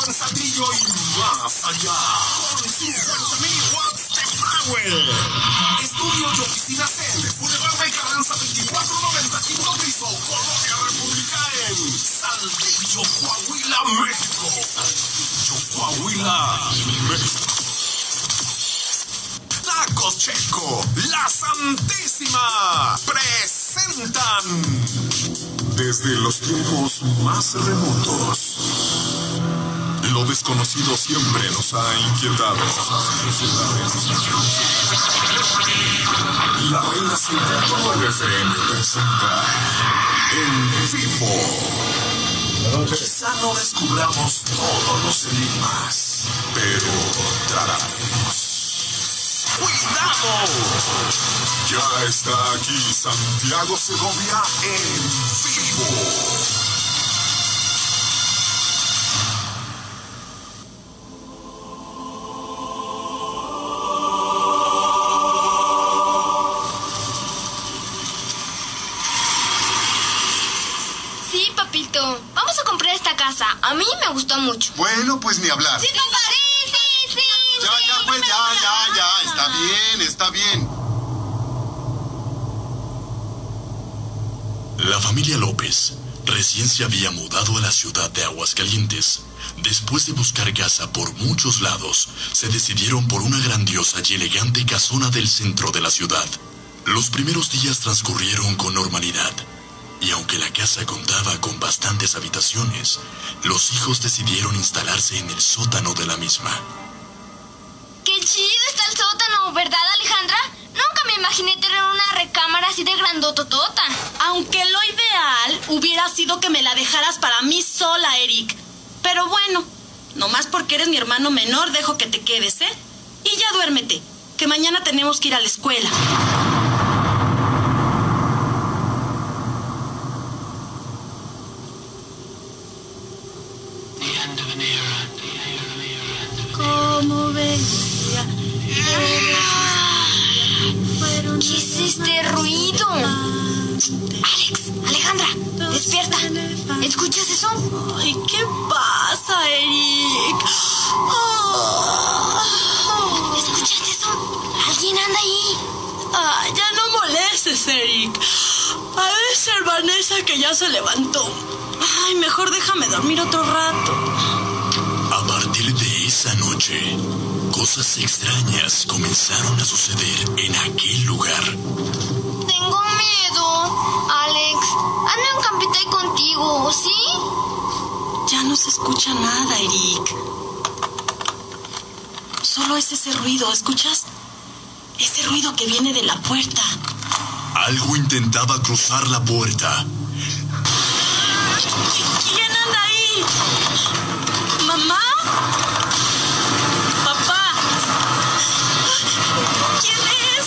en Saltillo y más allá. Con 50,000 watts de power. Estudios y oficinas en Boulevard de Carranza 2490, quinto piso, Colonia República en Saltillo, Coahuila, México. Saltillo, Coahuila, México. Tacos Checo, La Santísima, presentan desde los tiempos más remotos. Lo desconocido siempre nos ha inquietado. La Reina 109 FM presenta En Vivo. Quizá no descubramos todos los enigmas, pero trataremos. ¡Cuidado! Ya está aquí Santiago Segovia en vivo. Sí, papito. Vamos a comprar esta casa. A mí me gustó mucho. Bueno, pues ni hablar. Sí, papá. Sí. Ya, pues, ya. Está bien. La familia López recién se había mudado a la ciudad de Aguascalientes. Después de buscar casa por muchos lados, se decidieron por una grandiosa y elegante casona del centro de la ciudad. Los primeros días transcurrieron con normalidad, y aunque la casa contaba con bastantes habitaciones, los hijos decidieron instalarse en el sótano de la misma. ¡Qué chido está el sótano! ¿Verdad, Alejandra? Nunca me imaginé tener una recámara así de grandototota. Aunque lo ideal hubiera sido que me la dejaras para mí sola, Eric. Pero bueno, nomás porque eres mi hermano menor dejo que te quedes, ¿eh? Y ya duérmete, que mañana tenemos que ir a la escuela. ¿Cómo veía? ¿Qué es este ruido? Alex, Alejandra, despierta. ¿Escuchas eso? Ay, ¿qué pasa, Eric? ¿Escuchaste eso? ¿Alguien anda ahí? Ya no molestes, Eric. Ha de ser Vanessa que ya se levantó. Ay, mejor déjame dormir otro rato. A partir de esa noche, cosas extrañas comenzaron a suceder en aquel lugar. Tengo miedo. Alex, ando en campita ahí contigo, ¿sí? Ya no se escucha nada, Eric. Solo es ese ruido, ¿escuchas? Ese ruido que viene de la puerta. Algo intentaba cruzar la puerta. ¿Quién anda ahí? ¿Mamá? ¿Papá? ¿Quién es?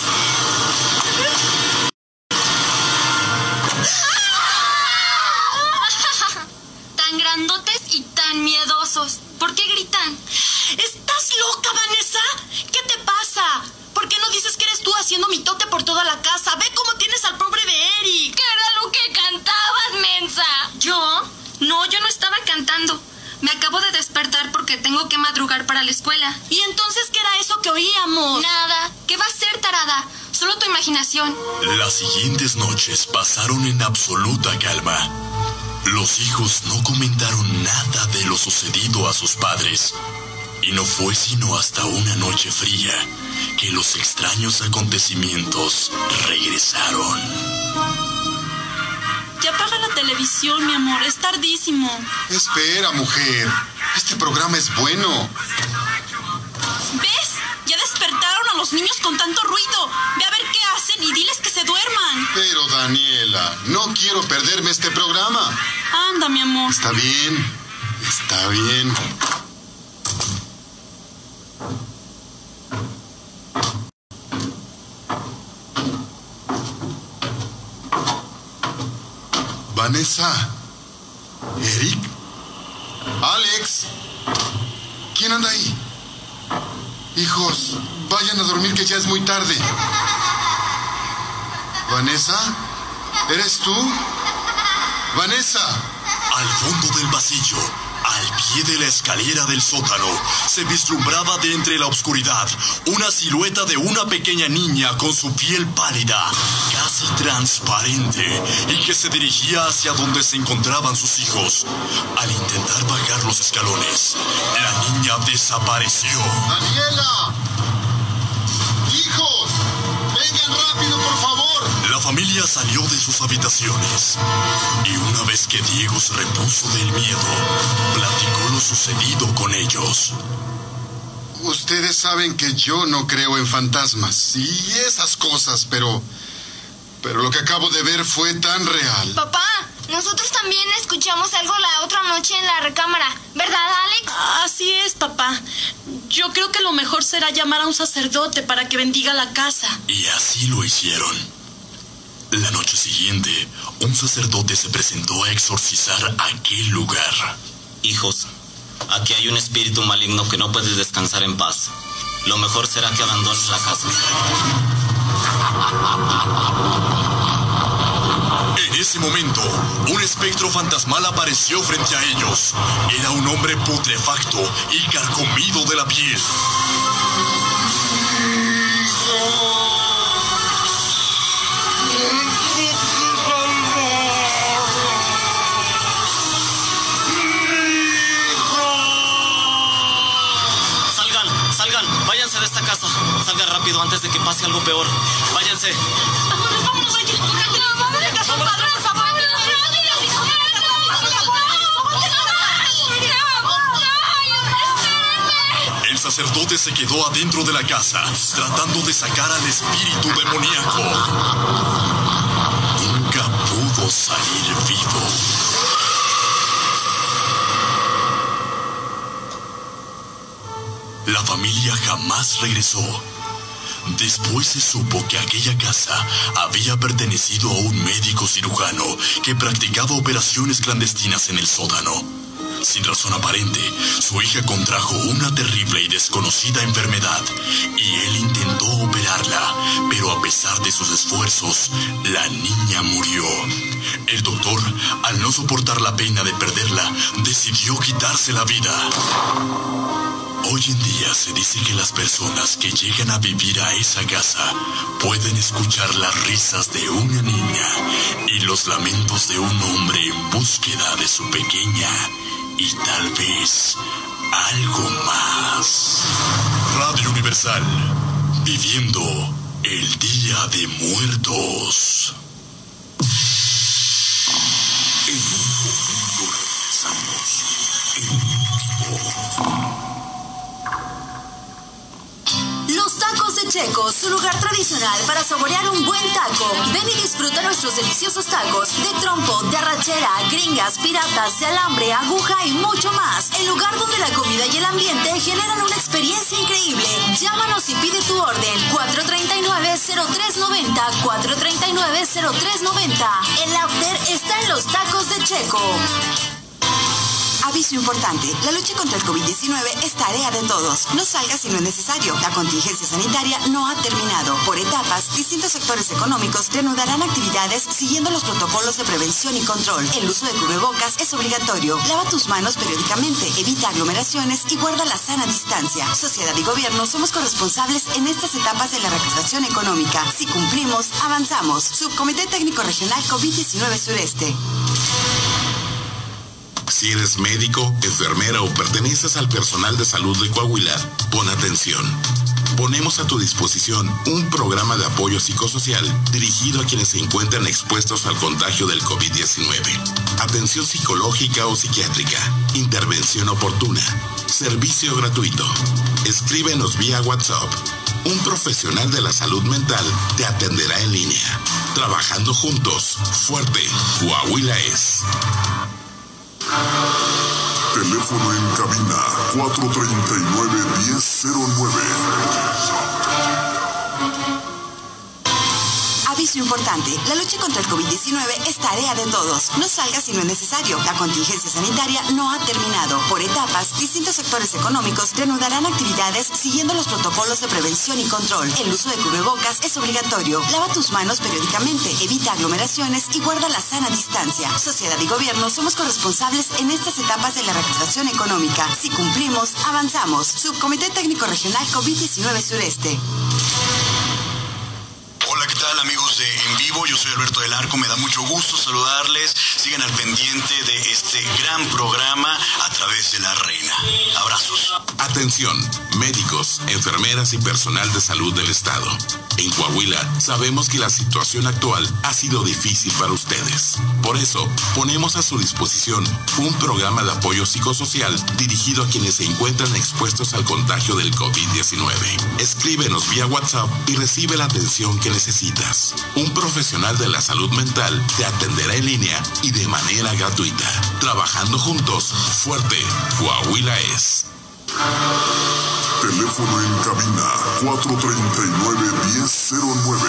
Tan grandotes y tan miedosos. ¿Por qué gritan? ¿Estás loca, Vanessa? ¿Qué te pasa? ¿Por qué no dices que eres tú haciendo mitote por toda la casa? Ve cómo tienes al pobre de Eric. ¿Qué era lo que cantabas, mensa? ¿Yo? No, yo no estaba cantando. Me acabo de despertar porque tengo que madrugar para la escuela. ¿Y entonces qué era eso que oíamos? Nada. ¿Qué va a ser, tarada? Solo tu imaginación. Las siguientes noches pasaron en absoluta calma. Los hijos no comentaron nada de lo sucedido a sus padres. Y no fue sino hasta una noche fría que los extraños acontecimientos regresaron. Ya apaga la televisión, mi amor. Es tardísimo. Espera, mujer. Este programa es bueno. ¿Ves? Ya despertaron a los niños con tanto ruido. Ve a ver qué hacen y diles que se duerman. Pero, Daniela, no quiero perderme este programa. Anda, mi amor. Está bien. Vanessa. Eric. Alex. ¿Quién anda ahí? Hijos, vayan a dormir que ya es muy tarde. ¿Vanessa? ¿Eres tú? ¡Vanessa! Al fondo del pasillo, Al pie de la escalera del sótano se vislumbraba de entre la oscuridad una silueta de una pequeña niña con su piel pálida, casi transparente, y que se dirigía hacia donde se encontraban sus hijos. Al intentar bajar los escalones, la niña desapareció. ¡Daniela! ¡Hijos! ¡Vengan rápido, por favor! La familia salió de sus habitaciones y una vez que Diego se repuso del miedo, platicó lo sucedido con ellos. Ustedes saben que yo no creo en fantasmas y esas cosas, pero lo que acabo de ver fue tan real. Papá, nosotros también escuchamos algo la otra noche en la recámara, ¿verdad, Alex? Así es, papá. Yo creo que lo mejor será llamar a un sacerdote para que bendiga la casa. Y así lo hicieron. La noche siguiente, un sacerdote se presentó a exorcizar aquel lugar. Hijos, aquí hay un espíritu maligno que no puede descansar en paz. Lo mejor será que abandonen la casa. En ese momento, un espectro fantasmal apareció frente a ellos. Era un hombre putrefacto y carcomido de la piel. Salgan, váyanse de esta casa. Salgan rápido antes de que pase algo peor. Váyanse. Vámonos, vaya. Vámonos de casa, padre, por favor. El sacerdote se quedó adentro de la casa, tratando de sacar al espíritu demoníaco. Nunca pudo salir vivo. La familia jamás regresó. Después se supo que aquella casa había pertenecido a un médico cirujano que practicaba operaciones clandestinas en el sótano. Sin razón aparente, su hija contrajo una terrible y desconocida enfermedad y él intentó operarla, pero a pesar de sus esfuerzos, la niña murió. El doctor, al no soportar la pena de perderla, decidió quitarse la vida. Hoy en día se dice que las personas que llegan a vivir a esa casa pueden escuchar las risas de una niña y los lamentos de un hombre en búsqueda de su pequeña y tal vez algo más. Radio Universal, viviendo el Día de Muertos. En un momento regresamos. Los tacos de Checo, su lugar tradicional para saborear un buen taco. Ven y disfruta nuestros deliciosos tacos de trompo, de arrachera, gringas, piratas, de alambre, aguja y mucho más. El lugar donde la comida y el ambiente generan una experiencia increíble. Llámanos y pide tu orden. 439-0390, 439-0390. El after está en los tacos de Checo. Aviso importante, la lucha contra el COVID-19 es tarea de todos. No salga si no es necesario. La contingencia sanitaria no ha terminado. Por etapas, distintos sectores económicos reanudarán actividades siguiendo los protocolos de prevención y control. El uso de cubrebocas es obligatorio. Lava tus manos periódicamente, evita aglomeraciones y guarda la sana distancia. Sociedad y gobierno somos corresponsables en estas etapas de la reactivación económica. Si cumplimos, avanzamos. Subcomité Técnico Regional COVID-19 Sureste. Si eres médico, enfermera o perteneces al personal de salud de Coahuila, pon atención. Ponemos a tu disposición un programa de apoyo psicosocial dirigido a quienes se encuentran expuestos al contagio del COVID-19. Atención psicológica o psiquiátrica, intervención oportuna, servicio gratuito. Escríbenos vía WhatsApp. Un profesional de la salud mental te atenderá en línea. Trabajando juntos, fuerte, Coahuila es. Teléfono en cabina 439-1009. lo importante. La lucha contra el COVID-19 es tarea de todos. No salgas si no es necesario. La contingencia sanitaria no ha terminado. Por etapas, distintos sectores económicos reanudarán actividades siguiendo los protocolos de prevención y control. El uso de cubrebocas es obligatorio. Lava tus manos periódicamente, evita aglomeraciones y guarda la sana distancia. Sociedad y gobierno somos corresponsables en estas etapas de la reactivación económica. Si cumplimos, avanzamos. Subcomité Técnico Regional COVID-19 Sureste. Hola, ¿qué tal, amigos de En Vivo? Yo soy Alberto del Arco, me da mucho gusto saludarles. Sigan al pendiente de este gran programa a través de La Reina. Abrazos. Atención, médicos, enfermeras y personal de salud del estado. En Coahuila sabemos que la situación actual ha sido difícil para ustedes. Por eso, ponemos a su disposición un programa de apoyo psicosocial dirigido a quienes se encuentran expuestos al contagio del COVID-19. Escríbenos vía WhatsApp y recibe la atención que necesitas. Un profesional de la salud mental te atenderá en línea y de manera gratuita. Trabajando juntos, fuerte, Coahuila es. Teléfono en cabina 439-1009.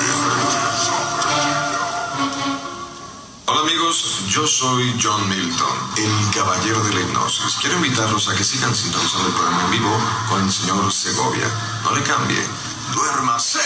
Hola amigos, yo soy John Milton, el caballero de la hipnosis. Quiero invitarlos a que sigan sintonizando el programa en vivo con el señor Segovia. No le cambie, duérmase.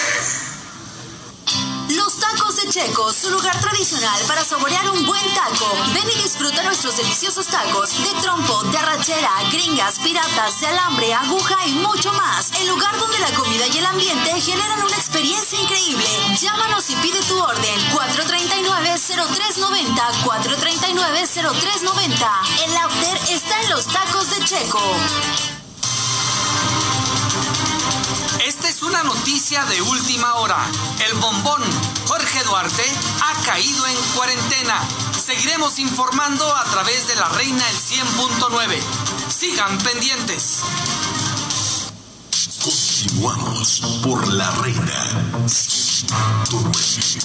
Los tacos de Checo, su lugar tradicional para saborear un buen taco. Ven y disfruta nuestros deliciosos tacos de trompo, de arrachera, gringas, piratas, de alambre, aguja y mucho más. El lugar donde la comida y el ambiente generan una experiencia increíble. Llámanos y pide tu orden. 439-0390, 439-0390. El after está en los tacos de Checo. Esta es una noticia de última hora. El bombón Jorge Duarte ha caído en cuarentena. Seguiremos informando a través de La Reina el 100.9. Sigan pendientes. Continuamos por La Reina 100.9.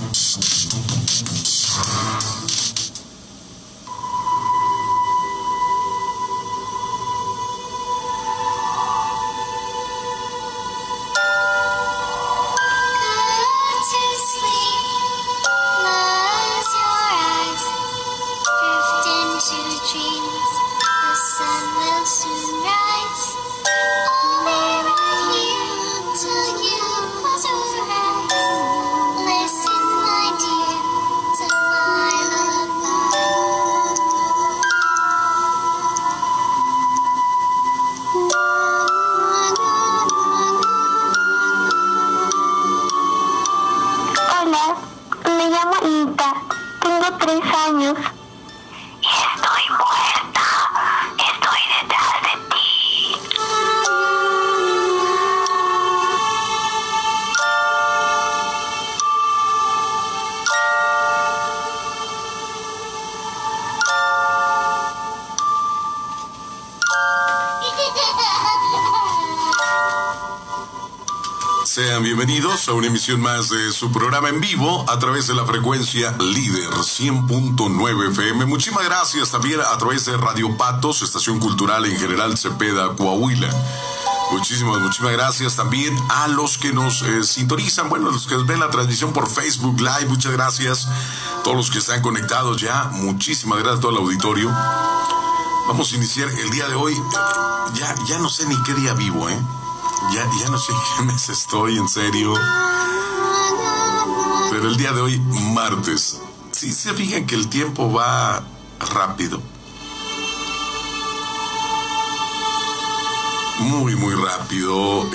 Sean bienvenidos a una emisión más de su programa en vivo a través de la frecuencia Líder 100.9 FM. Muchísimas gracias también a través de Radio Pato, su estación cultural en General Cepeda, Coahuila. Muchísimas gracias también a los que nos sintonizan, bueno, los que ven la transmisión por Facebook Live, muchas gracias. Todos los que están conectados ya, muchísimas gracias a todo el auditorio. Vamos a iniciar el día de hoy, ya no sé ni qué día vivo, Ya no sé en qué mes estoy, en serio. Pero el día de hoy, martes. Sí, se fijan que el tiempo va rápido. Muy, muy rápido.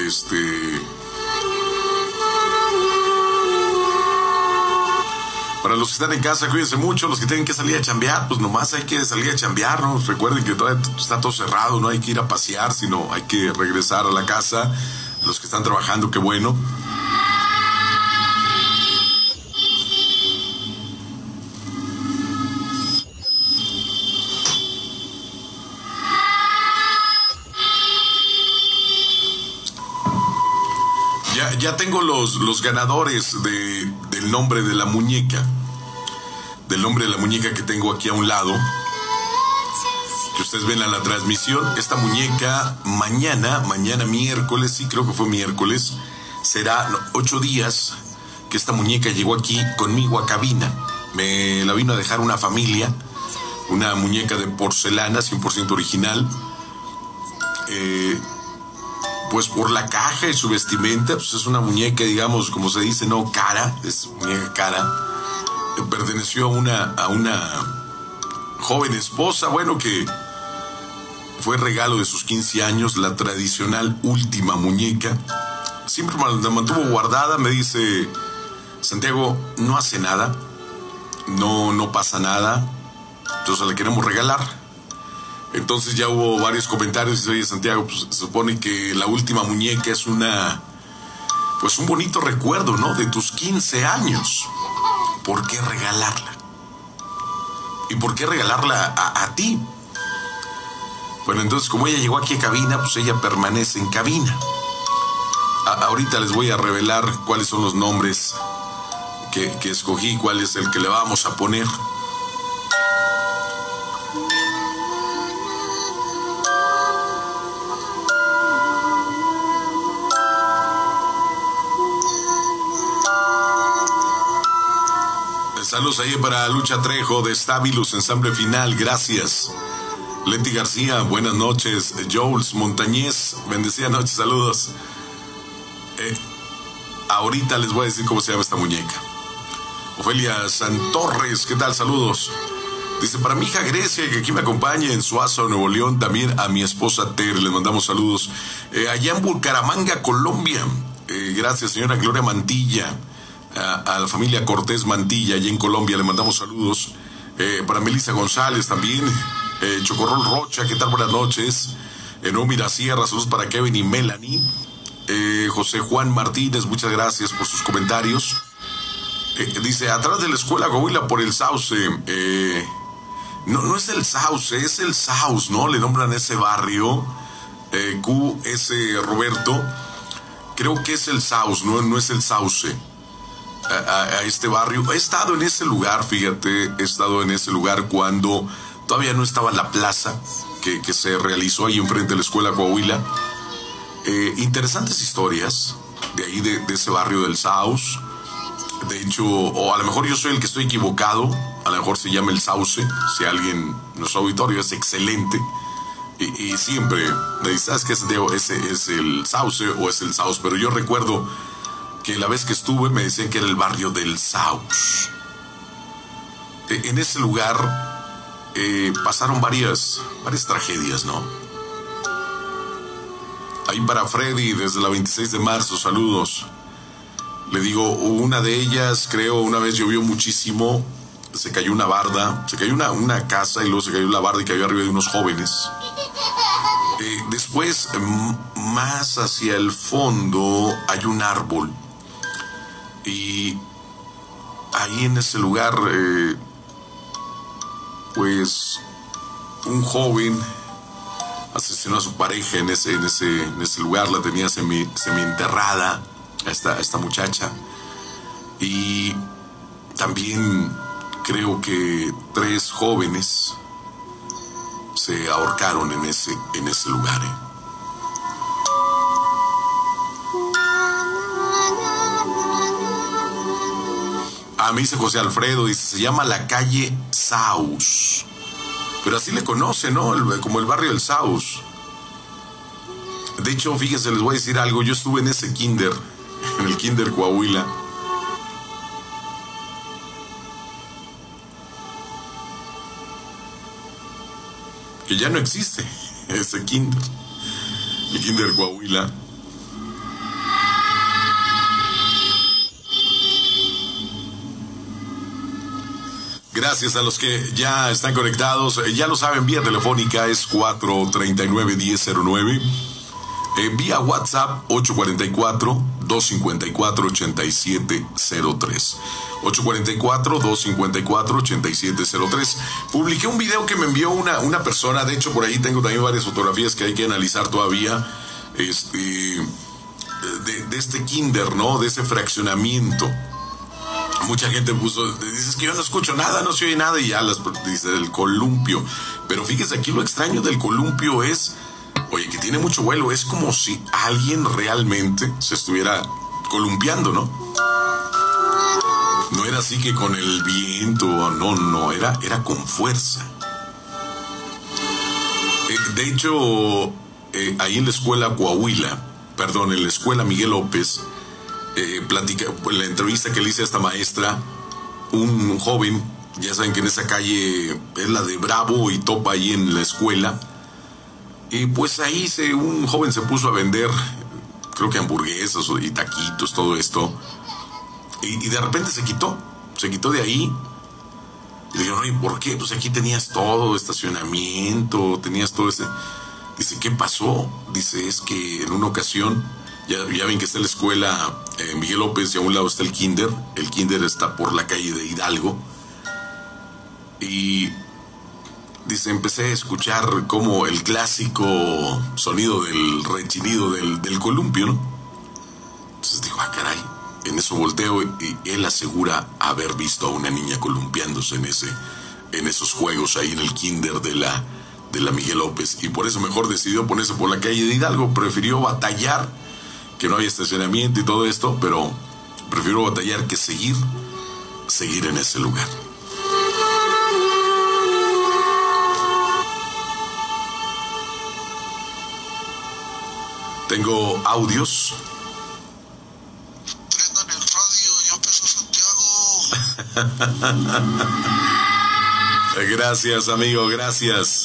Para los que están en casa, cuídense mucho. Los que tienen que salir a chambear, pues nomás hay que salir a chambear, ¿no? Recuerden que todavía está todo cerrado, no hay que ir a pasear, sino hay que regresar a la casa. Los que están trabajando, qué bueno. Ya tengo los ganadores del nombre de la muñeca. Del nombre de la muñeca que tengo aquí a un lado. Que ustedes ven en la transmisión. Esta muñeca mañana miércoles, sí creo que fue miércoles, será 8 días que esta muñeca llegó aquí conmigo a cabina. Me la vino a dejar una familia, una muñeca de porcelana 100% original. Pues por la caja y su vestimenta, pues es una muñeca, digamos, como se dice, no cara, es muñeca cara. Perteneció a una joven esposa, bueno, que fue regalo de sus 15 años, la tradicional última muñeca. Siempre la mantuvo guardada. Me dice: Santiago, no hace nada, no pasa nada, entonces la queremos regalar. Entonces ya hubo varios comentarios. Dice: oye, Santiago, pues se supone que la última muñeca es un bonito recuerdo, ¿no?, de tus 15 años. ¿Por qué regalarla? ¿Y por qué regalarla a ti? Bueno, entonces, como ella llegó aquí a cabina, pues ella permanece en cabina. Ahorita les voy a revelar cuáles son los nombres que escogí, cuál es el que le vamos a poner. Saludos ahí para Lucha Trejo de Stabilus, ensamble final, gracias. Leti García, buenas noches. Jules Montañez, bendecida noche, saludos. Ahorita les voy a decir cómo se llama esta muñeca. Ofelia Santorres, ¿qué tal? Saludos. Dice: para mi hija Grecia, que aquí me acompaña en Suazo, Nuevo León. También a mi esposa Ter, les mandamos saludos. Allá en Bucaramanga, Colombia. Gracias, señora Gloria Mantilla. A la familia Cortés Mantilla, allá en Colombia, le mandamos saludos. Para Melissa González también. Chocorrol Rocha, ¿qué tal? Buenas noches. Nómira Sierra, saludos para Kevin y Melanie. José Juan Martínez, muchas gracias por sus comentarios. Dice: atrás de la escuela Coahuila por el Sauce. No es el Sauce, es el Saus, ¿no? Le nombran ese barrio. QS Roberto. Creo que es el Saus, no es el Sauce. A este barrio. He estado en ese lugar, fíjate, he estado en ese lugar cuando todavía no estaba la plaza que se realizó ahí enfrente de la escuela Coahuila. Interesantes historias de ahí, de ese barrio del Saus. De hecho, o a lo mejor yo soy el que estoy equivocado, a lo mejor se llama el Sauce. Si alguien, nuestro auditorio es excelente y siempre me dice: ¿sabes qué, Santiago? ¿Ese es el Sauce o es el Saus? Pero yo recuerdo que la vez que estuve me decían que era el barrio del Saus. En ese lugar pasaron varias tragedias, ¿no? Ahí para Freddy, desde la 26 de marzo, saludos. Le digo, una de ellas, creo, una vez llovió muchísimo, se cayó una barda, se cayó una casa y luego se cayó la barda y cayó arriba de unos jóvenes. Después, más hacia el fondo, hay un árbol. Y ahí en ese lugar, pues un joven asesinó a su pareja en ese lugar. La tenía semi-enterrada a esta muchacha. Y también creo que 3 jóvenes se ahorcaron en ese lugar. Me dice José Alfredo, dice: se llama la calle Saus. Pero así le conoce, ¿no? Como el barrio del Saus. De hecho, fíjense, les voy a decir algo. Yo estuve en ese kinder, en el kinder Coahuila. Que ya no existe ese kinder. El kinder Coahuila. Gracias a los que ya están conectados. Ya lo saben, vía telefónica es 439-1009. Vía WhatsApp 844-254-8703. 844-254-8703. Publiqué un video que me envió una persona. De hecho, por ahí tengo también varias fotografías que hay que analizar todavía. De este kinder, ¿no? De ese fraccionamiento. Mucha gente puso, dices que yo no escucho nada, no se oye nada, y ya dice el columpio. Pero fíjese, aquí lo extraño del columpio es, oye, que tiene mucho vuelo, es como si alguien realmente se estuviera columpiando, ¿no? No era así que con el viento, no, era con fuerza. De hecho, ahí en la escuela Coahuila, en la escuela Miguel López, platica, en la entrevista que le hice a esta maestra, un joven, ya saben que en esa calle es la de Bravo y Topa ahí en la escuela, y pues ahí un joven se puso a vender, creo que hamburguesas y taquitos, todo esto, y de repente se quitó de ahí. Y le dijeron, ¿y por qué? Pues aquí tenías todo, estacionamiento, tenías todo ese... Dice, ¿qué pasó? Dice, es que en una ocasión, ya ven que está la escuela Miguel López y a un lado está el kinder está por la calle de Hidalgo, y dice, empecé a escuchar como el clásico sonido del rechinido del columpio, ¿no? Entonces dijo, caray, en eso volteo y él asegura haber visto a una niña columpiándose en esos juegos ahí en el kinder de la Miguel López, y por eso mejor decidió ponerse por la calle de Hidalgo. Prefirió batallar, que no había estacionamiento y todo esto, pero prefirió batallar que seguir en ese lugar. Tengo audios. Prendan el radio, ya empezó Santiago. Gracias, amigo, gracias.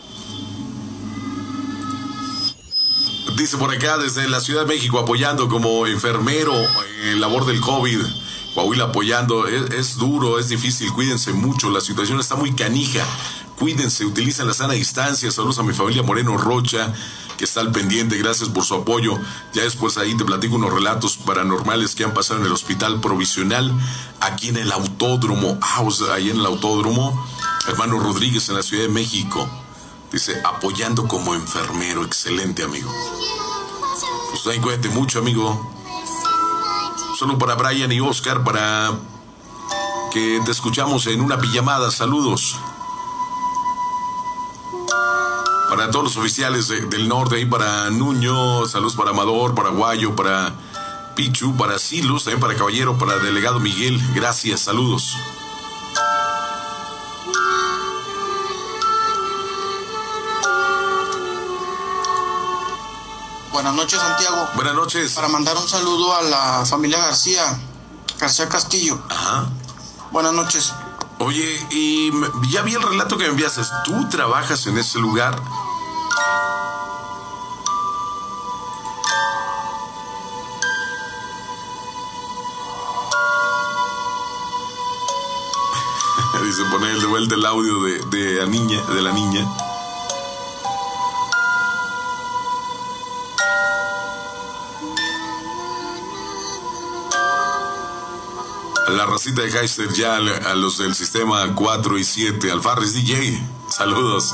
Dice por acá, desde la Ciudad de México, apoyando como enfermero en labor del COVID. Coahuila apoyando. Es duro, es difícil, cuídense mucho, la situación está muy canija. Cuídense, utilicen la sana distancia. Saludos a mi familia Moreno Rocha, que está al pendiente, gracias por su apoyo. Ya después ahí te platico unos relatos paranormales que han pasado en el hospital provisional, aquí en el autódromo, ahí en el autódromo, hermano Rodríguez en la Ciudad de México. Dice, apoyando como enfermero, excelente, amigo. Pues ahí cuídate mucho, amigo. Solo para Brian y Oscar, para que te escuchamos en una pijamada, saludos. Para todos los oficiales del norte, ahí para Nuño, saludos para Amador, para Guayo, para Pichu, para Silus, también para Caballero, para Delegado Miguel, gracias, saludos. Buenas noches, Santiago. Buenas noches. Para mandar un saludo a la familia García Castillo. Ajá. Buenas noches. Oye, y ya vi el relato que me enviaste. ¿Tú trabajas en ese lugar? Dice, poner de vuelta el audio de la niña. La racita de Heister ya, a los del sistema 4 y 7, Alfarris DJ, saludos.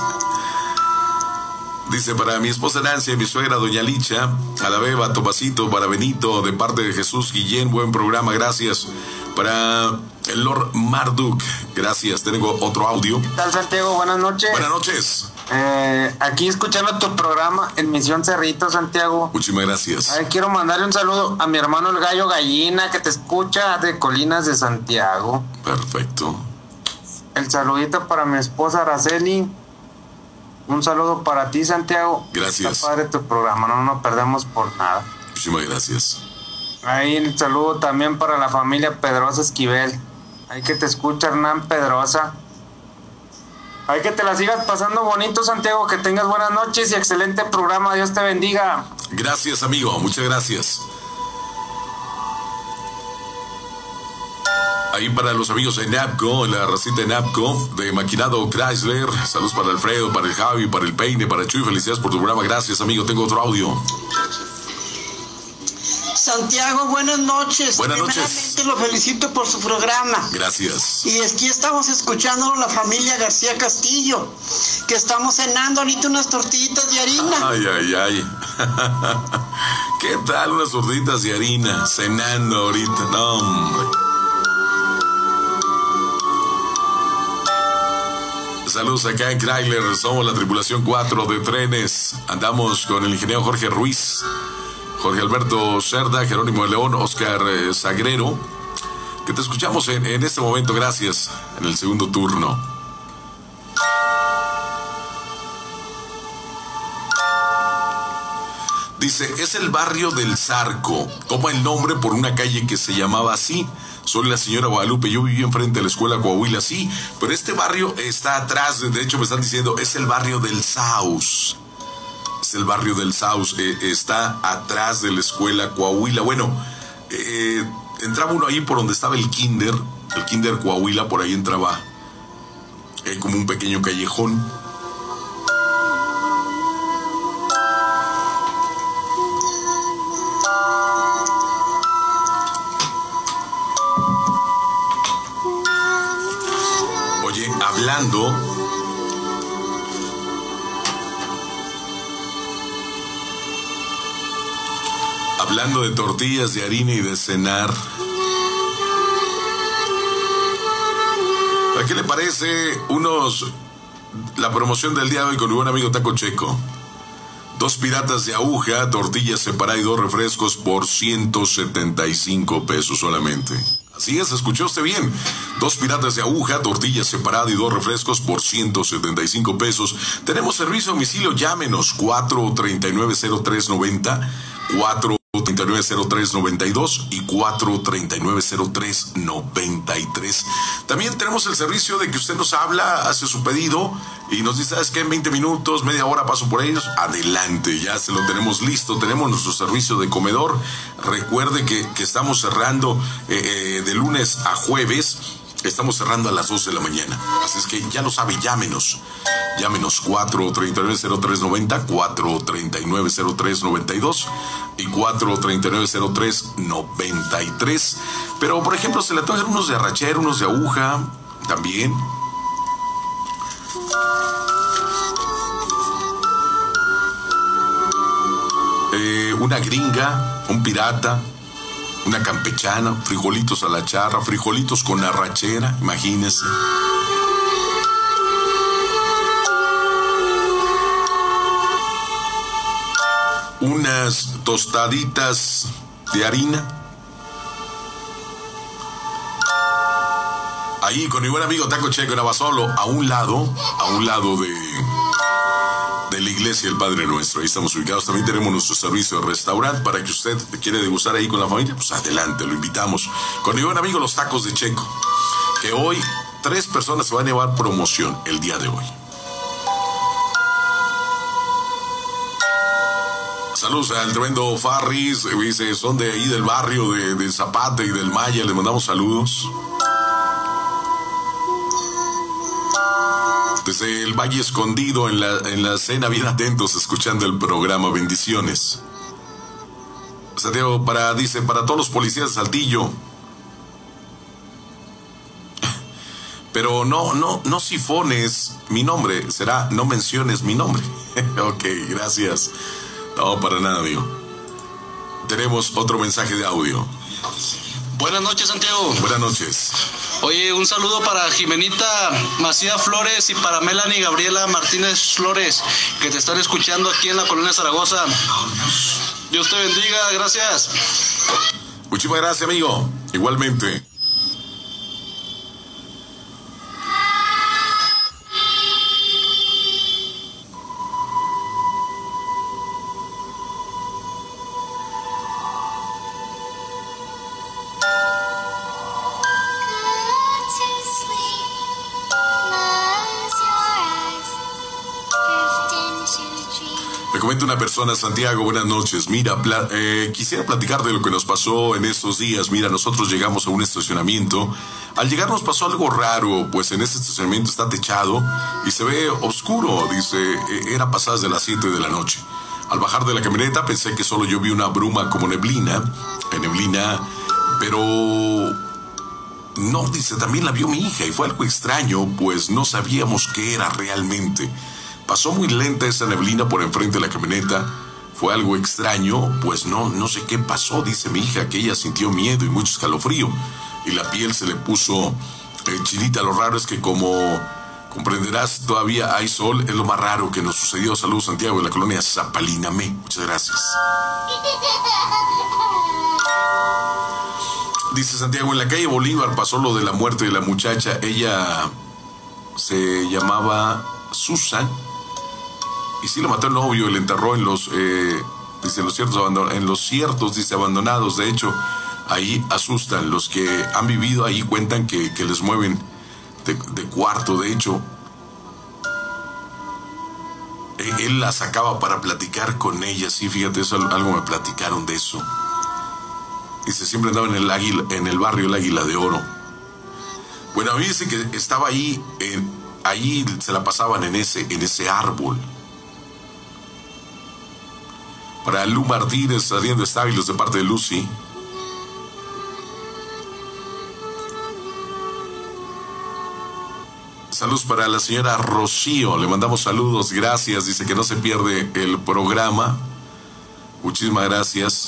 Dice, para mi esposa Nancy y mi suegra Doña Licha, a la Beba, Topacito, para Benito, de parte de Jesús Guillén, buen programa, gracias. Para el Lord Marduk, gracias. Tengo otro audio. ¿Qué tal, Santiago? Buenas noches. Buenas noches. Aquí escuchando tu programa en Misión Cerrito, Santiago. Muchísimas gracias. Quiero mandarle un saludo a mi hermano el Gallo Gallina, que te escucha de Colinas de Santiago. Perfecto. El saludito para mi esposa Araceli. Un saludo para ti, Santiago. Gracias. Está padre tu programa, no nos perdemos por nada. Muchísimas gracias. Ahí el saludo también para la familia Pedrosa Esquivel. Ahí que te escucha Hernán Pedrosa. Ahí que te la sigas pasando bonito, Santiago, que tengas buenas noches y excelente programa. Dios te bendiga. Gracias, amigo, muchas gracias. Ahí para los amigos de NAPCO, la racita de NAPCO, de Maquinado Chrysler. Saludos para Alfredo, para el Javi, para el Peine, para Chuy. Felicidades por tu programa. Gracias, amigo. Tengo otro audio. Santiago, buenas noches. Buenas noches. Primeramente lo felicito por su programa. Gracias. Y aquí estamos escuchando la familia García Castillo, que estamos cenando ahorita unas tortillitas de harina. Ay. ¿Qué tal unas tortillitas de harina cenando ahorita? No, hombre. Saludos acá en Chrysler, somos la tripulación 4 de trenes. Andamos con el ingeniero Jorge Ruiz, Jorge Alberto Cerda, Jerónimo de León, Oscar Sagrero, que te escuchamos en este momento, gracias, en el segundo turno. Dice, es el barrio del Zarco, toma el nombre por una calle que se llamaba así. Soy la señora Guadalupe, yo viví enfrente de la escuela Coahuila, sí, pero este barrio está atrás, de hecho me están diciendo, es el barrio del Saus. Es el barrio del Saus, está atrás de la escuela Coahuila. Bueno, entraba uno ahí por donde estaba el kinder Coahuila, por ahí entraba como un pequeño callejón. Oye, hablando de tortillas de harina y de cenar, ¿a qué le parece la promoción del día de hoy con mi buen amigo Taco Checo? 2 piratas de aguja, tortillas separadas y 2 refrescos por 175 pesos solamente. Así es, escuchó usted bien. 2 piratas de aguja, tortillas separadas y 2 refrescos por 175 pesos. Tenemos servicio a domicilio, llámenos 439-0390, 439-0392 y 439-0393. También tenemos el servicio de que usted nos habla, hace su pedido y nos dice, ¿sabes qué? En 20 minutos, media hora paso por ellos. Adelante, ya se lo tenemos listo. Tenemos nuestro servicio de comedor. Recuerde que estamos cerrando de lunes a jueves. Estamos cerrando a las 12 de la mañana. Así es que ya lo sabe, llámenos. Llámenos 439-0390, 439-0392 y 439-0393. Pero, por ejemplo, se le tocan unos de arrachera, unos de aguja, también. Una gringa, un pirata, una campechana, frijolitos a la charra, frijolitos con arrachera, imagínense. Unas tostaditas de harina. Ahí con mi buen amigo Taco Checo en Abasolo, a un lado de la iglesia del Padre Nuestro. Ahí estamos ubicados. También tenemos nuestro servicio de restaurante para que usted quiere degustar ahí con la familia. Pues adelante, lo invitamos. Con mi buen amigo los tacos de Checo, que hoy 3 personas se van a llevar promoción el día de hoy. Saludos al tremendo Farris, dice, son de ahí del barrio de Zapata y del Maya, les mandamos saludos. Desde el Valle Escondido en la cena, bien atentos, escuchando el programa, bendiciones. Santiago, dice, para todos los policías de Saltillo. Pero no sifones mi nombre, será no menciones mi nombre. Ok, gracias. No, para nada, amigo. Tenemos otro mensaje de audio. Buenas noches, Santiago. Buenas noches. Oye, un saludo para Jimenita Macía Flores y para Melanie Gabriela Martínez Flores, que te están escuchando aquí en la colonia Zaragoza. Dios te bendiga, gracias. Muchísimas gracias, amigo. Igualmente. Me comenta una persona, Santiago, buenas noches. Mira, quisiera platicar de lo que nos pasó en estos días. Mira, nosotros llegamos a un estacionamiento. Al llegar nos pasó algo raro, pues en ese estacionamiento está techado y se ve oscuro. Dice, era pasadas de las 7 de la noche. Al bajar de la camioneta pensé que solo yo vi una bruma como neblina, pero no, dice, también la vio mi hija y fue algo extraño, pues no sabíamos qué era realmente. Pasó muy lenta esa neblina por enfrente de la camioneta. Fue algo extraño, pues no sé qué pasó, dice mi hija, que ella sintió miedo y mucho escalofrío. Y la piel se le puso chinita. Lo raro es que, como comprenderás, todavía hay sol. Es lo más raro que nos sucedió. Saludos, Santiago, de la colonia Zapalinamé. Muchas gracias. Dice Santiago, en la calle Bolívar pasó lo de la muerte de la muchacha. Ella se llamaba Susan. Y sí, lo mató el novio y le enterró en los, dice, en los ciertos, dice, abandonados. De hecho, ahí asustan. Los que han vivido ahí cuentan que les mueven de cuarto. De hecho, él la sacaba para platicar con ella. Sí, fíjate, eso, algo me platicaron de eso. Dice, siempre andaba en el barrio El Águila de Oro. Bueno, a mí dice que estaba ahí, ahí se la pasaban en ese árbol. Para Lu Martínez, Adrián de Estábilos, de parte de Lucy. Saludos para la señora Rocío, le mandamos saludos, gracias. Dice que no se pierde el programa. Muchísimas gracias.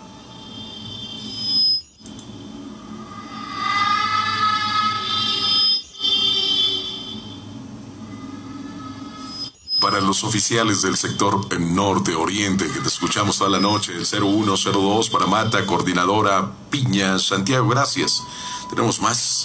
Para los oficiales del sector norte, oriente, que te escuchamos toda la noche, el 0102 para Mata, Coordinadora Piña, Santiago, gracias. Tenemos más.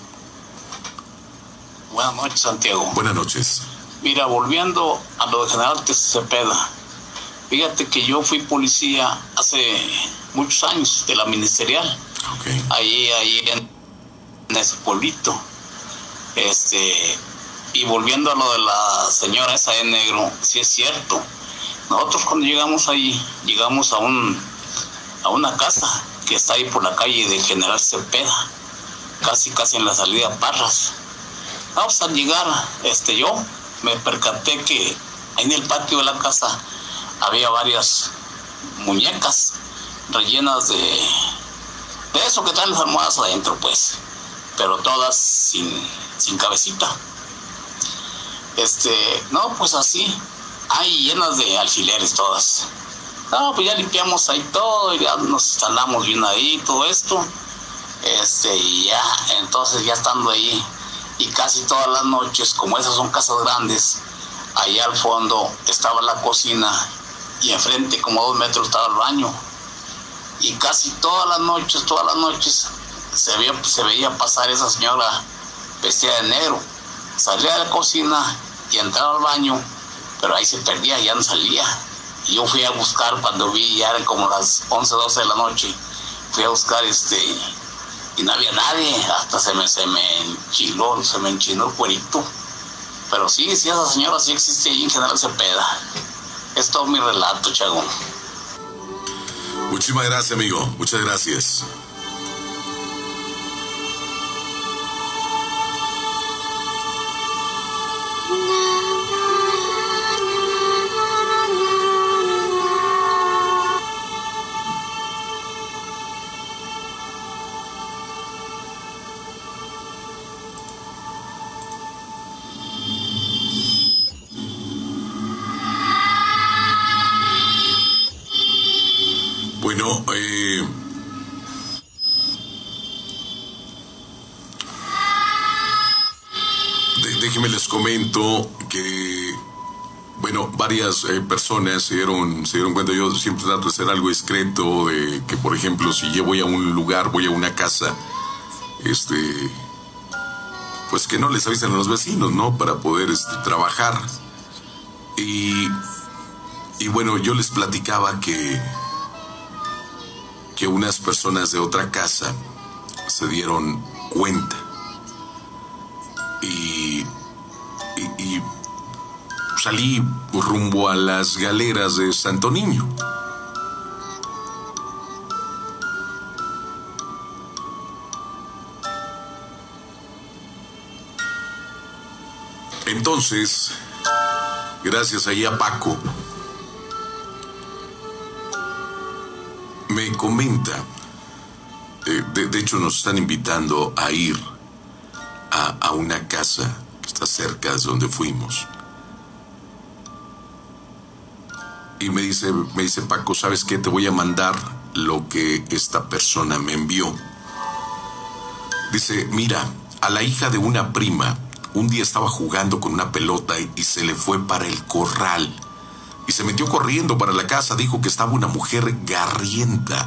Buenas noches, Santiago. Buenas noches. Mira, volviendo a lo de General Cepeda, fíjate que yo fui policía hace muchos años de la ministerial. Okay. Ahí en ese pueblito. Y volviendo a lo de la señora esa de negro, sí es cierto. Nosotros cuando llegamos ahí, llegamos a una casa que está ahí por la calle de General Cepeda, casi en la salida a Parras. Vamos a llegar, yo me percaté que ahí en el patio de la casa había varias muñecas rellenas de eso que traen las almohadas adentro, pues, pero todas sin cabecita. No, pues así, ahí llenas de alfileres todas. No, pues ya limpiamos ahí todo, y ya nos instalamos bien ahí, todo esto. Y ya, entonces ya estando ahí, y casi todas las noches, como esas son casas grandes, allá al fondo estaba la cocina, y enfrente como 2 metros estaba el baño. Y casi todas las noches, se veía pasar esa señora vestida de negro. Salía de la cocina y entraba al baño, pero ahí se perdía, ya no salía. Y yo fui a buscar, cuando vi, ya eran como las 11, 12 de la noche, fui a buscar y no había nadie, hasta se me enchinó el cuerito. Pero sí, esa señora sí existe ahí en General Cepeda. Es todo mi relato, Chago. Muchísimas gracias, amigo, muchas gracias. Bueno, déjenme les comento que, bueno, varias personas se dieron cuenta. Yo siempre trato de hacer algo discreto, de que, por ejemplo, si yo voy a un lugar, voy a una casa, pues que no les avisen a los vecinos, ¿no? Para poder trabajar. Y bueno, yo les platicaba que unas personas de otra casa se dieron cuenta y salí rumbo a las galeras de Santo Niño. Entonces, gracias ahí a Paco, me comenta, de hecho nos están invitando a ir a una casa que está cerca de donde fuimos. Y me dice Paco, ¿sabes qué? Te voy a mandar lo que esta persona me envió. Dice, mira, a la hija de una prima, un día estaba jugando con una pelota y se le fue para el corral. Y se metió corriendo para la casa, dijo que estaba una mujer garrienta,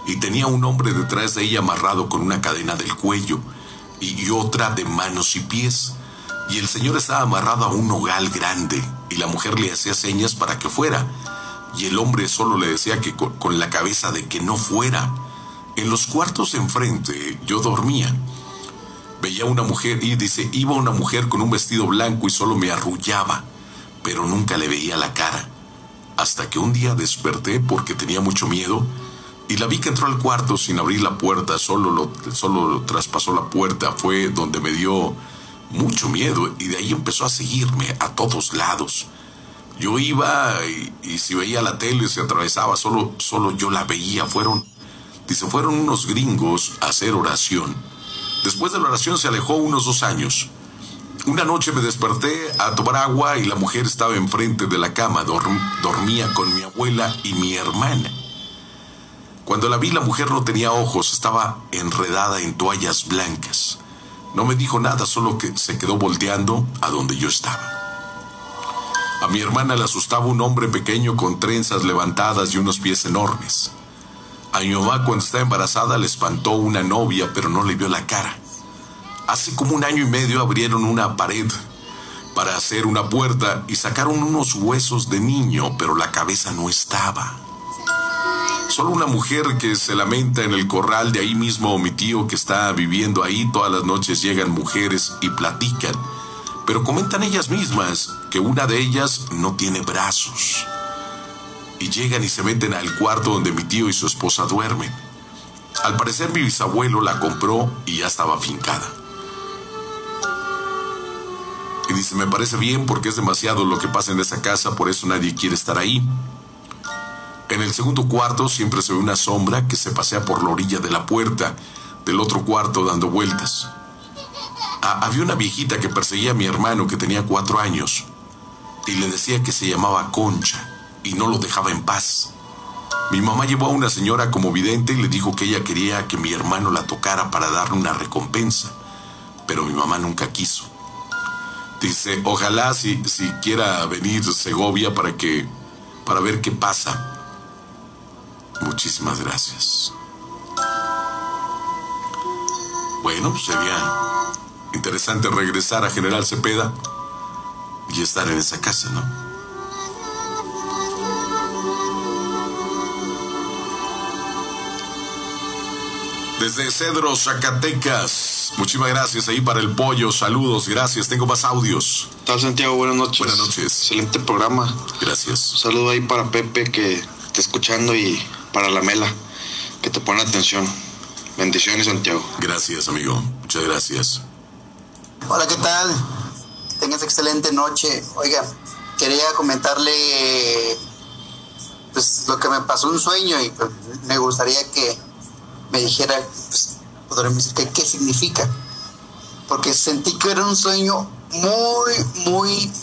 y tenía un hombre detrás de ella amarrado con una cadena del cuello y otra de manos y pies. Y el señor estaba amarrado a un nogal grande y la mujer le hacía señas para que fuera. Y el hombre solo le decía que con la cabeza de que no fuera. En los cuartos enfrente yo dormía. Veía una mujer y dice, iba una mujer con un vestido blanco y solo me arrullaba, pero nunca le veía la cara. Hasta que un día desperté porque tenía mucho miedo y la vi que entró al cuarto sin abrir la puerta, solo traspasó la puerta. Fue donde me dio mucho miedo y de ahí empezó a seguirme a todos lados. Yo iba y si veía la tele se atravesaba, solo yo la veía. Fueron unos gringos a hacer oración. Después de la oración se alejó unos 2 años. Una noche me desperté a tomar agua y la mujer estaba enfrente de la cama. Dormía con mi abuela y mi hermana. Cuando la vi, la mujer no tenía ojos, estaba enredada en toallas blancas. No me dijo nada, solo que se quedó volteando a donde yo estaba. A mi hermana le asustaba un hombre pequeño con trenzas levantadas y unos pies enormes. A mi mamá, cuando estaba embarazada, le espantó una novia, pero no le vio la cara. Hace como 1 año y medio abrieron una pared para hacer una puerta y sacaron unos huesos de niño, pero la cabeza no estaba. Solo una mujer que se lamenta en el corral de ahí mismo, mi tío que está viviendo ahí. Todas las noches llegan mujeres y platican, pero comentan ellas mismas que una de ellas no tiene brazos. Y llegan y se meten al cuarto donde mi tío y su esposa duermen. Al parecer mi bisabuelo la compró y ya estaba afincada. Y dice, me parece bien porque es demasiado lo que pasa en esa casa, por eso nadie quiere estar ahí. En el segundo cuarto siempre se ve una sombra que se pasea por la orilla de la puerta del otro cuarto dando vueltas. Había una viejita que perseguía a mi hermano que tenía 4 años y le decía que se llamaba Concha y no lo dejaba en paz. Mi mamá llevó a una señora como vidente y le dijo que ella quería que mi hermano la tocara para darle una recompensa, pero mi mamá nunca quiso. Dice, ojalá si quiera venir Segovia para ver qué pasa. Muchísimas gracias. Bueno, pues sería interesante regresar a General Cepeda y estar en esa casa, ¿no? Desde Cedro, Zacatecas. Muchísimas gracias ahí para el pollo. Saludos, gracias. Tengo más audios. ¿Qué tal, Santiago? Buenas noches. Buenas noches. Excelente programa. Gracias. Un saludo ahí para Pepe que está escuchando y para la Mela que te pone atención. Bendiciones, Santiago. Gracias, amigo. Muchas gracias. Hola, ¿qué tal? Tengas excelente noche. Oiga, quería comentarle pues lo que me pasó un sueño y pues, me gustaría que me dijera pues, qué significa, porque sentí que era un sueño muy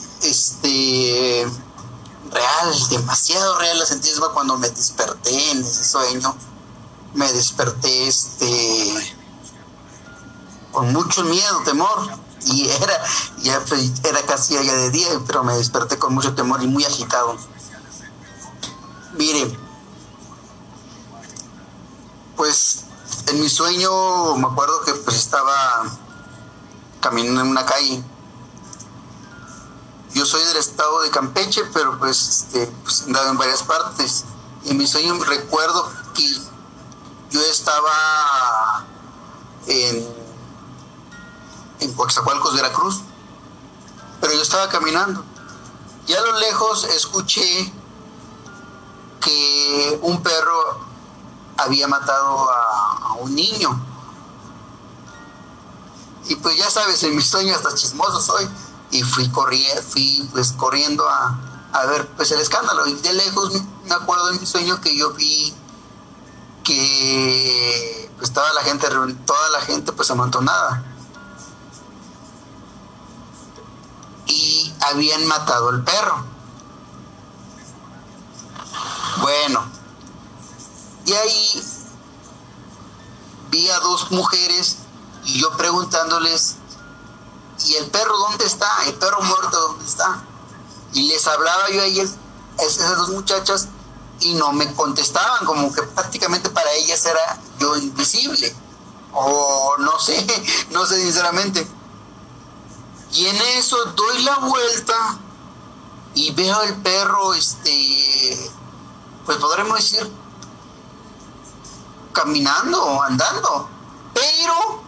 real, demasiado real. La sentí cuando me desperté en ese sueño. Me desperté con mucho miedo, temor, y era casi ya de día, pero me desperté con mucho temor y muy agitado. Mire, pues en mi sueño me acuerdo que pues estaba caminando en una calle. Yo soy del estado de Campeche, pero pues andaba en varias partes. Y en mi sueño recuerdo que yo estaba en Coatzacoalcos, Veracruz, pero yo estaba caminando y a lo lejos escuché que un perro había matado a un niño. Y pues ya sabes, en mis sueños hasta chismoso soy, y fui corriendo a ver pues el escándalo. Y de lejos me acuerdo en mi sueño que yo vi que pues toda la gente pues amontonada, y habían matado al perro. Bueno, y ahí vi a 2 mujeres y yo preguntándoles, ¿y el perro dónde está? ¿El perro muerto dónde está? Y les hablaba yo a ellas, a esas 2 muchachas, y no me contestaban, como que prácticamente para ellas era yo invisible, o no sé sinceramente. Y en eso doy la vuelta y veo el perro, pues podremos decir, caminando o andando, pero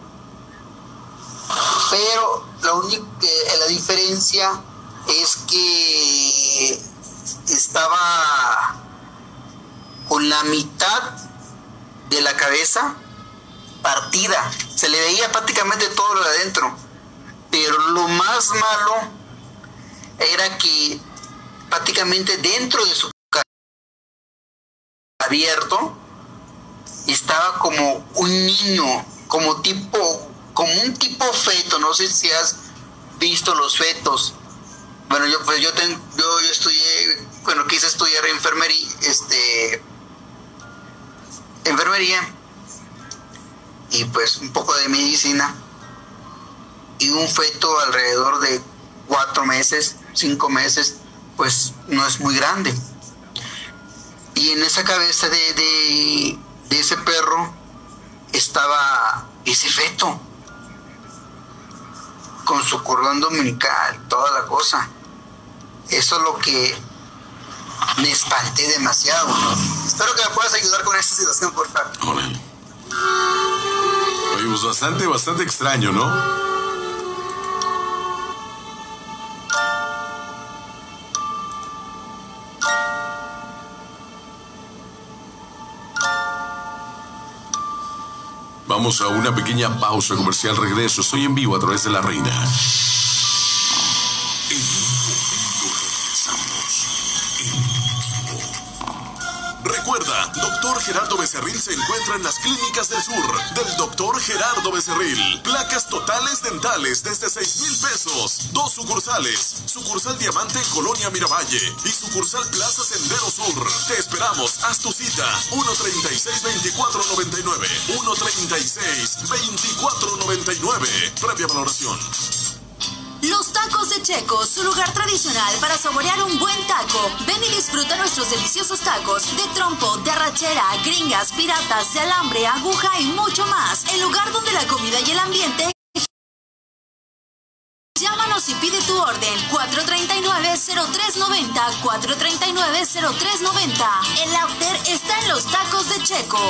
la diferencia es que estaba con la mitad de la cabeza partida, se le veía prácticamente todo lo de adentro, pero lo más malo era que prácticamente dentro de su abierto estaba como un niño, como un tipo feto. No sé si has visto los fetos. Bueno, yo estudié, quise estudiar enfermería y pues un poco de medicina, y un feto alrededor de 4 meses, 5 meses, pues no es muy grande. Y en esa cabeza de ese perro estaba ese feto con su cordón dominical, toda la cosa. Eso es lo que me espanté demasiado. Espero que me puedas ayudar con esta situación, por favor. Órale. Oye, pues bastante extraño, ¿no? Vamos a una pequeña pausa comercial. Regreso. Estoy en vivo a través de La Reina. Recuerda, Dr. Gerardo Becerril se encuentra en las Clínicas del Sur. Del Dr. Gerardo Becerril. Placas totales dentales desde 6,000 pesos. 2 sucursales. Sucursal Diamante en Colonia Miravalle y sucursal Plaza Sendero Sur. Te esperamos. Haz tu cita. 136-2499. 136-2499. Previa valoración. Los tacos de Checo, su lugar tradicional para saborear un buen taco. Ven y disfruta nuestros deliciosos tacos de trompo, de arrachera, gringas, piratas, de alambre, aguja y mucho más. El lugar donde la comida y el ambiente... Llámanos y pide tu orden. 439-0390, 439-0390. El after está en los tacos de Checo.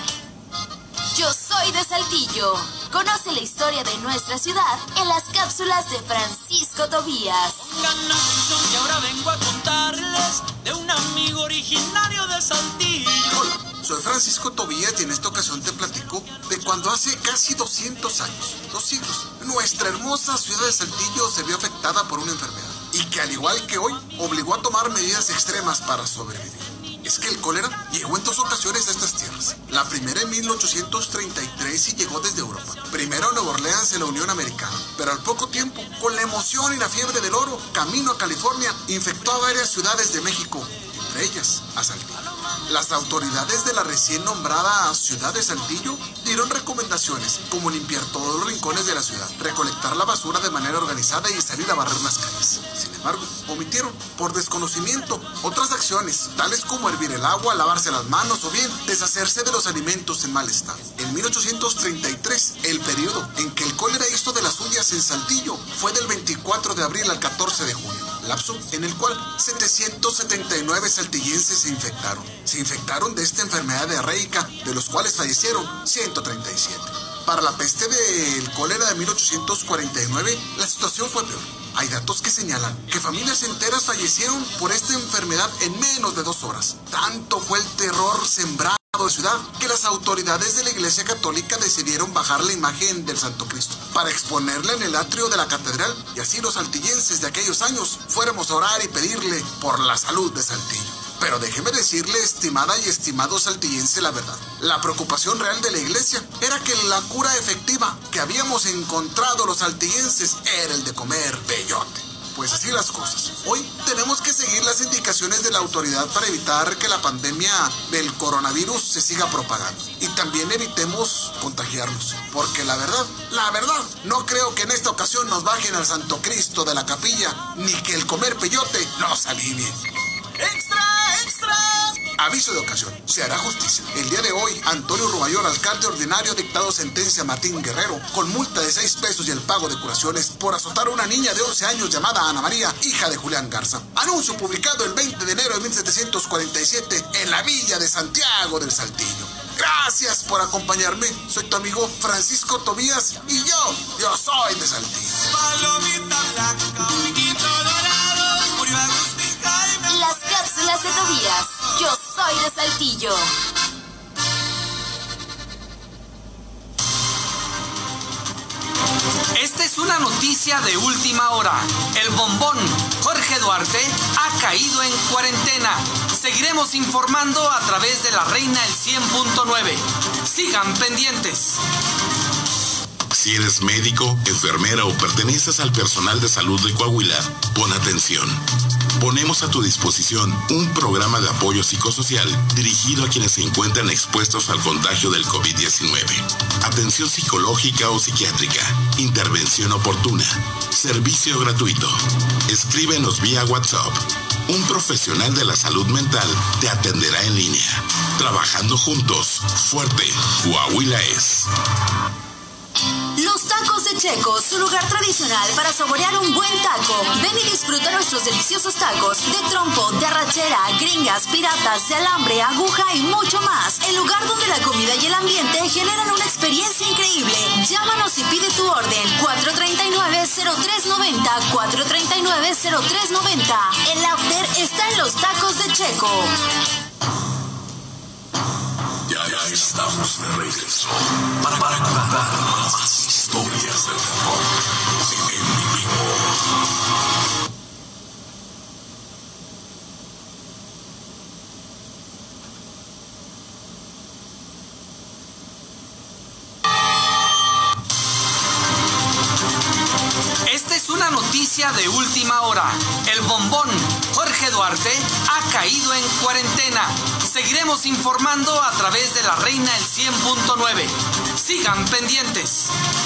Yo soy de Saltillo. Conoce la historia de nuestra ciudad en las cápsulas de Francisco Tobías. Pongan atención que ahora vengo a contarles de un amigo originario de Saltillo. Hola, soy Francisco Tobías y en esta ocasión te platico de cuando hace casi 200 años, 2 siglos, nuestra hermosa ciudad de Saltillo se vio afectada por una enfermedad y que al igual que hoy obligó a tomar medidas extremas para sobrevivir. Es que el cólera llegó en 2 ocasiones a estas tierras. La primera en 1833 y llegó desde Europa. Primero a Nueva Orleans en la Unión Americana, pero al poco tiempo, con la emoción y la fiebre del oro, camino a California, infectó a varias ciudades de México, entre ellas a Saltillo. Las autoridades de la recién nombrada ciudad de Saltillo dieron recomendaciones como limpiar todos los rincones de la ciudad, recolectar la basura de manera organizada y salir a barrer las calles. Sin embargo, omitieron, por desconocimiento, otras acciones, tales como hervir el agua, lavarse las manos o bien deshacerse de los alimentos en mal estado. En 1833, el periodo en que el cólera hizo de las suyas en Saltillo fue del 24 de abril al 14 de junio, lapso en el cual 779 saltillenses se infectaron. Se infectaron de esta enfermedad diarreica, de los cuales fallecieron 137. Para la peste del cólera de 1849, la situación fue peor. Hay datos que señalan que familias enteras fallecieron por esta enfermedad en menos de 2 horas. Tanto fue el terror sembrado en la ciudad que las autoridades de la Iglesia Católica decidieron bajar la imagen del Santo Cristo para exponerla en el atrio de la catedral, y así los saltillenses de aquellos años fuéramos a orar y pedirle por la salud de Saltillo. Pero déjeme decirle, estimada y estimado saltillense, la verdad. La preocupación real de la iglesia era que la cura efectiva que habíamos encontrado los saltillenses era el de comer peyote. Pues así las cosas. Hoy tenemos que seguir las indicaciones de la autoridad para evitar que la pandemia del coronavirus se siga propagando. Y también evitemos contagiarnos. Porque la verdad, no creo que en esta ocasión nos bajen al Santo Cristo de la capilla, ni que el comer peyote nos alivie. Aviso de ocasión, se hará justicia. El día de hoy, Antonio Rubayor, alcalde ordinario, ha dictado sentencia a Martín Guerrero con multa de 6 pesos y el pago de curaciones por azotar a una niña de 11 años llamada Ana María, hija de Julián Garza. Anuncio publicado el 20 de enero de 1747 en la villa de Santiago del Saltillo. Gracias por acompañarme. Soy tu amigo Francisco Tobías y yo soy de Saltillo. Las cápsulas de Tobías. Yo soy de Saltillo. Esta es una noticia de última hora. El bombón Jorge Duarte ha caído en cuarentena. Seguiremos informando a través de la Reina el 100.9. Sigan pendientes. Si eres médico, enfermera o perteneces al personal de salud de Coahuila, pon atención. Ponemos a tu disposición un programa de apoyo psicosocial dirigido a quienes se encuentran expuestos al contagio del COVID-19. Atención psicológica o psiquiátrica, intervención oportuna, servicio gratuito. Escríbenos vía WhatsApp. Un profesional de la salud mental te atenderá en línea. Trabajando juntos, fuerte, Coahuila es. Los tacos de Checo, su lugar tradicional para saborear un buen taco. Ven y disfruta nuestros deliciosos tacos de trompo, de arrachera, gringas, piratas, de alambre, aguja y mucho más. El lugar donde la comida y el ambiente generan una experiencia increíble. Llámanos y pide tu orden. 439-0390, 439-0390. El after está en los tacos de Checo. Ya estamos de regreso para contar más historias del terror en vivo. Esta es una noticia de última hora. El bombón Jorge Duarte ha caído en cuarentena. Seguiremos informando a través de la Reina el 100.9. Sigan pendientes.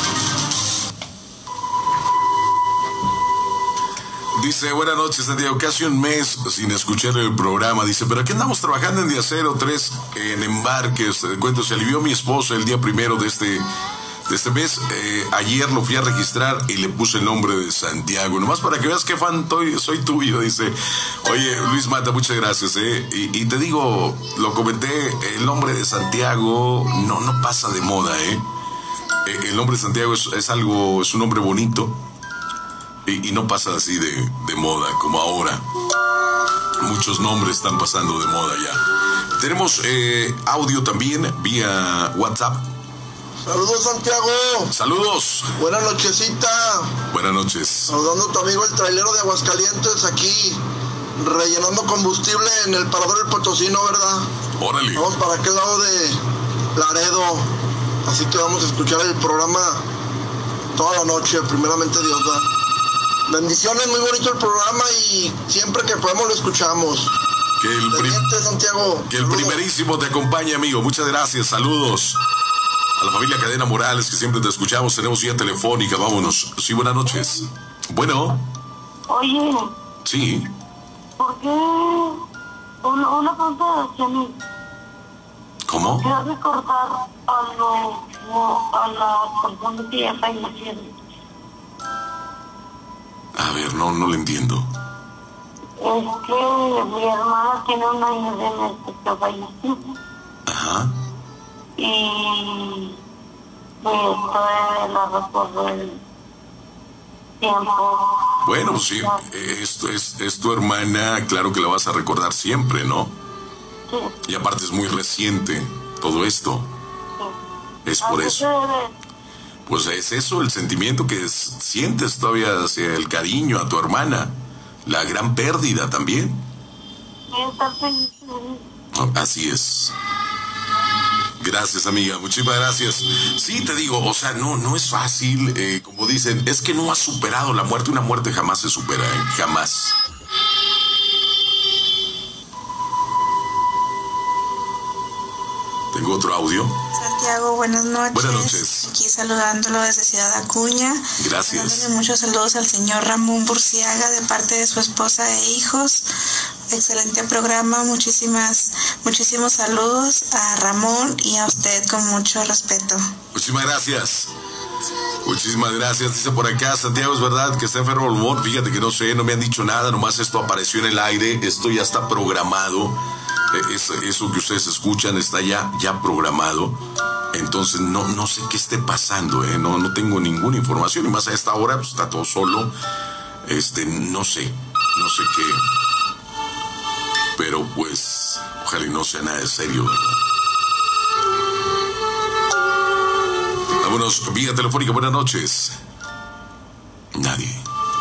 Dice, buenas noches, Santiago, casi un mes sin escuchar el programa. Dice, pero aquí andamos trabajando en día 03 en embarques. Te cuento, se alivió mi esposo el día 1 de este mes. Ayer lo fui a registrar y le puse el nombre de Santiago. Nomás para que veas qué fan soy tuyo. Dice, oye, Luis Mata, muchas gracias. Y te digo, lo comenté, el nombre de Santiago no pasa de moda. El nombre de Santiago es un nombre bonito. Y no pasa así de moda como ahora. Muchos nombres están pasando de moda ya. Tenemos audio también vía WhatsApp. Saludos, Santiago. Saludos. Buenas nochecita. Buenas noches. Saludando a tu amigo el trailero de Aguascalientes aquí, rellenando combustible en el parador del Potosino, ¿verdad? Órale. Vamos para aquel lado de Laredo. Así que vamos a escuchar el programa toda la noche, primeramente Dios, ¿verdad? Bendiciones, muy bonito el programa y siempre que podemos lo escuchamos. Santiago. Que el primerísimo te acompañe, amigo. Muchas gracias, saludos. A la familia Cadena Morales, que siempre te escuchamos, tenemos vía telefónica, vámonos. Sí, buenas noches. Bueno. Oye. Sí. ¿Por qué? Una pregunta hacia mí. ¿Cómo? ¿Qué recordar a la persona que ya fallecieron? A ver, no le entiendo. Es que mi hermana tiene un año de meses que falleció. Ajá. Y todavía la recuerdo el tiempo. Bueno, pues sí, esto es tu hermana, claro que la vas a recordar siempre, ¿no? Sí. Y aparte es muy reciente todo esto. Sí. Es por eso. Pues es eso, el sentimiento que sientes todavía hacia el cariño a tu hermana. La gran pérdida también. Así es. Gracias, amiga, muchísimas gracias. Sí, te digo, o sea, no es fácil, como dicen, es que no has superado la muerte. Una muerte jamás se supera, jamás. Tengo otro audio. Santiago, buenas noches. Buenas noches. Aquí saludándolo desde Ciudad Acuña. Gracias. Dándole muchos saludos al señor Ramón Burciaga de parte de su esposa e hijos. excelente programa, muchísimos saludos a Ramón y a usted con mucho respeto. Muchísimas gracias. Muchísimas gracias. Dice por acá, Santiago, ¿es verdad que está enfermo el humor? Fíjate que no sé, no me han dicho nada, nomás esto apareció en el aire, esto ya está programado. Eso que ustedes escuchan está ya programado. Entonces no sé qué esté pasando, no tengo ninguna información, y más a esta hora pues está todo solo. No sé qué, pero pues ojalá y no sea nada de serio, ¿verdad? Vámonos, vía telefónica, buenas noches. Nadie.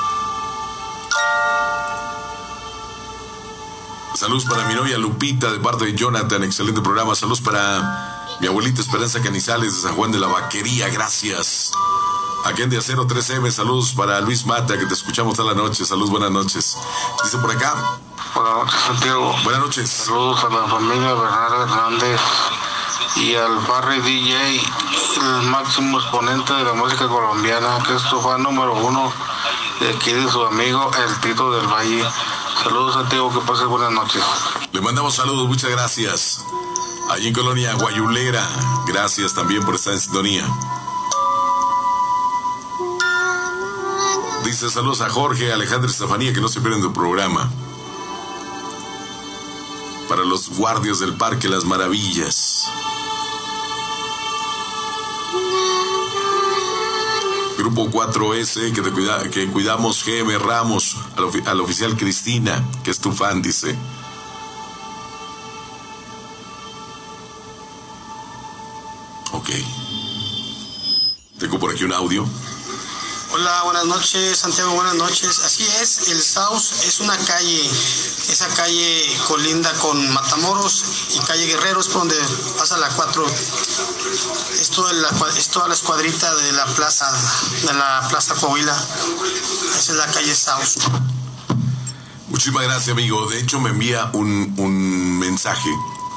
Saludos para mi novia Lupita de parte de Jonathan, excelente programa. Saludos para mi abuelita Esperanza Canizales de San Juan de la Vaquería, gracias. Aquí de Acero 3M, saludos para Luis Mata, que te escuchamos toda la noche. Saludos, buenas noches. Dice por acá. Buenas noches, Santiago. Buenas noches. Saludos a la familia Bernardo Hernández y al Barry DJ, el máximo exponente de la música colombiana, que es su fan número 1 de aquí de su amigo El Tito del Valle. Saludos, Santiago, que pases buenas noches. Le mandamos saludos, muchas gracias. Allí en Colonia Guayulera, gracias también por estar en sintonía. Dice saludos a Jorge, Alejandro y Estefanía, que no se pierden del programa. Para los guardias del Parque Las Maravillas. Grupo 4S, que cuidamos GM Ramos, al oficial Cristina, que es tu fan, dice. Ok. Tengo por aquí un audio. Hola, buenas noches, Santiago, buenas noches. Así es, el Saus es una calle, esa calle colinda con Matamoros y calle Guerreros, por donde pasa la 4. Es toda la escuadrita de la plaza Coahuila. Esa es la calle Saus. Muchísimas gracias, amigo. De hecho, me envía un mensaje.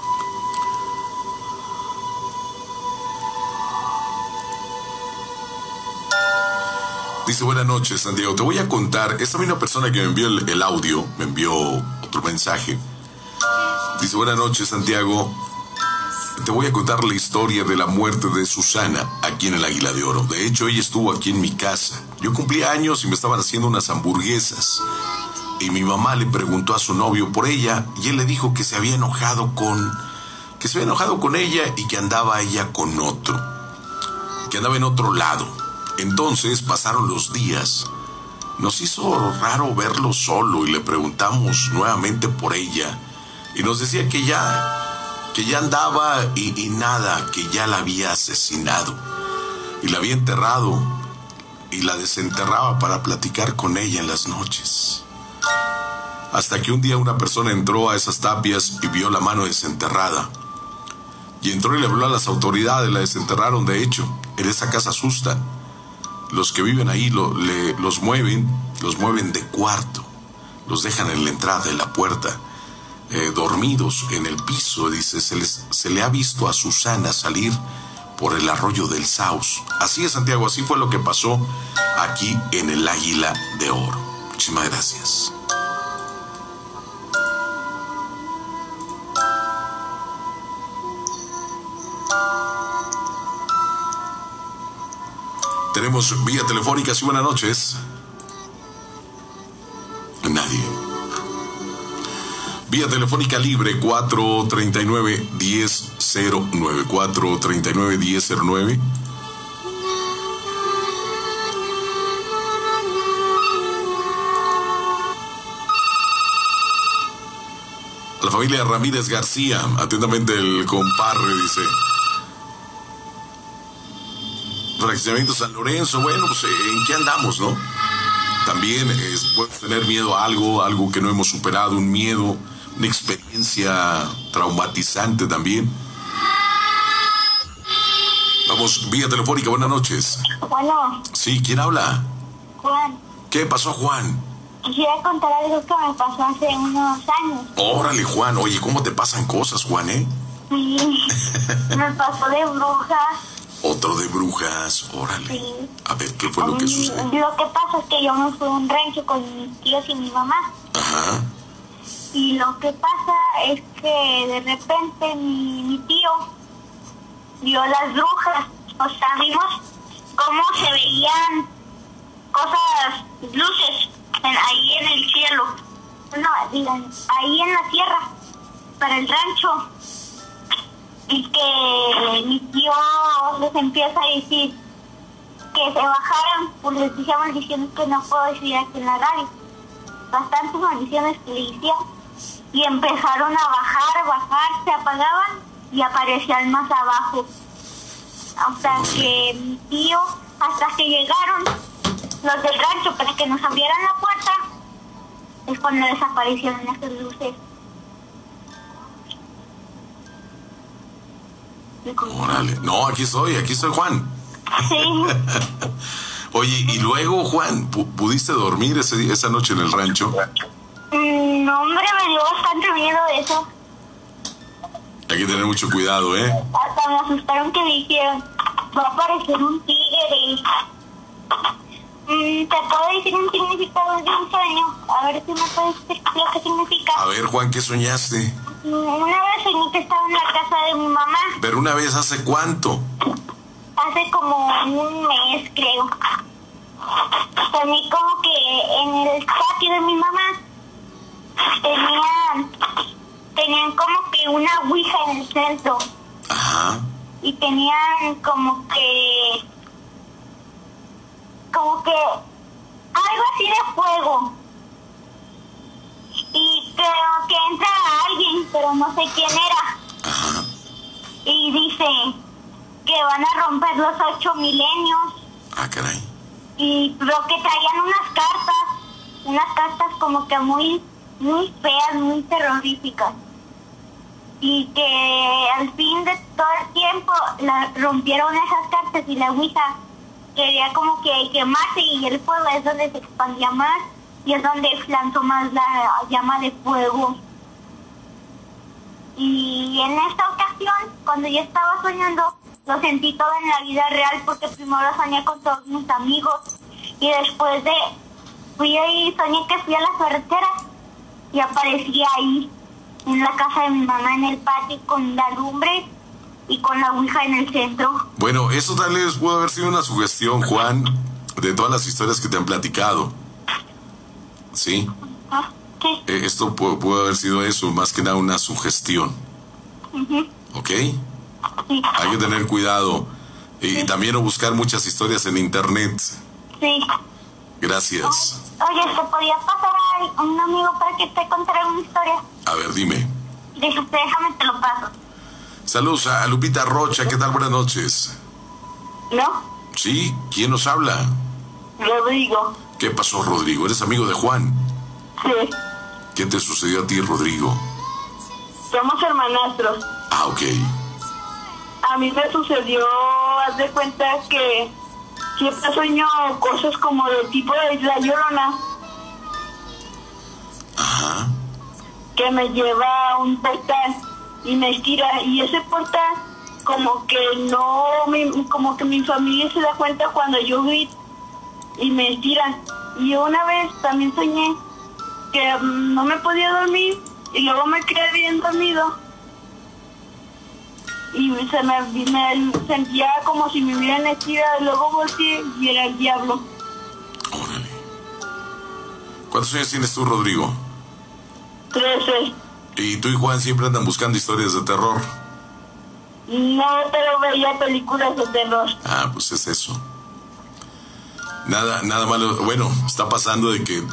Dice, buenas noches, Santiago. Te voy a contar, esta misma persona que me envió el audio, me envió otro mensaje. Dice, buenas noches, Santiago. Te voy a contar la historia de la muerte de Susana aquí en el Águila de Oro. De hecho, ella estuvo aquí en mi casa. Yo cumplía años y me estaban haciendo unas hamburguesas. Y mi mamá le preguntó a su novio por ella y él le dijo que se había enojado con ella y que andaba ella con otro. Que andaba en otro lado. Entonces pasaron los días, nos hizo raro verlo solo y le preguntamos nuevamente por ella y nos decía que ya andaba y nada, que ya la había asesinado y la había enterrado y la desenterraba para platicar con ella en las noches. Hasta que un día una persona entró a esas tapias y vio la mano desenterrada y entró y le habló a las autoridades, la desenterraron. De hecho, en esa casa asusta. Los que viven ahí los mueven de cuarto, los dejan en la entrada de la puerta, dormidos en el piso. Dice, se le ha visto a Susana salir por el arroyo del Saus. Así es, Santiago, así fue lo que pasó aquí en el Águila de Oro. Muchísimas gracias. Tenemos vía telefónica, sí, buenas noches. Nadie. Vía telefónica libre 439-1009. 439-1009. A la familia Ramírez García, atentamente el compadre, dice. Fraccionamiento San Lorenzo, bueno, pues ¿en qué andamos, no? También puedes tener miedo a algo que no hemos superado, un miedo, una experiencia traumatizante también. Vamos, vía telefónica, buenas noches. Bueno. Sí, ¿quién habla? Juan. ¿Qué pasó, Juan? Quisiera contar algo que me pasó hace unos años. Órale, Juan, oye, ¿cómo te pasan cosas, Juan, Sí, me pasó de brujas. Otro de brujas, órale. Sí. A ver, ¿qué fue lo que sucedió? Lo que pasa es que yo me fui a un rancho con mis tíos y mi mamá. Ajá. Y lo que pasa es que de repente mi tío vio las brujas. O sea, vimos cómo se veían cosas, luces, ahí en el cielo. No, digan, ahí en la tierra, para el rancho. Y que mi tío les empieza a decir que se bajaran, pues les decía maldiciones que no puedo decir aquí en la radio. Bastantes maldiciones que le decía. Y empezaron a bajar, se apagaban y aparecían más abajo. Hasta que mi tío, hasta que llegaron los del rancho para que nos abrieran la puerta, es cuando desaparecieron esas luces. Órale. No, aquí estoy Juan. Sí. Oye, y luego, Juan, ¿pudiste dormir esa noche en el rancho? No, hombre, me dio bastante miedo eso. Hay que tener mucho cuidado, ¿eh? Hasta me asustaron que dijeron, va a aparecer un tigre. ¿Te puedo decir un significado de un sueño? A ver si me puedes decir lo que significa. A ver, Juan, ¿qué soñaste? Una vez soñé que estaba en la casa de mi mamá. ¿Pero una vez hace cuánto? Hace como un mes, creo. Soñé como que en el patio de mi mamá tenían como que una ouija en el centro. Ajá. Y tenían como que algo así de fuego. Y creo que entra alguien, pero no sé quién era. Ajá. Y dice que van a romper los 8 milenios. Ah, caray. Y creo que traían unas cartas como que muy feas, muy terroríficas. Y que al fin de todo el tiempo rompieron esas cartas y la ouija quería como que quemarse, y el fuego es donde se expandía más y es donde lanzó más la llama de fuego. Y en esta ocasión, cuando yo estaba soñando, lo sentí todo en la vida real, porque primero soñé con todos mis amigos y después soñé que fui a la carretera y aparecí ahí en la casa de mi mamá en el patio con la lumbre y con la ouija en el centro. Bueno, eso tal vez pudo haber sido una sugestión, Juan, de todas las historias que te han platicado. ¿Sí? Sí. Esto pudo haber sido eso, más que nada una sugestión. ¿Ok? Sí. Hay que tener cuidado. Y también no buscar muchas historias en internet. Sí. Gracias. Oye, ¿te podía pasar a un amigo para que te contara una historia? A ver, dime. Déjame, te lo paso. Saludos a Lupita Rocha, ¿qué tal? Buenas noches. ¿No? ¿Sí? ¿Quién nos habla? Rodrigo. ¿Qué pasó, Rodrigo? ¿Eres amigo de Juan? Sí. ¿Qué te sucedió a ti, Rodrigo? Somos hermanastros. Ah, ok. A mí me sucedió, haz de cuenta que siempre sueño cosas como del tipo de La Llorona. Ajá. Que me lleva a un portal y me estira, y ese portal como que como que mi familia se da cuenta cuando yo grito y me estiran. Y una vez también soñé que no me podía dormir y luego me quedé bien dormido y me sentía como si me hubieran estirado, y luego volteé y era el diablo. Órale. ¿Cuántos años tienes tú, Rodrigo? 13. ¿Y tú y Juan siempre andan buscando historias de terror? No, pero veía películas de terror. Ah, pues es eso. Nada malo. Bueno, está pasando de que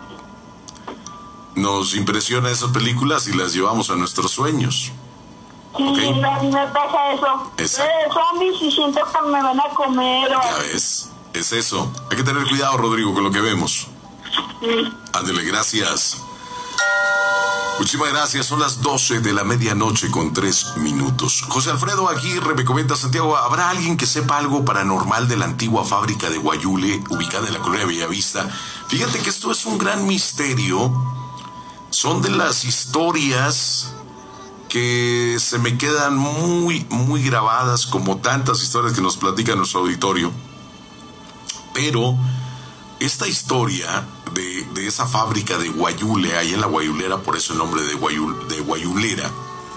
nos impresionan esas películas y las llevamos a nuestros sueños. Sí, ¿Okay? me pasa eso. Exacto. Zombies y siento que me van a comer. Ya ves, es eso. Hay que tener cuidado, Rodrigo, con lo que vemos. Sí. Ándele, gracias. Muchísimas gracias, son las 12 de la medianoche con 3 minutos. José Alfredo Aguirre me comenta, Santiago, ¿habrá alguien que sepa algo paranormal de la antigua fábrica de Guayule, ubicada en la colonia Bellavista? Fíjate que esto es un gran misterio. Son de las historias que se me quedan muy, muy grabadas, como tantas historias que nos platica nuestro auditorio. Pero esta historia de esa fábrica de Guayule, ahí en la Guayulera, por eso el nombre de Guayulera.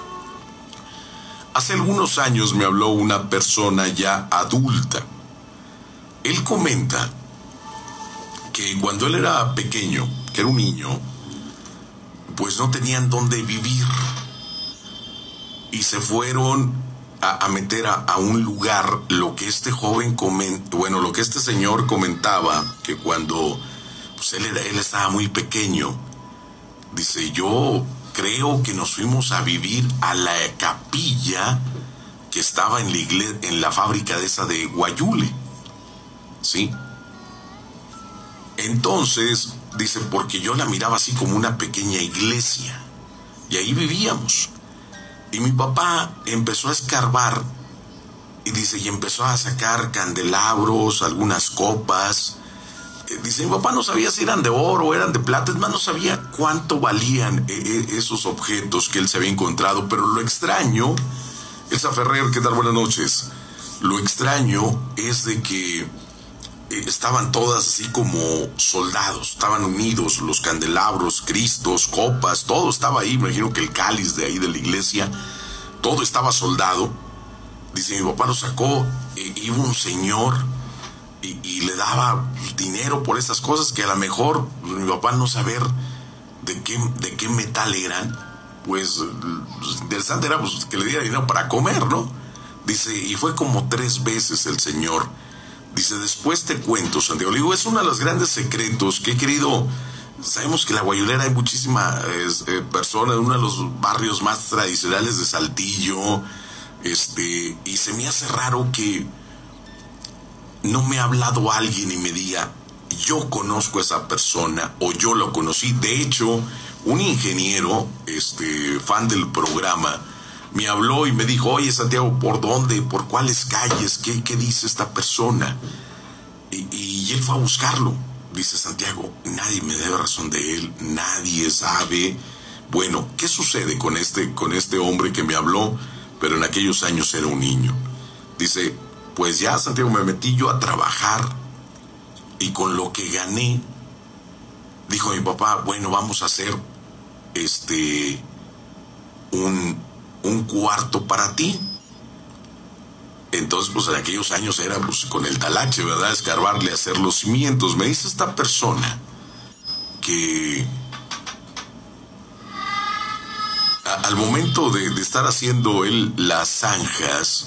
Hace algunos años me habló una persona ya adulta. Él comenta que cuando él era pequeño, que era un niño, pues no tenían dónde vivir y se fueron a meter a un lugar. Lo que este joven lo que este señor comentaba, que cuando pues él estaba muy pequeño, dice, yo creo que nos fuimos a vivir a la capilla que estaba en la fábrica de esa de Guayule, ¿sí? Entonces, dice, porque yo la miraba así como una pequeña iglesia, y ahí vivíamos. Y mi papá empezó a escarbar, y dice, y empezó a sacar candelabros, algunas copas. Dice, mi papá no sabía si eran de oro o eran de plata, es más, no sabía cuánto valían esos objetos que él se había encontrado. Pero lo extraño, Elsa Ferrer, ¿qué tal? Buenas noches. Lo extraño es de que estaban todas así como soldados, estaban unidos, los candelabros, cristos, copas, todo estaba ahí. Me imagino que el cáliz de ahí de la iglesia, todo estaba soldado. Dice, mi papá lo sacó, iba un señor y le daba dinero por esas cosas que a lo mejor mi papá no saber de qué metal eran. Pues interesante era pues, que le diera dinero para comer, ¿no? Dice, y fue como 3 veces el señor. Dice, después te cuento, Santiago. Le digo, es uno de los grandes secretos que he querido. Sabemos que en la Guayulera hay muchísimas personas, uno de los barrios más tradicionales de Saltillo, y se me hace raro que no me ha hablado alguien y me diga, yo conozco a esa persona, o yo lo conocí. De hecho, un ingeniero, fan del programa, me habló y me dijo, oye, Santiago, ¿por dónde? ¿Por cuáles calles? ¿Qué dice esta persona? Y él fue a buscarlo. Dice, Santiago, nadie me debe razón de él, nadie sabe. Bueno, ¿qué sucede con este hombre que me habló, pero en aquellos años era un niño? Dice, pues ya, Santiago, me metí yo a trabajar y con lo que gané, dijo mi papá, bueno, vamos a hacer un cuarto para ti. Entonces, pues en aquellos años era pues con el talache, ¿verdad? Escarbarle, hacer los cimientos. Me dice esta persona que al momento de estar haciendo él las zanjas,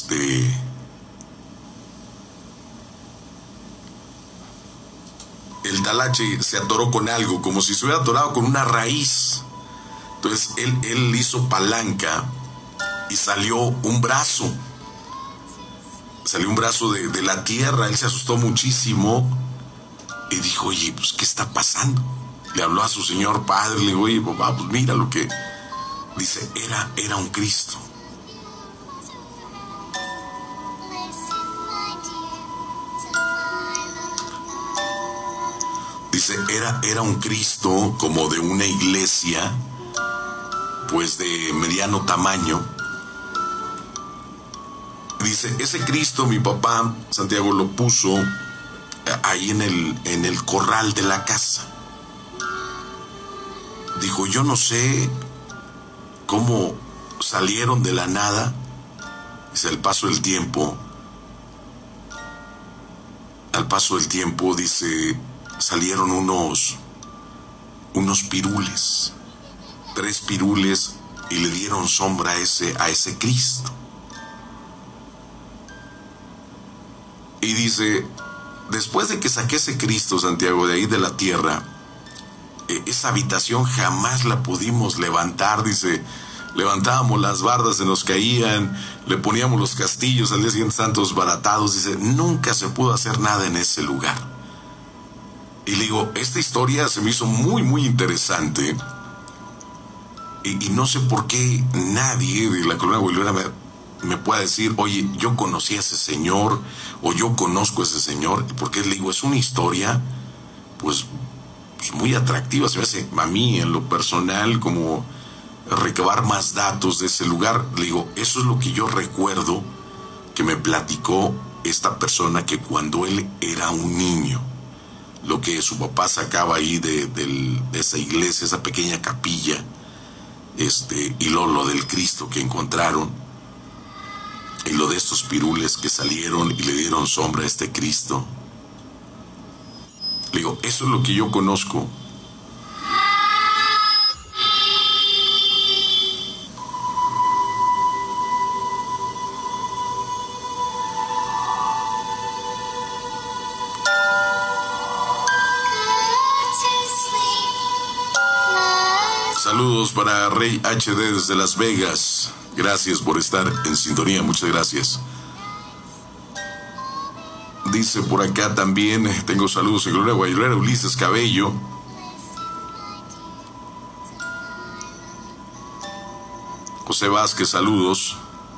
el talache se atoró con algo, como si se hubiera atorado con una raíz. Entonces él hizo palanca y salió un brazo. Salió un brazo de la tierra. Él se asustó muchísimo y dijo, oye, pues ¿qué está pasando? Le habló a su señor padre, le dijo, oye, papá, pues mira lo que... Dice, era un Cristo. Dice, era un Cristo como de una iglesia, pues de mediano tamaño. Dice, ese Cristo mi papá, Santiago, lo puso ahí en el corral de la casa. Dijo, yo no sé cómo salieron de la nada. Dice, al paso del tiempo, dice, salieron unos pirules, 3 pirules, y le dieron sombra a ese Cristo. Y dice, después de que saqué ese Cristo, Santiago, de ahí de la tierra, esa habitación jamás la pudimos levantar. Dice, levantábamos las bardas, se nos caían, le poníamos los castillos, al día siguiente santos baratados. Dice, nunca se pudo hacer nada en ese lugar. Y le digo, esta historia se me hizo muy, muy interesante. Y no sé por qué nadie de la colonia Guayulera me pueda decir, oye, yo conocí a ese señor, o yo conozco a ese señor, porque le digo, es una historia, pues muy atractiva. Se me hace a mí, en lo personal, como recabar más datos de ese lugar. Le digo, eso es lo que yo recuerdo que me platicó esta persona, que cuando él era un niño, lo que su papá sacaba ahí de esa iglesia, esa pequeña capilla, y lo del Cristo que encontraron, y lo de estos pirules que salieron y le dieron sombra a este Cristo. Le digo, eso es lo que yo conozco. Saludos para Rey HD desde Las Vegas. Gracias por estar en sintonía, muchas gracias. Dice por acá también, tengo saludos en Gloria Guayulera, Ulises Cabello. José Vázquez, saludos.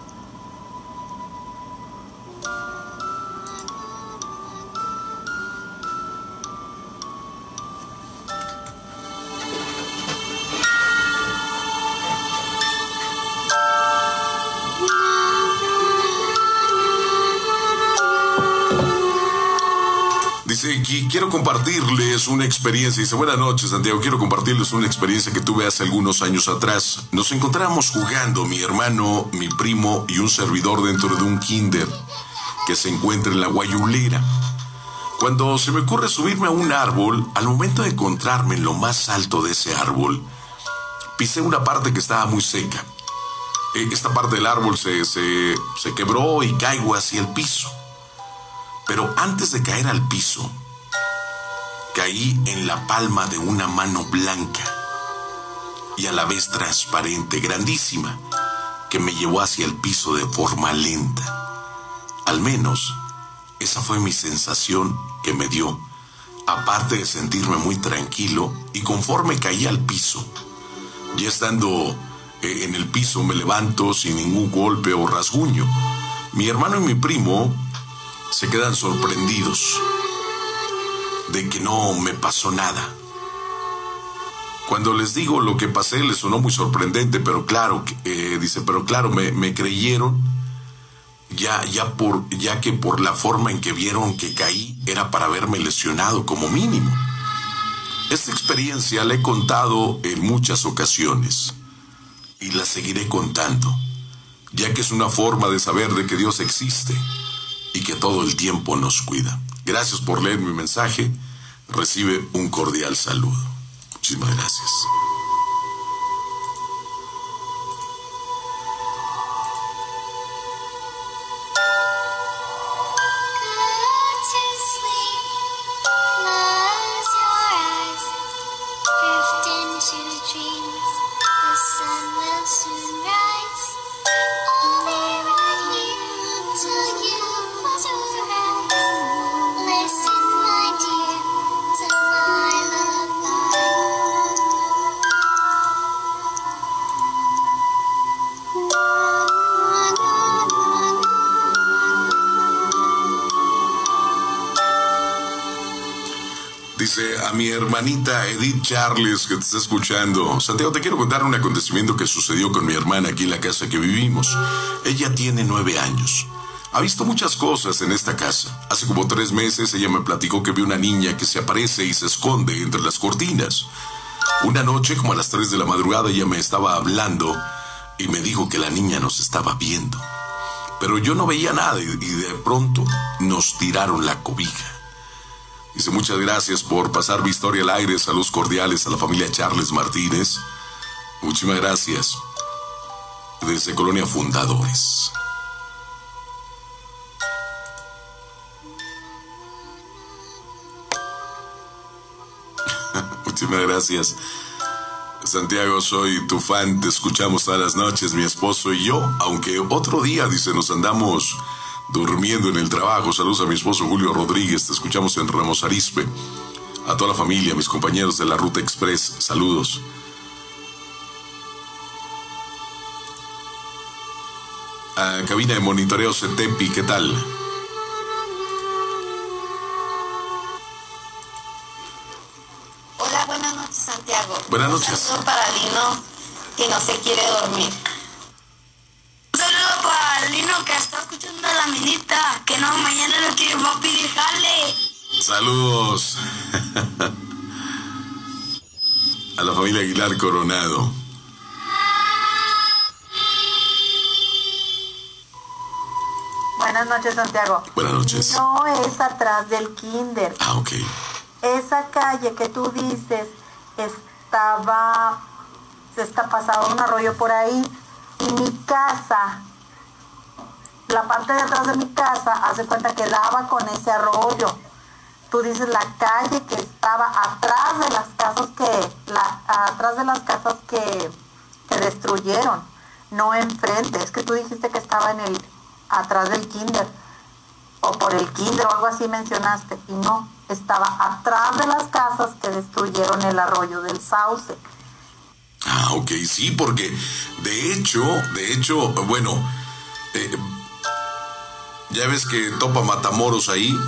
Quiero compartirles una experiencia. Dice, buenas noches, Santiago. Quiero compartirles una experiencia que tuve hace algunos años atrás. Nos encontramos jugando, mi hermano, mi primo y un servidor dentro de un kinder que se encuentra en la Guayulera. Cuando se me ocurre subirme a un árbol, al momento de encontrarme en lo más alto de ese árbol, pisé una parte que estaba muy seca. Esta parte del árbol se quebró y caigo hacia el piso. Pero antes de caer al piso, caí en la palma de una mano blanca y a la vez transparente, grandísima, que me llevó hacia el piso de forma lenta. Al menos, esa fue mi sensación que me dio, aparte de sentirme muy tranquilo, y conforme caí al piso, ya estando en el piso me levanto sin ningún golpe o rasguño. Mi hermano y mi primo se quedan sorprendidos de que no me pasó nada. Cuando les digo lo que pasé, les sonó muy sorprendente, pero claro, me creyeron, ya que por la forma en que vieron que caí, era para haberme lesionado como mínimo. Esta experiencia la he contado en muchas ocasiones, y la seguiré contando, ya que es una forma de saber de que Dios existe, y que todo el tiempo nos cuida. Gracias por leer mi mensaje. Recibe un cordial saludo. Muchísimas gracias. Dice a mi hermanita Edith Charles, que te está escuchando: Santiago, te quiero contar un acontecimiento que sucedió con mi hermana aquí en la casa que vivimos. Ella tiene 9 años. Ha visto muchas cosas en esta casa. Hace como 3 meses ella me platicó que vio una niña que se aparece y se esconde entre las cortinas. Una noche, como a las 3 de la madrugada, ella me estaba hablando y me dijo que la niña nos estaba viendo. Pero yo no veía nada y de pronto nos tiraron la cobija. Dice, muchas gracias por pasar mi historia al aire. Saludos cordiales a la familia Charles Martínez. Muchísimas gracias. Desde Colonia Fundadores. Muchísimas gracias. Santiago, soy tu fan, te escuchamos todas las noches, mi esposo y yo, aunque otro día, dice, nos andamos durmiendo en el trabajo. Saludos a mi esposo Julio Rodríguez, te escuchamos en Ramos Arizpe. A toda la familia, mis compañeros de la Ruta Express, saludos. A cabina de monitoreo CETEPI, ¿qué tal? Hola, buenas noches, Santiago. Buenas noches. Un saludo para Lino, que no se quiere dormir. Un saludo para Lino, que está escuchando a la minita, que no, mañana lo quiere, va a pedir jale. Saludos a la familia Aguilar Coronado. Buenas noches, Santiago. Buenas noches. No es atrás del kinder. Ah, ok. Esa calle que tú dices pasaba un arroyo por ahí. Y mi casa, la parte de atrás de mi casa, hace cuenta que daba con ese arroyo. Tú dices la calle que estaba atrás de las casas que destruyeron, no enfrente. Es que tú dijiste que estaba atrás del kinder, o por el kinder o algo así mencionaste, y no, estaba atrás de las casas que destruyeron el arroyo del Sauce. Ah, ok, sí, porque de hecho, bueno, ya ves que topa Matamoros ahí,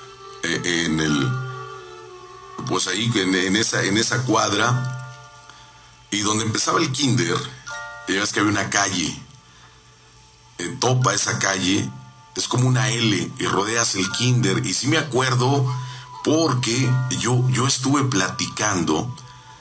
pues ahí en esa cuadra, y donde empezaba el kinder, ya ves que había una calle, topa esa calle, es como una L, y rodeas el kinder, y sí me acuerdo porque yo estuve platicando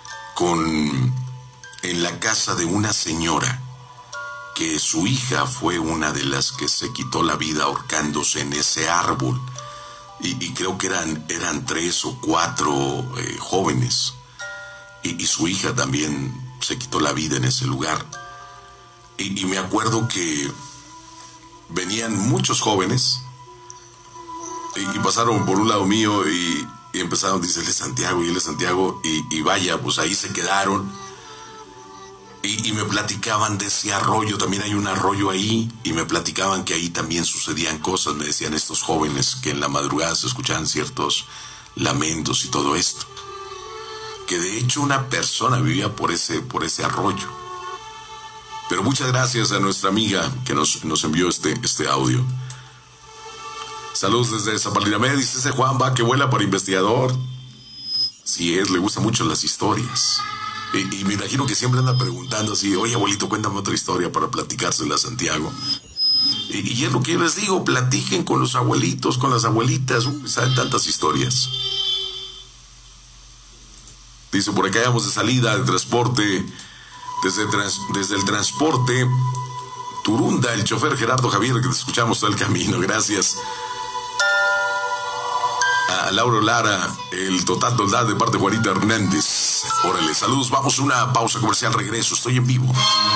en la casa de una señora, que su hija fue una de las que se quitó la vida ahorcándose en ese árbol, y creo que eran 3 o 4 jóvenes, y su hija también se quitó la vida en ese lugar, y me acuerdo que venían muchos jóvenes, y pasaron por un lado mío, y empezaron, dice, él es Santiago, y él es Santiago, y vaya, pues ahí se quedaron. Y me platicaban de ese arroyo, también hay un arroyo ahí, y me platicaban que ahí también sucedían cosas, me decían estos jóvenes, que en la madrugada se escuchaban ciertos lamentos y todo esto. Que de hecho una persona vivía por ese arroyo. Pero muchas gracias a nuestra amiga que nos envió este audio. Saludos desde Zapalinamed, dice ese Juan va que vuela para investigador. Sí es, le gustan mucho las historias. Y me imagino que siempre anda preguntando así, oye abuelito, cuéntame otra historia para platicársela a Santiago. Y es lo que yo les digo, platiquen con los abuelitos, con las abuelitas, saben tantas historias. Dice, por acá vamos de salida de transporte, desde el transporte Turunda, el chofer Gerardo Javier, que te escuchamos todo el camino, gracias. A Lauro Lara, el total toldad de parte de Juanita Hernández. Órale, saludos, vamos a una pausa comercial, regreso, estoy en vivo.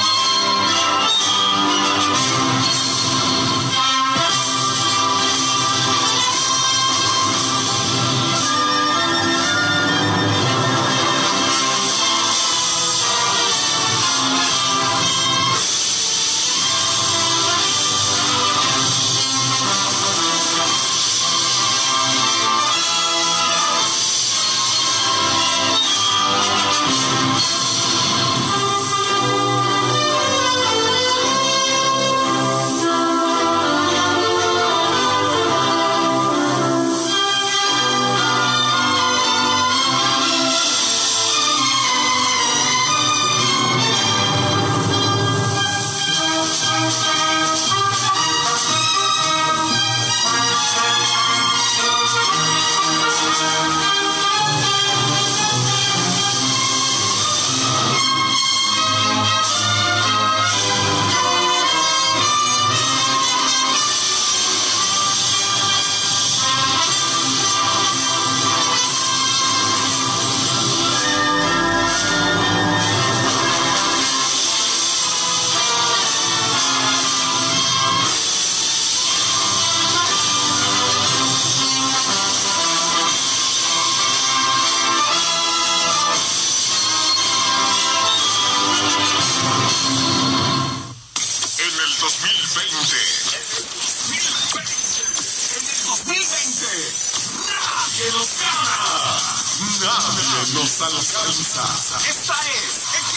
Nos alcanza. Esta es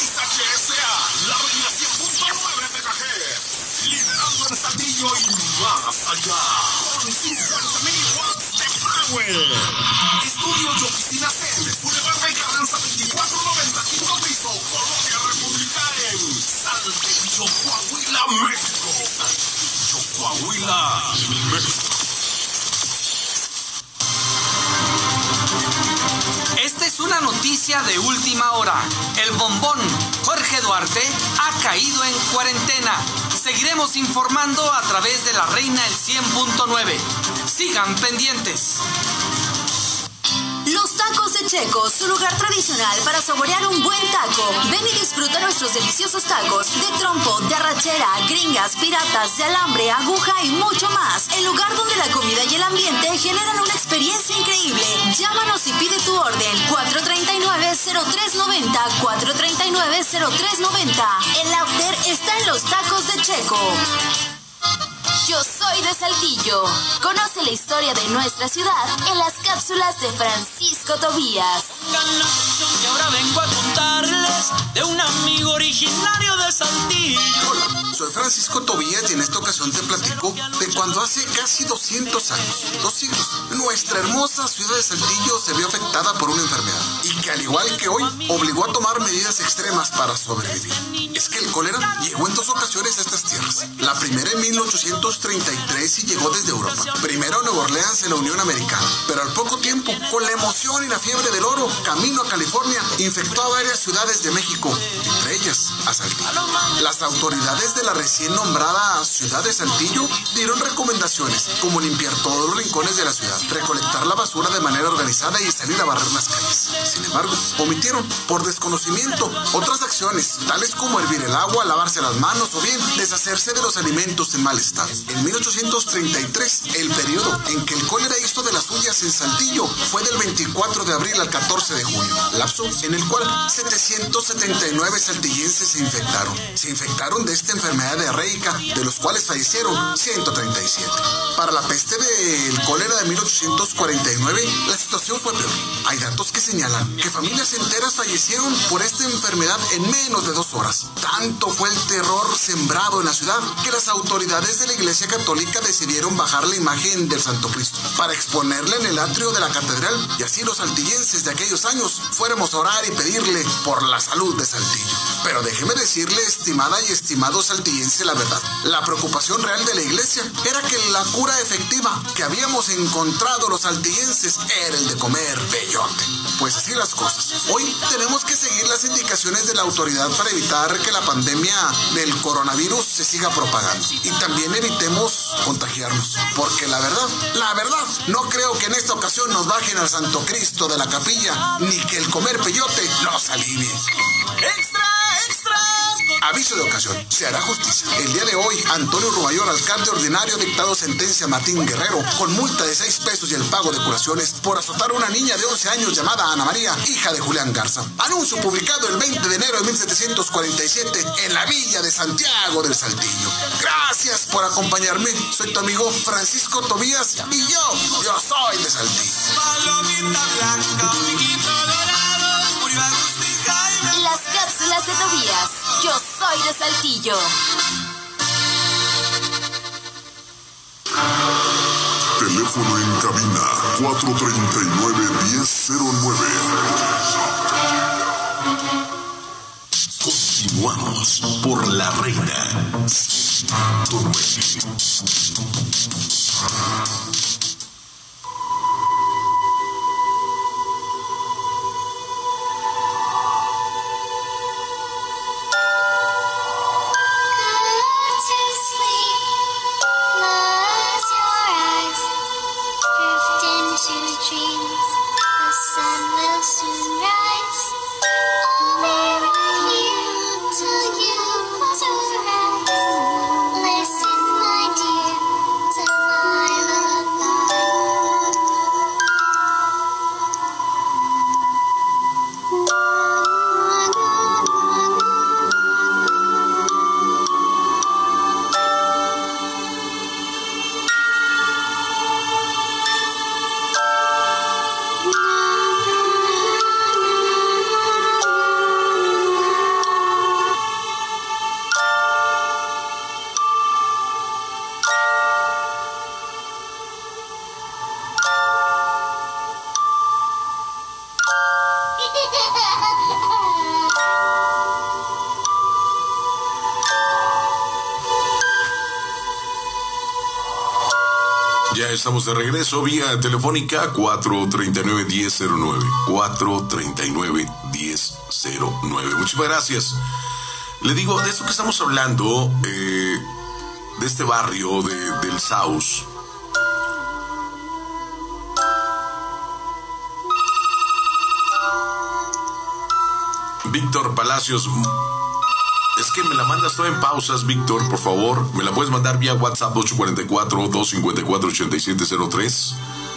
XHSA, la reina 100.9 MHz, liderando en Saltillo y más allá, con 50.000 watts de power. Estudios y oficinas en Boulevard de Carranza 2490, quinto piso, Colonia República en Saltillo, Coahuila, México. Saltillo, Coahuila, México. Esta es una noticia de última hora. El bombón Jorge Duarte ha caído en cuarentena. Seguiremos informando a través de la Reina el 100.9. Sigan pendientes. Los tacos de Checo, su lugar tradicional para saborear un buen taco. Ven y disfruta nuestros deliciosos tacos de trompo, de arrachera, gringas, piratas, de alambre, aguja y mucho más. El lugar donde la comida y el ambiente generan una experiencia increíble. Llámanos y pide tu orden. 439-0390, 439-0390. El after está en los tacos de Checo. Yo soy de Saltillo. Conoce la historia de nuestra ciudad en las cápsulas de Francisco Tobías. Y ahora vengo a contarles de un amigo originario de Saltillo. Hola, soy Francisco Tobías y en esta ocasión te platico de cuando hace casi 200 años, 2 siglos, nuestra hermosa ciudad de Saltillo se vio afectada por una enfermedad y que al igual que hoy obligó a tomar medidas extremas para sobrevivir. Es que el cólera llegó en 2 ocasiones a estas tierras. La primera en 1833 y llegó desde Europa. Primero a Nueva Orleans en la Unión Americana, pero al poco tiempo, con la emoción y la fiebre del oro, camino a California, infectó a varias ciudades de México, entre ellas a Saltillo. Las autoridades de la recién nombrada ciudad de Saltillo dieron recomendaciones como limpiar todos los rincones de la ciudad, recolectar la basura de manera organizada y salir a barrer las calles. Sin embargo, omitieron, por desconocimiento, otras acciones, tales como hervir el agua, lavarse las manos o bien deshacerse de los alimentos en mal estado. En 1833, el periodo en que el cólera hizo de las suyas en Saltillo fue del 24 de abril al 14 de junio, lapso en el cual 779 saltillenses se infectaron. Se infectaron de esta enfermedad diarreica, de los cuales fallecieron 137. Para la peste del cólera de 1849, la situación fue peor. Hay datos que señalan que familias enteras fallecieron por esta enfermedad en menos de 2 horas. Tanto fue el terror sembrado en la ciudad que las autoridades de la Iglesia Católica decidieron bajar la imagen del Santo Cristo para exponerla en el atrio de la catedral y así los saltillenses de aquellos años fuéramos a orar y pedirle por la salud de Saltillo. Pero déjeme decirle, estimada y estimado saltillense, la verdad. La preocupación real de la Iglesia era que la cura efectiva que habíamos encontrado los saltillenses era el de comer peyote. Pues así las cosas. Hoy tenemos que seguir las indicaciones de la autoridad para evitar que la pandemia del coronavirus se siga propagando. Y también evitemos contagiarnos. Porque la verdad, no creo que en esta ocasión nos bajen al Santo Cristo de la capilla, ni que el comer peyote nos alivie. ¡Extra, extra! Aviso de ocasión, se hará justicia. El día de hoy, Antonio Rubayor, alcalde ordinario, dictado sentencia a Martín Guerrero con multa de 6 pesos y el pago de curaciones por azotar a una niña de 11 años llamada Ana María, hija de Julián Garza. Anuncio publicado el 20 de enero de 1747 en la villa de Santiago del Saltillo. Gracias por acompañarme. Soy tu amigo Francisco Tobías y yo soy de Saltillo. Las cápsulas de Tobías. Yo soy de Saltillo. Teléfono en cabina 439-1009. Continuamos por la Reina 100.9. Ya estamos de regreso vía telefónica 439-1009. 439-1009. Muchísimas gracias. Le digo, de esto que estamos hablando, de este barrio del Saus. Víctor Palacios. Es que me la mandas toda en pausas, Víctor, por favor. Me la puedes mandar vía WhatsApp 844-254-8703.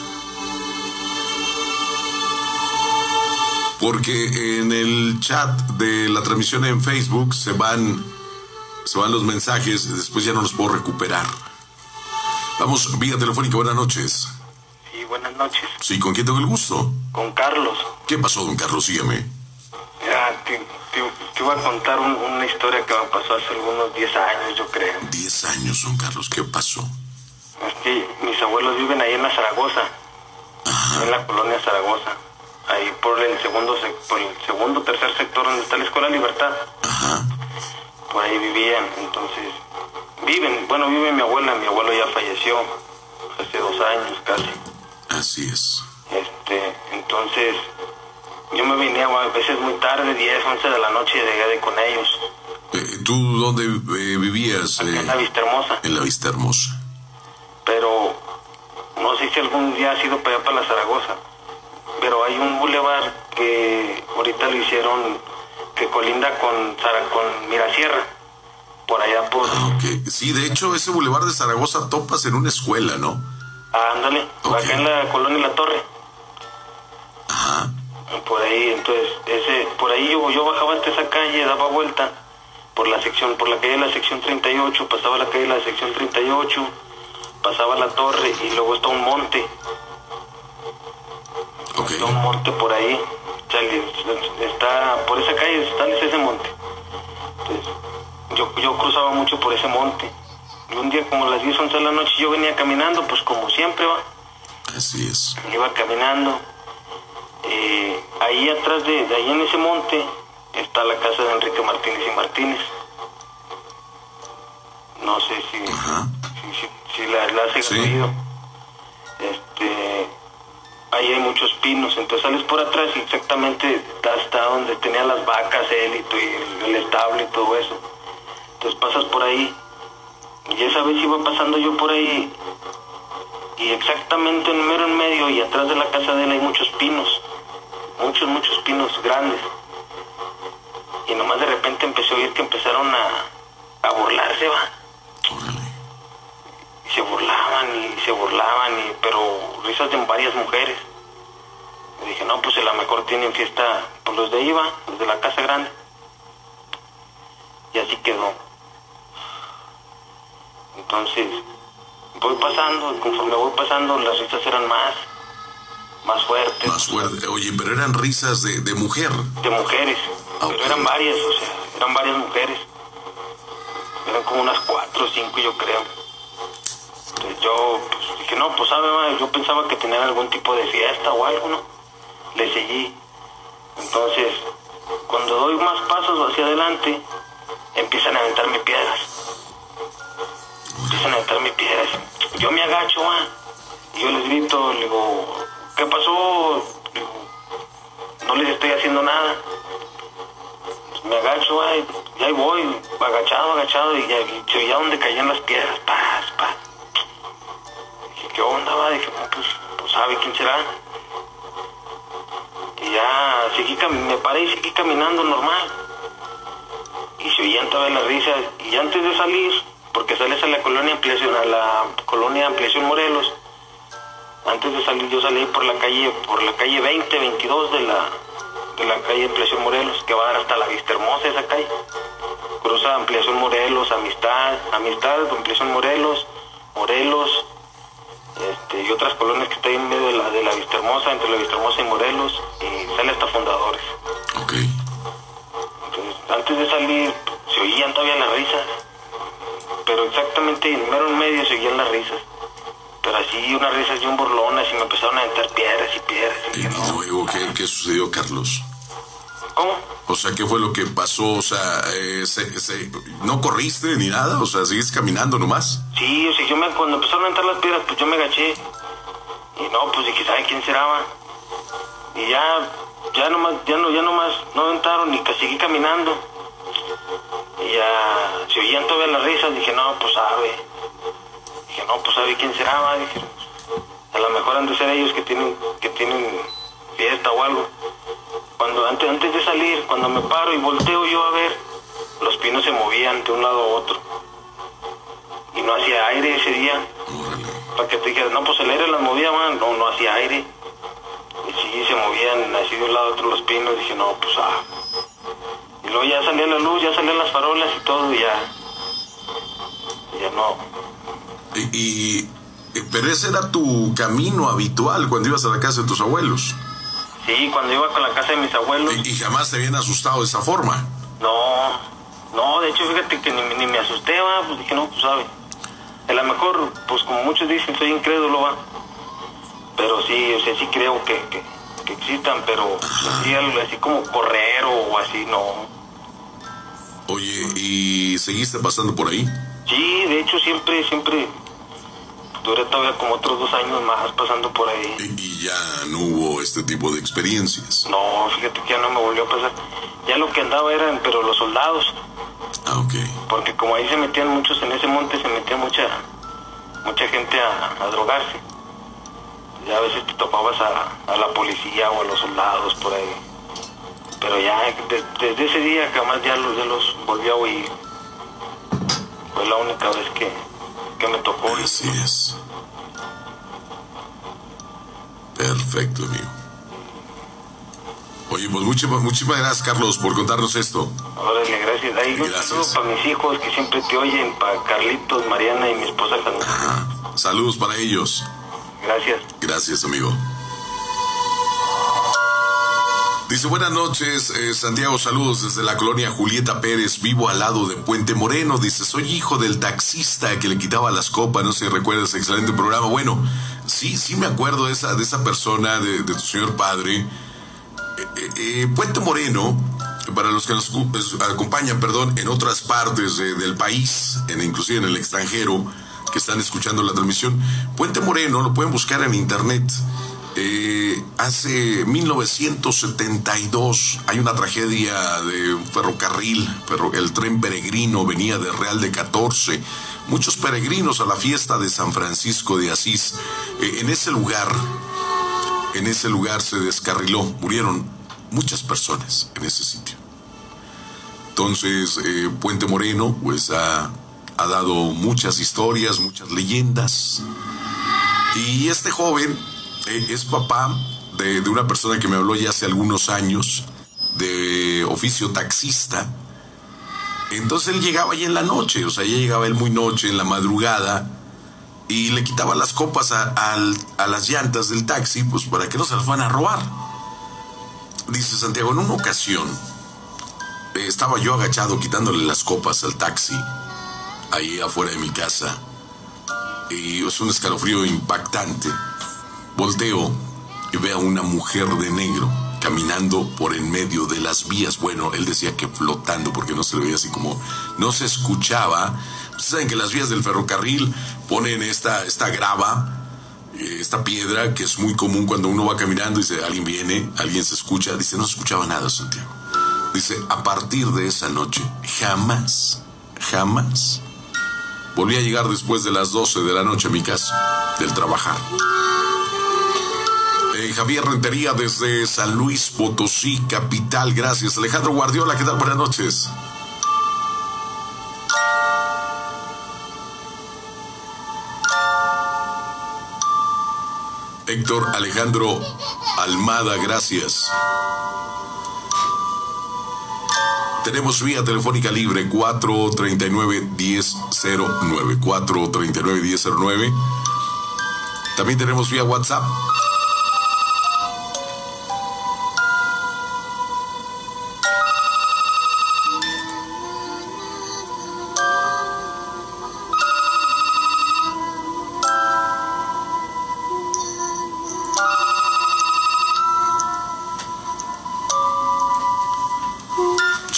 Porque en el chat de la transmisión en Facebook se van los mensajes, después ya no los puedo recuperar. Vamos, vía telefónica, buenas noches. Sí, buenas noches. Sí, ¿con quién tengo el gusto? Con Carlos. ¿Qué pasó, don Carlos? Sígueme. Ya, te iba a contar una historia que me pasó hace algunos 10 años, yo creo. 10 años, don Carlos, ¿qué pasó? Es que mis abuelos viven ahí en la Zaragoza, en la colonia Zaragoza, ahí por el segundo, tercer sector donde está la Escuela Libertad. Por ahí vivían, entonces, vive mi abuela, mi abuelo ya falleció hace 2 años casi. Así es. Entonces, yo me venía a veces muy tarde, 10, 11 de la noche, y llegué con ellos. ¿Tú dónde vivías? Acá en la Vista Hermosa. En la Vista Hermosa. Pero no sé si algún día has ido para allá, para la Zaragoza, pero hay un bulevar que ahorita lo hicieron, que colinda con Mirasierra, por allá por... Okay. Sí, de hecho, ese bulevar de Zaragoza topas en una escuela, ¿no? Ándale, acá en la colonia La Torre. Por ahí, entonces, por ahí yo bajaba hasta esa calle, daba vuelta por la calle de la sección 38, pasaba la calle de la sección 38, pasaba la torre y luego está un monte. Está un monte por ahí, está por esa calle, está ese monte. Entonces, yo cruzaba mucho por ese monte. Y un día como a las 10, 11 de la noche yo venía caminando, pues como siempre va. Así es. Iba caminando. Ahí atrás de ahí en ese monte está la casa de Enrique Martínez y Martínez. No sé si la has oído. Ahí hay muchos pinos, entonces sales por atrás y exactamente hasta donde tenía las vacas él y el establo y todo eso. Entonces pasas por ahí y esa vez iba pasando yo por ahí y exactamente en medio y atrás de la casa de él hay muchos pinos. Muchos pinos grandes. Y nomás de repente empecé a oír que empezaron a burlarse, va. Y se burlaban, pero risas de varias mujeres. Y dije, no, pues a lo mejor tienen fiesta, pues los de ahí, va, los de la casa grande. Y así quedó. Entonces, voy pasando, y conforme voy pasando, las risas eran más fuertes. Más fuerte. Oye, pero eran risas de mujer. De mujeres. Pero eran varias, eran varias mujeres. Eran como unas 4 o 5, yo creo. Entonces yo dije, no, pues sabe, yo pensaba que tenían algún tipo de fiesta o algo, ¿no? Le seguí. Entonces, cuando doy más pasos hacia adelante, empiezan a aventarme piedras. Yo me agacho, y yo les grito, le digo, ¿qué pasó? No les estoy haciendo nada. Me agacho, y ahí voy, agachado, y se oía donde caían las piedras, paz. Dije, ¿qué onda, Dije, pues sabe quién será. Y ya me paré y seguí caminando normal. Y se oían todavía las risas. Y antes de salir, porque sales a la colonia Ampliación Morelos, antes de salir yo salí por la calle 22 de la calle Ampliación Morelos, que va a dar hasta la Vista Hermosa esa calle. Cruza Ampliación Morelos, Amistad, Ampliación Morelos, y otras colonias que están en medio de la Vista Hermosa, entre la Vista Hermosa y Morelos, y sale hasta Fundadores. Entonces, antes de salir, se oían todavía las risas, pero exactamente en medio se oían las risas. Pero así, unas risas bien burlonas, y me empezaron a aventar piedras. ¿Y luego qué sucedió, Carlos? ¿Cómo? O sea, ¿qué fue lo que pasó? O sea, ¿no corriste ni nada? O sea, ¿sigues caminando nomás? Sí, o sea, cuando empezaron a entrar las piedras, pues yo me agaché. Y no, pues dije, ¿sabe quién será? Y ya nomás no aventaron y que seguí caminando. Y ya se oían todavía las risas. Dije, no, pues sabe. Dije, no, pues sabe quién será. Dije, a lo mejor han de ser ellos que tienen fiesta o algo. Antes de salir, cuando me paro y volteo yo a ver, los pinos se movían de un lado a otro. Y no hacía aire ese día. Para que te dijeras, no, pues el aire las movía, man. No hacía aire. Y sí, se movían así de un lado a otro los pinos. Dije, no, pues Y luego ya salía la luz, ya salían las farolas y todo, y ya no. Pero ese era tu camino habitual cuando ibas a la casa de tus abuelos. Sí, cuando iba con la casa de mis abuelos. ¿Y jamás te habían asustado de esa forma? No, de hecho, fíjate que ni me asusté, pues dije, no, pues sabe. A lo mejor, pues como muchos dicen, soy incrédulo, pero sí, o sea, sí creo que existan, pero así como correr o así, no. Oye, ¿y seguiste pasando por ahí? Sí, de hecho, siempre, duré todavía como otros 2 años más pasando por ahí. ¿Y ya no hubo este tipo de experiencias? No, fíjate que ya no me volvió a pasar. Ya lo que andaba eran, pero los soldados. Ok. Porque como ahí se metían muchos, en ese monte se metía mucha gente a drogarse. Ya a veces te topabas a la policía o a los soldados por ahí. Pero ya desde ese día jamás ya los volví a oír. Fue la única vez que me tocó. Así es. Perfecto, amigo. Oye, pues muchísimas gracias, Carlos, por contarnos esto. Órale, gracias. Ahí un saludo para mis hijos que siempre te oyen, para Carlitos, Mariana y mi esposa Carmen. Saludos para ellos. Gracias. Gracias, amigo. Dice, buenas noches, Santiago, saludos desde la colonia Julieta Pérez, vivo al lado de Puente Moreno. Dice, soy hijo del taxista que le quitaba las copas, no sé si recuerdas, excelente programa. Bueno, sí me acuerdo de esa persona, de tu señor padre. Puente Moreno, para los que nos acompañan, en otras partes del país, inclusive en el extranjero, que están escuchando la transmisión, Puente Moreno lo pueden buscar en internet. Hace 1972 hay una tragedia de un ferrocarril, el tren peregrino venía de Real de 14, muchos peregrinos a la fiesta de San Francisco de Asís. En ese lugar se descarriló, murieron muchas personas en ese sitio. Entonces Puente Moreno pues ha dado muchas historias, muchas leyendas, y este joven es papá de una persona que me habló ya hace algunos años, de oficio taxista. Entonces él llegaba ahí en la noche, o sea, ya llegaba él muy noche, en la madrugada, y le quitaba las copas a las llantas del taxi, pues para que no se las van a robar. Dice Santiago, en una ocasión estaba yo agachado quitándole las copas al taxi, ahí afuera de mi casa, y es un escalofrío impactante. Volteo y veo a una mujer de negro caminando por en medio de las vías. Bueno, él decía que flotando, porque no se le veía así como, no se escuchaba. Ustedes saben que las vías del ferrocarril ponen esta grava, esta piedra, que es muy común cuando uno va caminando y dice, alguien viene, alguien se escucha. Dice, no se escuchaba nada, Santiago. Dice, a partir de esa noche, jamás volví a llegar después de las 12 de la noche a mi casa del trabajar. Javier Rentería desde San Luis Potosí, capital, gracias. Alejandro Guardiola, ¿qué tal? Buenas noches. Héctor Alejandro Almada, gracias. Tenemos vía telefónica libre 439-1009, 439-1009. También tenemos vía WhatsApp.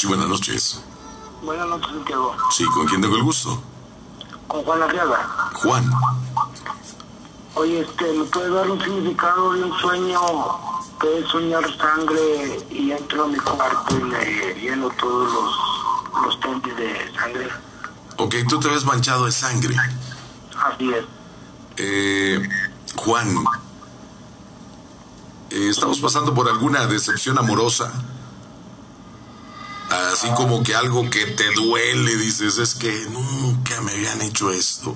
Sí, buenas noches. Buenas noches, Santiago. Sí, ¿con quién tengo el gusto? Con Juan Arriaga. Juan. Oye, ¿me puedes dar un significado de un sueño? Que es soñar sangre y entro a mi cuarto y me lleno todos los tenis de sangre. Ok, tú te ves manchado de sangre. Así es. Juan, ¿estamos pasando por alguna decepción amorosa? Así como que algo que te duele, dices, es que nunca me habían hecho esto.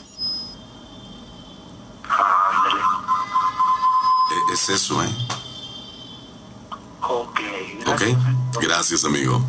Ándale. Es eso, ¿eh? Ok. Gracias. Ok, gracias, amigo.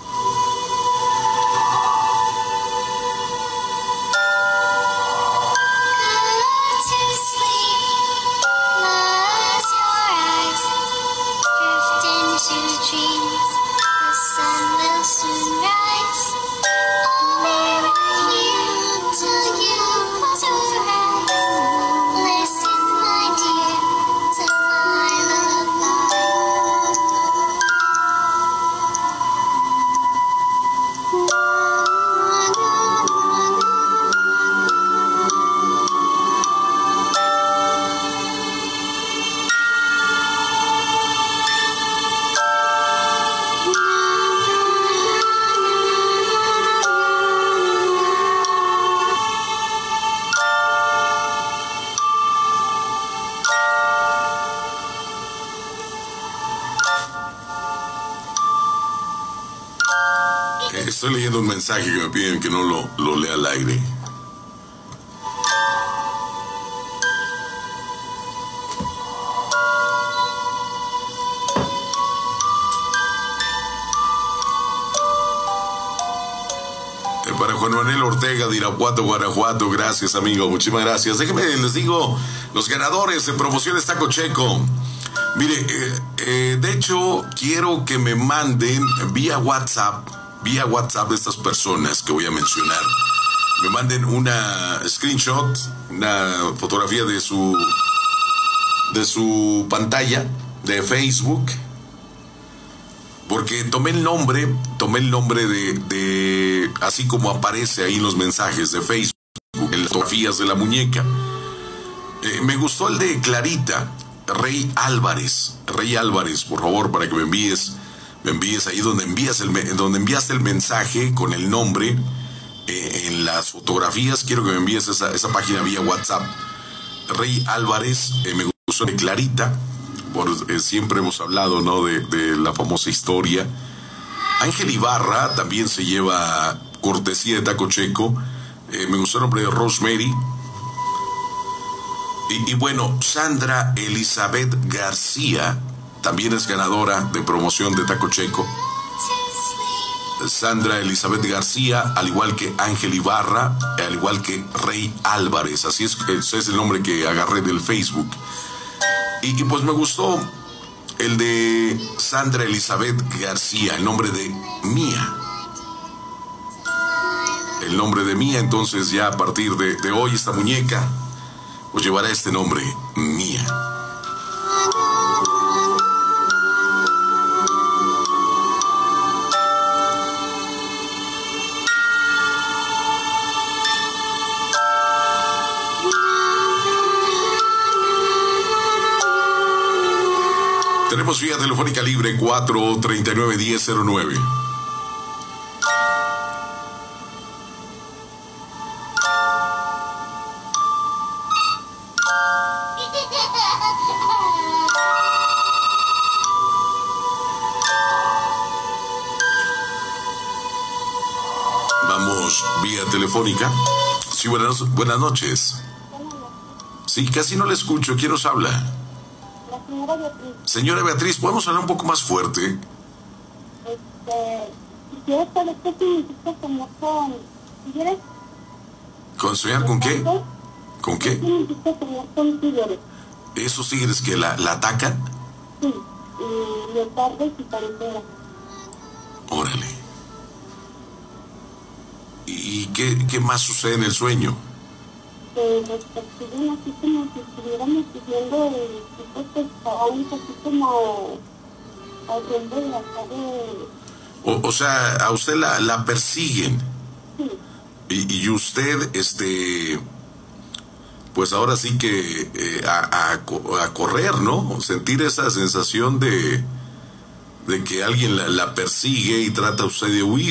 Estoy leyendo un mensaje que me piden que no lo lea al aire. Para Juan Manuel Ortega de Irapuato, Guanajuato, gracias, amigo, muchísimas gracias. Déjenme, les digo, los ganadores de promociones Taco Checo. Mire, de hecho, quiero que me manden vía WhatsApp de estas personas que voy a mencionar. Me manden una screenshot, una fotografía de su pantalla de Facebook, porque tomé el nombre de así como aparece ahí en los mensajes de Facebook, en las fotografías de la muñeca. Me gustó el de Clarita, Rey Álvarez, por favor, para que me envíes ahí donde enviaste el mensaje con el nombre, en las fotografías. Quiero que me envíes esa página vía WhatsApp. Rey Álvarez, me gustó de Clarita, siempre hemos hablado, ¿no?, de la famosa historia. Ángel Ibarra también se lleva cortesía de Taco Checo. Me gustó el nombre de Rosemary. Y bueno, Sandra Elizabeth García también es ganadora de promoción de Taco Checo. Sandra Elizabeth García, al igual que Ángel Ibarra, al igual que Rey Álvarez. Así es, ese es el nombre que agarré del Facebook. Y pues me gustó el de Sandra Elizabeth García, el nombre de Mía. El nombre de Mía, entonces ya a partir de hoy esta muñeca pues llevará este nombre, Mía. Tenemos vía telefónica libre 439-1009. Vamos vía telefónica. Sí, buenas noches. Sí, casi no le escucho. ¿Quién nos habla? La señora Beatriz. Señora Beatriz, ¿podemos hablar un poco más fuerte? ¿Quieres saber qué significa soñar con tigres? ¿Con soñar con qué? ¿Con qué? ¿Qué significa soñar con tigres? ¿Esos tigres que la atacan? Sí, y leopardos y panteras. Órale. ¿Y qué más sucede en el sueño? Los persiguen así como si estuviéramos siguiendo el tipo de estábamos así como al rumbo de la calle. O sea, a usted la persiguen. Sí. Y usted, pues ahora sí que a correr, ¿no? Sentir esa sensación de que alguien la persigue y trata usted de huir.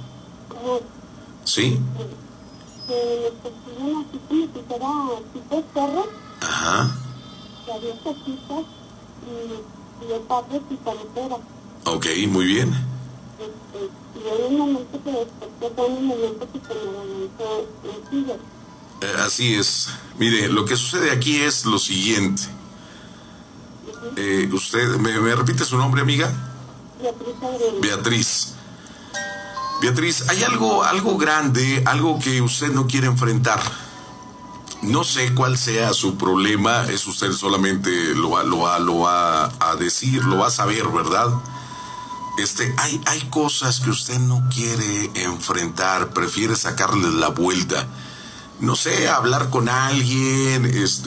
¿Sí? Me persiguen así como si fuera tipo perro. Ajá. Que había cositas y de padres y carreteras. Ok, muy bien. Y en un momento que desperté, fue en un momento que se me levantó el silla. Así es. Mire, lo que sucede aquí es lo siguiente. Usted, ¿me repite su nombre, amiga? Beatriz. Beatriz, hay algo grande, algo que usted no quiere enfrentar. No sé cuál sea su problema, es usted solamente lo va a decir, lo va a saber, ¿verdad? Hay cosas que usted no quiere enfrentar, prefiere sacarle la vuelta. No sé, hablar con alguien,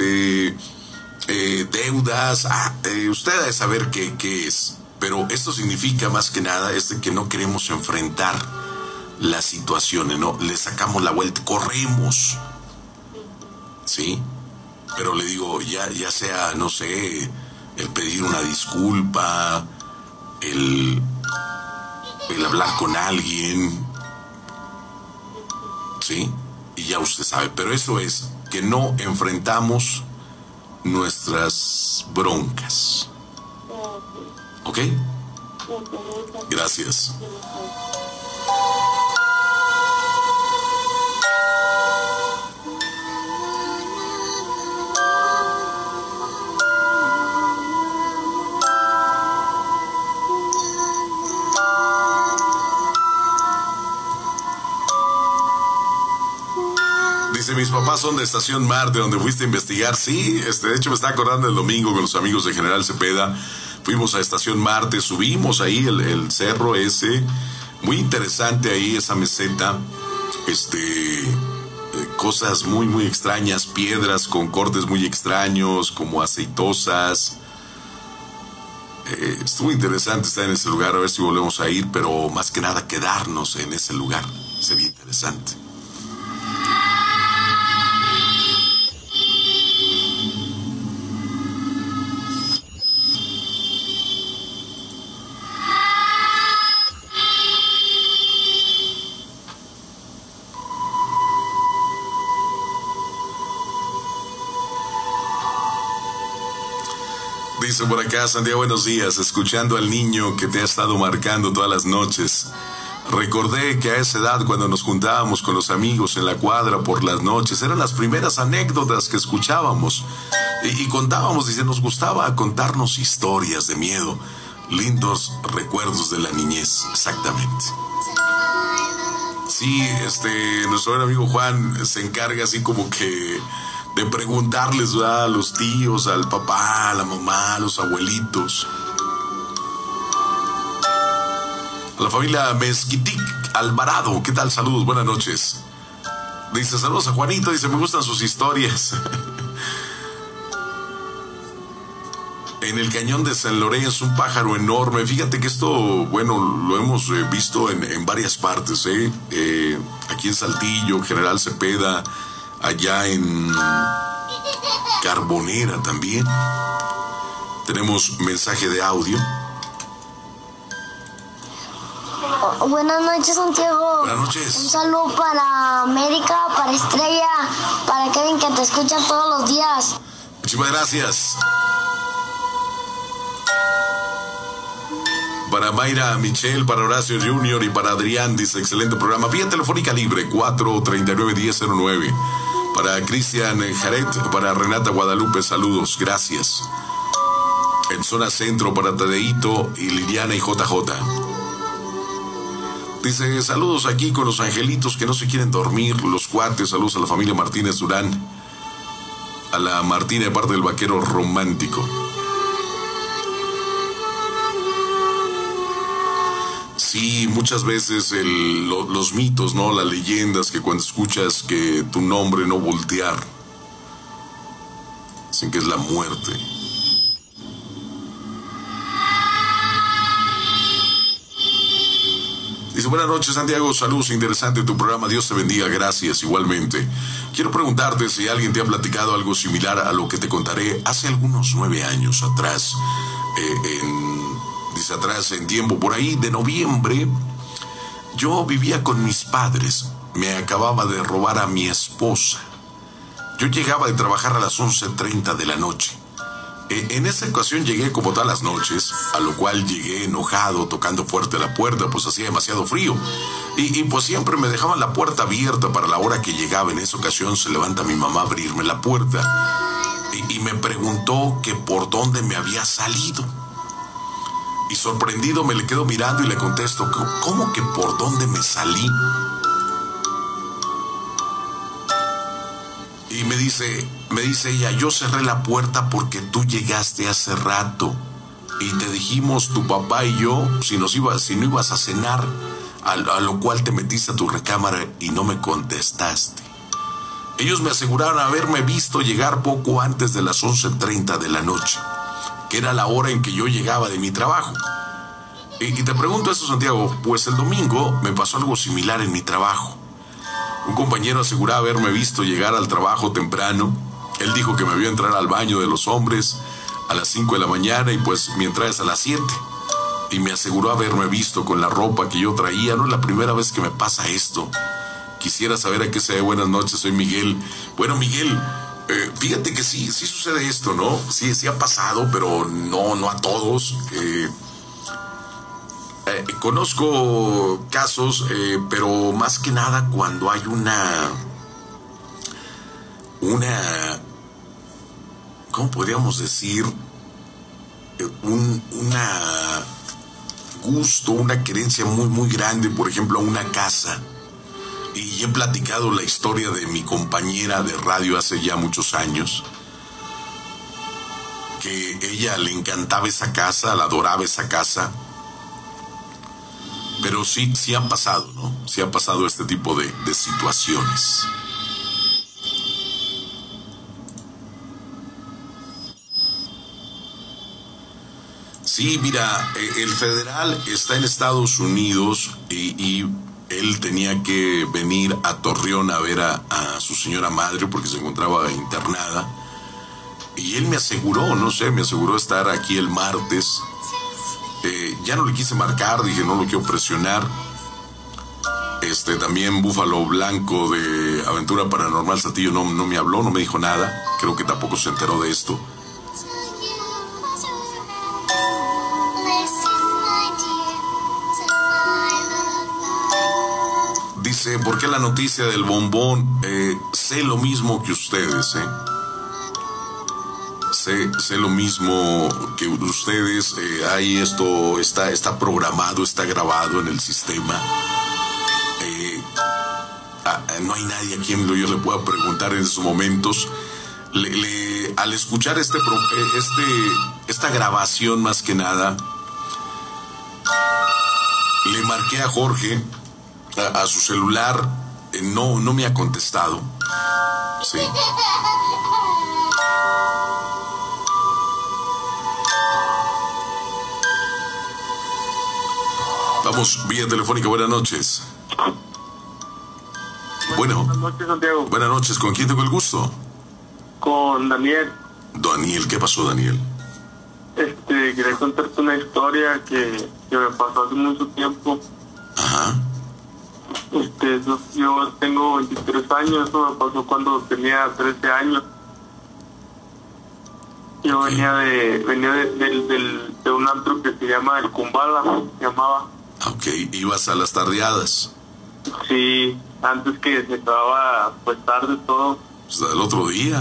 deudas, usted ha de saber qué es. Pero esto significa más que nada que no queremos enfrentar las situaciones, ¿no? Le sacamos la vuelta, corremos. ¿Sí? Pero le digo, ya sea, no sé, el pedir una disculpa, el hablar con alguien, ¿sí? Y ya usted sabe, pero eso es que no enfrentamos nuestras broncas. ¿Ok? Gracias. Dice, mis papás son de Estación Marte, donde fuiste a investigar. Sí, de hecho me está acordando el domingo con los amigos de General Cepeda. Fuimos a Estación Marte, subimos ahí el cerro ese. Muy interesante ahí esa meseta. Cosas muy, muy extrañas, piedras con cortes muy extraños, como aceitosas. Estuvo interesante estar en ese lugar, a ver si volvemos a ir, pero más que nada quedarnos en ese lugar. Sería interesante. Dice por acá, Santiago, buenos días, escuchando al niño que te ha estado marcando todas las noches. Recordé que a esa edad, cuando nos juntábamos con los amigos en la cuadra por las noches, eran las primeras anécdotas que escuchábamos y contábamos, dice, nos gustaba contarnos historias de miedo, lindos recuerdos de la niñez, exactamente. Sí, nuestro buen amigo Juan se encarga así como que de preguntarles, ¿verdad?, a los tíos, al papá, a la mamá, a los abuelitos. A la familia Mezquitic Alvarado, ¿qué tal? Saludos, buenas noches. Dice, saludos a Juanito, dice, me gustan sus historias. En el cañón de San Lorenzo, un pájaro enorme. Fíjate que esto, bueno, lo hemos visto en varias partes, aquí en Saltillo, General Cepeda, allá en Carbonera también. Tenemos mensaje de audio. Buenas noches, Santiago. Buenas noches. Un saludo para América, para Estrella, para Kevin, que te escuchan todos los días. Muchísimas gracias. Para Mayra Michelle, para Horacio Junior y para Adrián, dice, excelente programa. Vía telefónica libre, 439-1009. Para Cristian Jaret, para Renata Guadalupe, saludos, gracias. En zona centro, para Tadeito y Liliana y JJ. Dice, saludos aquí con los angelitos que no se quieren dormir, los cuates, saludos a la familia Martínez Durán. A la Martina de parte del vaquero romántico. Sí, muchas veces los mitos, ¿no? Las leyendas, que cuando escuchas que tu nombre no voltear, dicen que es la muerte. Dice, buenas noches, Santiago, saludos, interesante tu programa, Dios te bendiga, gracias, igualmente. Quiero preguntarte si alguien te ha platicado algo similar a lo que te contaré hace algunos 9 años atrás, dice atrás en tiempo, por ahí de noviembre, yo vivía con mis padres, me acababa de robar a mi esposa. Yo llegaba de trabajar a las 11:30 de la noche. En esa ocasión llegué como todas las noches, a lo cual llegué enojado, tocando fuerte la puerta, pues hacía demasiado frío. Y pues siempre me dejaban la puerta abierta para la hora que llegaba. En esa ocasión se levanta mi mamá a abrirme la puerta y me preguntó que por dónde me había salido. Y sorprendido me le quedo mirando y le contesto, ¿cómo que por dónde me salí? Y me dice ella, yo cerré la puerta porque tú llegaste hace rato y te dijimos tu papá y yo si no ibas a cenar, a lo cual te metiste a tu recámara y no me contestaste. Ellos me aseguraron haberme visto llegar poco antes de las 11:30 de la noche, que era la hora en que yo llegaba de mi trabajo. Y te pregunto esto, Santiago, pues el domingo me pasó algo similar en mi trabajo. Un compañero aseguraba haberme visto llegar al trabajo temprano. Él dijo que me vio entrar al baño de los hombres a las 5 de la mañana y pues mi entrada es a las 7. Y me aseguró haberme visto con la ropa que yo traía. No es la primera vez que me pasa esto. Quisiera saber a qué se debe. Buenas noches, soy Miguel. Bueno, Miguel, fíjate que sí sucede esto, ¿no? Sí ha pasado, pero no a todos. Conozco casos, pero más que nada cuando hay una ¿cómo podríamos decir? Una querencia muy grande, por ejemplo, a una casa. Y he platicado la historia de mi compañera de radio hace ya muchos años, que ella le encantaba esa casa, la adoraba esa casa. Pero sí ha pasado, ¿no? Sí ha pasado este tipo de situaciones. Sí, mira, el federal está en Estados Unidos y él tenía que venir a Torreón a ver a su señora madre porque se encontraba internada. Y él me aseguró estar aquí el martes. Ya no le quise marcar, dije no lo quiero presionar. También Búfalo Blanco de Aventura Paranormal Saltillo no me habló, no me dijo nada. Creo que tampoco se enteró de esto. Dice, ¿por qué la noticia del bombón? Sé lo mismo que ustedes, Sé lo mismo que ustedes. Ahí esto está programado, está grabado en el sistema. No hay nadie a quien yo le pueda preguntar en esos momentos. Al escuchar esta grabación, más que nada, le marqué a Jorge a su celular. No me ha contestado. Sí. Vamos, vía telefónica, buenas noches. Bueno. Buenas noches, Santiago. Buenas noches, ¿con quién tengo el gusto? Con Daniel. Daniel, ¿qué pasó, Daniel? Quería contarte una historia que me pasó hace mucho tiempo. Ajá. Yo tengo 23 años, eso me pasó cuando tenía 13 años. Yo venía de un antro que se llama El Kumbala, se llamaba. Ok, ibas a las tardeadas. Sí, antes que se acababa pues tarde todo. Pues el otro día.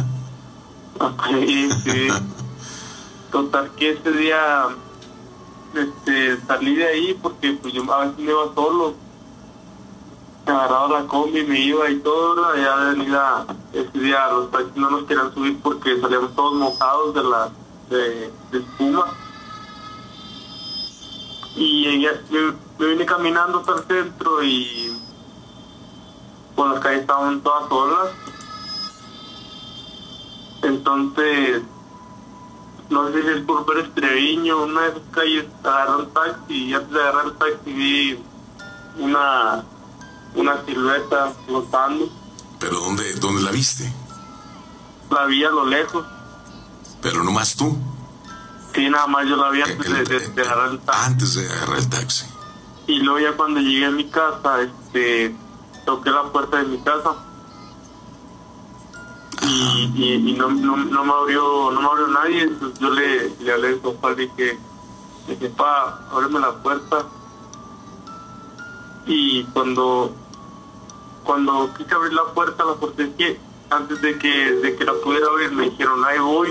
Sí. Total que ese día salí de ahí porque pues yo a veces me iba solo. Me agarraba la combi, me iba y todo, allá de venida. Ese día los taxis no nos querían subir porque salíamos todos mojados de espuma. Y me vine caminando hasta el centro y pues las calles estaban todas solas. Entonces, no sé si es por Pérez Treviño, una de esas calles, agarré un taxi y antes de agarrar el taxi vi una silueta flotando. ¿Pero dónde la viste? La vi a lo lejos. ¿Pero nomás tú? Sí, nada más yo la vi antes de agarrar el taxi. Antes de agarrar el taxi. Y luego ya cuando llegué a mi casa, toqué la puerta de mi casa. Y no me abrió nadie. Entonces yo le hablé a mi papá, le dije, pa, ábreme la puerta. Y cuando quise abrir la puerta es que antes de que la pudiera abrir me dijeron, ahí voy,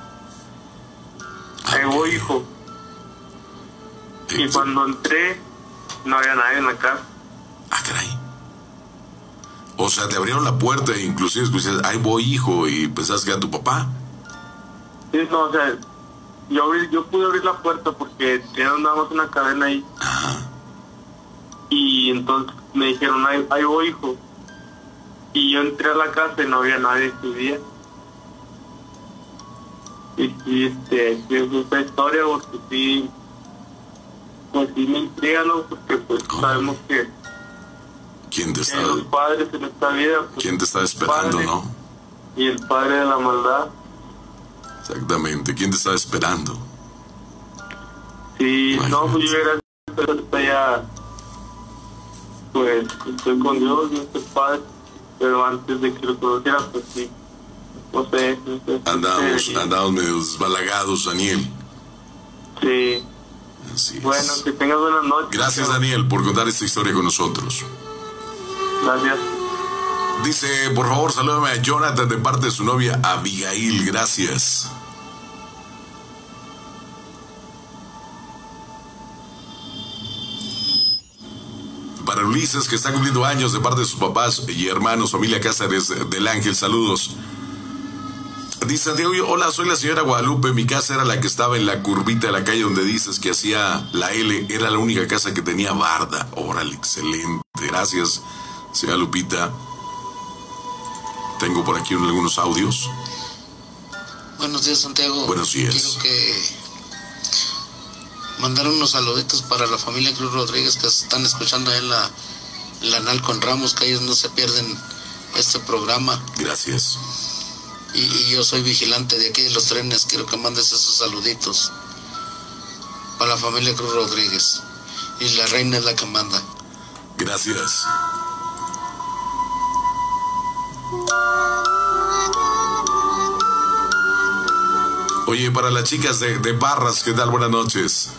hijo. Y cuando entré no había nadie en la casa. Ah, caray. O sea, te abrieron la puerta e inclusive escuchaste, ahí voy, hijo, y pensaste que era tu papá. Sí, no, o sea, yo pude abrir la puerta porque tenía nada más una cadena ahí. Ajá. Y entonces me dijeron, ahí voy, hijo. Y yo entré a la casa y no había nadie ese día. Y sí, es esta historia, porque sí, pues sí me intriga, ¿no? Porque pues sabemos que ¿quién te está, los padres en esta vida, pues, ¿quién te está esperando, no? Y el padre de la maldad. Exactamente, ¿quién te está esperando? Sí, no, pues yo era ya, pues estoy con Dios, Dios es padre, pero antes de que lo conociera, pues sí, no sé. Andamos medio desbalagados, Daniel. Sí. Así es. Bueno, que tengas buenas noches. Gracias, Daniel, por contar esta historia con nosotros. Gracias. Dice, por favor, salúdame a Jonathan de parte de su novia Abigail. Gracias. Para Ulises, que está cumpliendo años de parte de sus papás y hermanos, familia Cáceres del Ángel, saludos. Dice Santiago, hola, soy la señora Guadalupe, mi casa era la que estaba en la curvita de la calle donde dices que hacía la L, era la única casa que tenía barda. Órale, excelente, gracias, señora Lupita. Tengo por aquí algunos audios. Buenos días, Santiago. Buenos días. Quiero que mandar unos saluditos para la familia Cruz Rodríguez que están escuchando en la Analco en Ramos, que ellos no se pierden este programa. Gracias. Y yo soy vigilante de aquí de los trenes, quiero que mandes esos saluditos para la familia Cruz Rodríguez. Y la reina es la que manda. Gracias. Oye, para las chicas de Barras, ¿qué tal? Buenas noches.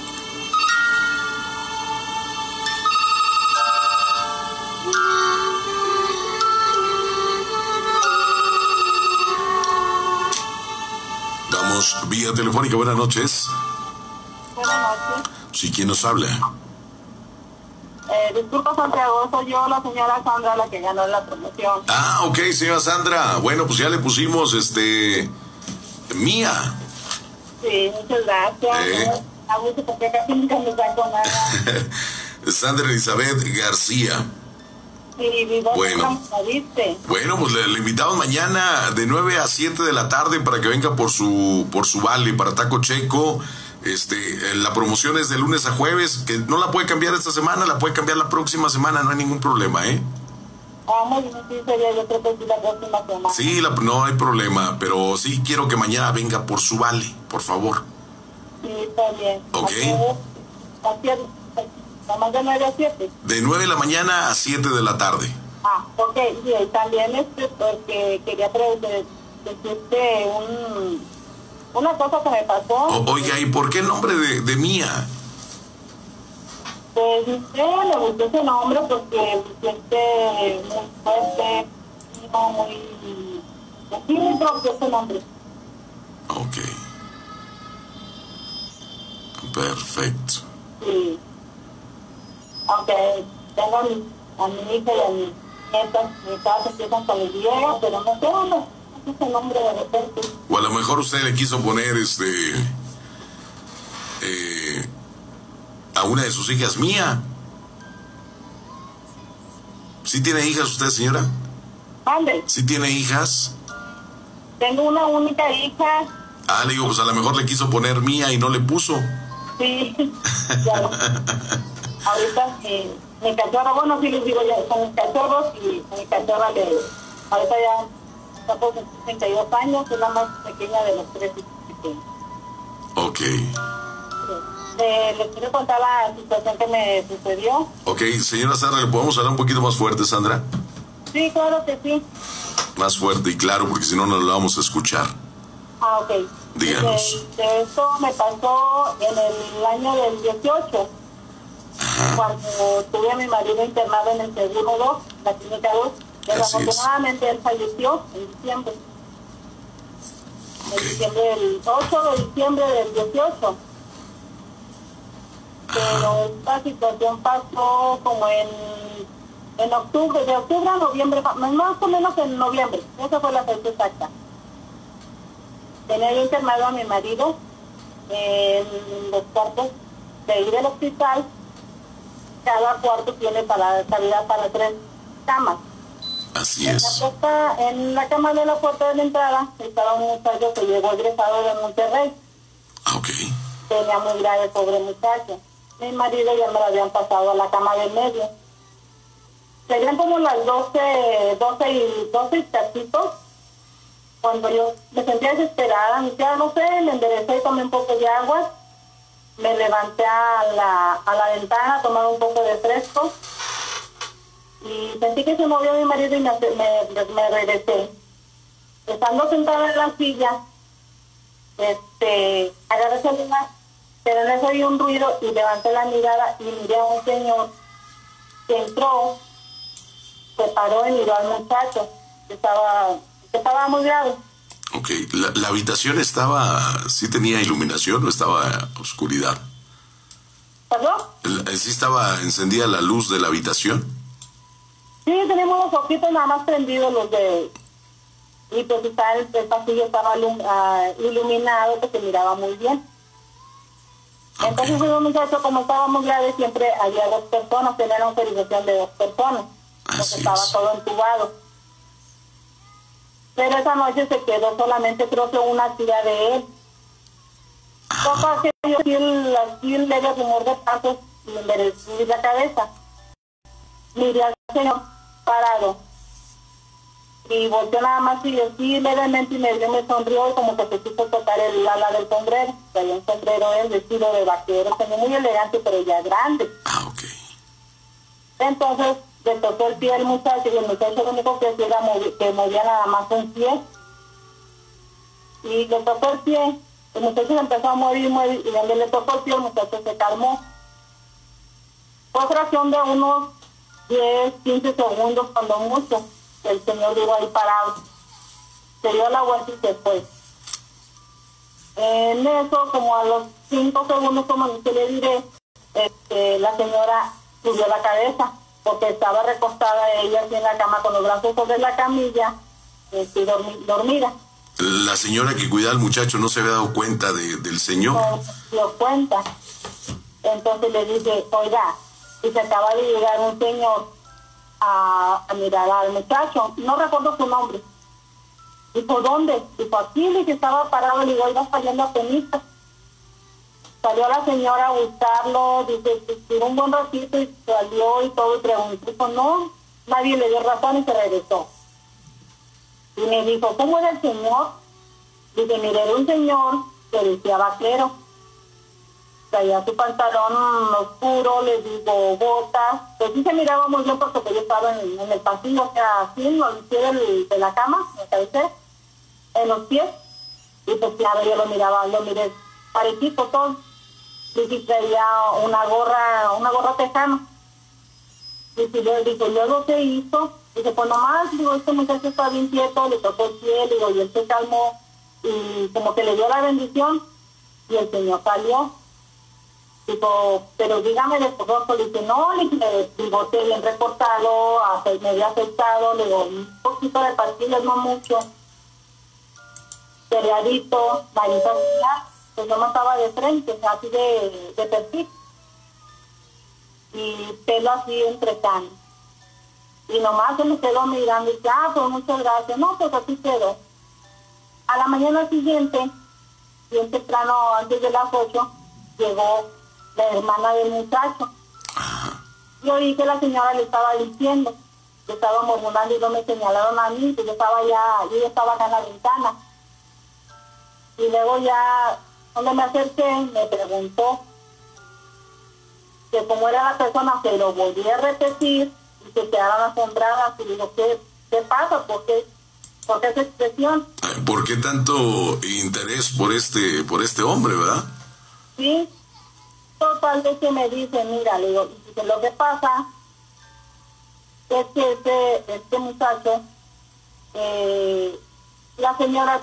Vamos vía telefónica, buenas noches. Buenas noches. Sí, ¿quién nos habla? Disculpa, Santiago, soy yo, la señora Sandra, la que ganó la promoción. Ah, ok, señora Sandra. Bueno, pues ya le pusimos, Mía. Sí, muchas gracias. A gusto porque casi nunca me saco nada. Sandra Elizabeth García. Sí, bueno, pues le invitamos mañana de 9 a 7 de la tarde para que venga por su vale para Taco Checo. La promoción es de lunes a jueves, que no la puede cambiar esta semana, la puede cambiar la próxima semana, no hay ningún problema, ¿eh? Muy bien, sí, sería yo creo que sí la próxima semana. Sí, no hay problema, pero sí quiero que mañana venga por su vale, por favor. Sí, está bien. ¿Ok? ¿Nomás de 9 a 7? De 9 de la mañana a 7 de la tarde. Ok, sí, también porque quería decirte una cosa que me pasó. Oiga, ¿y por qué el nombre de Mía? Pues me gustó ese nombre porque siente muy fuerte, muy propio ese nombre. Ok. Perfecto. Sí. Aunque tengo a mi hija y a mi nieta, mi casa empiezan con el Diego, pero no sé, ese nombre de repente. O a lo mejor usted le quiso poner a una de sus hijas Mía. ¿Sí tiene hijas usted, señora? ¿Dónde? ¿Sí tiene hijas? Tengo una única hija. Le digo, pues a lo mejor le quiso poner Mía y no le puso. Sí. Ahorita mi cachorro, bueno, sí les digo ya, son mis cachorros y mi cachorra ahorita ya está por 32 años, es la más pequeña de los 3 pequeños. Ok. Les quiero contar la situación que me sucedió. Ok, señora Sandra, ¿le podemos hablar un poquito más fuerte, Sandra? Sí, claro que sí. Más fuerte y claro, porque si no, no lo vamos a escuchar. Ah, ok. Díganos. Esto me pasó en el año del 18, cuando tuve a mi marido internado en el Seguro 2, la Clínica 2. Desafortunadamente él falleció en diciembre. El 8 de diciembre del 18. Pero esta situación pasó como en octubre, de octubre a noviembre, más o menos en noviembre. Esa fue la fecha exacta. Tenía yo internado a mi marido en los cuartos de ahí del hospital. Cada cuarto tiene cavidad para 3 camas. Así es. En la cama de la puerta de la entrada estaba un muchacho que llegó egresado de Monterrey. Ok. Tenía muy grave pobre muchacho. Mi marido ya me lo habían pasado a la cama del medio. Serían como las 12 y tachitos, cuando yo me sentía desesperada, ya no sé, me enderecé y tomé un poco de agua, me levanté a la ventana a tomar un poco de fresco y sentí que se movió mi marido y me regresé. Estando sentada en la silla, agarré el celular, pero en eso oí un ruido y levanté la mirada y miré a un señor que entró, se paró y miró al muchacho que estaba muy grave. Ok, ¿la habitación sí tenía iluminación o estaba oscuridad? ¿Perdón? ¿Sí estaba encendida la luz de la habitación? Sí, tenemos los foquitos nada más prendidos, y pues el pasillo estaba iluminado, que se miraba muy bien. Okay. Entonces el muchacho, como estaba muy grave, siempre había 2 personas, tenía una autorización de 2 personas, porque estaba todo entubado. Pero esa noche se quedó solamente, creo que una tía de él. Toca que yo así un leve rumor de pasos y me enderecí la cabeza. Miré al señor parado y volteó nada más y así levemente y me sonrió y como que se quiso tocar el ala del sombrero. Traía un sombrero vestido de vaquero, tenía muy elegante pero ya grande. Entonces le tocó el pie al muchacho y el muchacho lo único que hacía era que movía nada más un pie. Y le tocó el pie, el muchacho empezó a mover y donde le tocó el pie el muchacho se calmó. Fue fracción de unos 10, 15 segundos cuando mucho, el señor llegó ahí parado. Se dio la vuelta y se fue. En eso, como a los 5 segundos, como que le diré, la señora subió la cabeza, porque estaba recostada ella así en la cama con los brazos sobre la camilla, dormida. ¿La señora que cuidaba al muchacho no se había dado cuenta del señor? No se dio cuenta. Entonces le dije, oiga, y se acaba de llegar un señor a mirar al muchacho, no recuerdo su nombre. Dijo, ¿dónde? Dijo, aquí, le dije, estaba parado, le digo, iba saliendo a penita. Salió la señora a buscarlo, dice, estuvo un buen ratito y salió y todo, y preguntó, dijo, no, nadie le dio razón y se regresó. Y me dijo, ¿cómo era el señor? Dije, mire, era un señor que decía vaquero. Traía su pantalón oscuro, le digo, botas. Pues sí se miraba muy bien porque yo estaba en el pasillo, o sea, así, en los pies de la cama, me cabecé, en los pies. Y pues claro, yo lo miré parejito todo. Y sí traía una gorra tejana. Y si yo digo, ¿luego qué hizo? Dice, pues nomás, digo, este muchacho está bien quieto, le tocó el pie, digo, y él se calmó, y como que le dio la bendición, y el señor salió. Digo, pero dígame de rojo, le dice, no, le dije, bigote bien recortado, medio afeitado, le digo, un poquito de pastillas, no mucho, peleadito, manita así, pues yo no estaba de frente, así de perfil, y pelo así entrecano. Y nomás se me quedó mirando y dice, pues muchas gracias. No, pues así quedó. A la mañana siguiente, bien temprano, antes de las 8, llegó la hermana del muchacho. Yo oí que la señora le estaba diciendo, que estaba murmurando y no me señalaron a mí, que yo estaba acá en la ventana. Y luego ya, cuando me acerqué, me preguntó que cómo era la persona, se lo volví a repetir y se quedaron asombradas. Y digo, ¿qué pasa? ¿Por qué esa expresión? ¿Por qué tanto interés por este hombre, verdad? Sí, total de que me dice, mira, le digo, lo que pasa es que este muchacho, la señora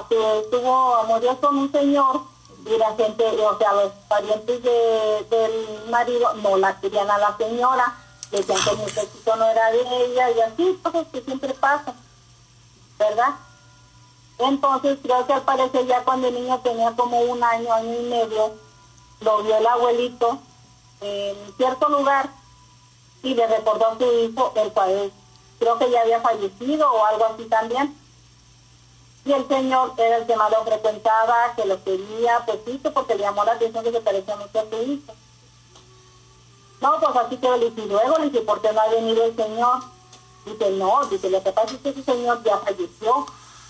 murió con un señor y la gente, o sea, los parientes del marido no la querían a la señora, decían que el muchachito no era de ella y así, cosas que siempre pasan, ¿verdad? Entonces creo que al parecer ya cuando el niño tenía como un año y medio, lo vio el abuelito en cierto lugar y le recordó a su hijo, el cual creo que ya había fallecido o algo así también. Y el señor era el que más lo frecuentaba, que lo quería, pues sí, porque le llamó la atención que se parecía mucho a su hijo. No, pues así que le dije, luego, le dije, ¿por qué no ha venido el señor? Dice, no, dice, lo que pasa es que ese señor ya falleció.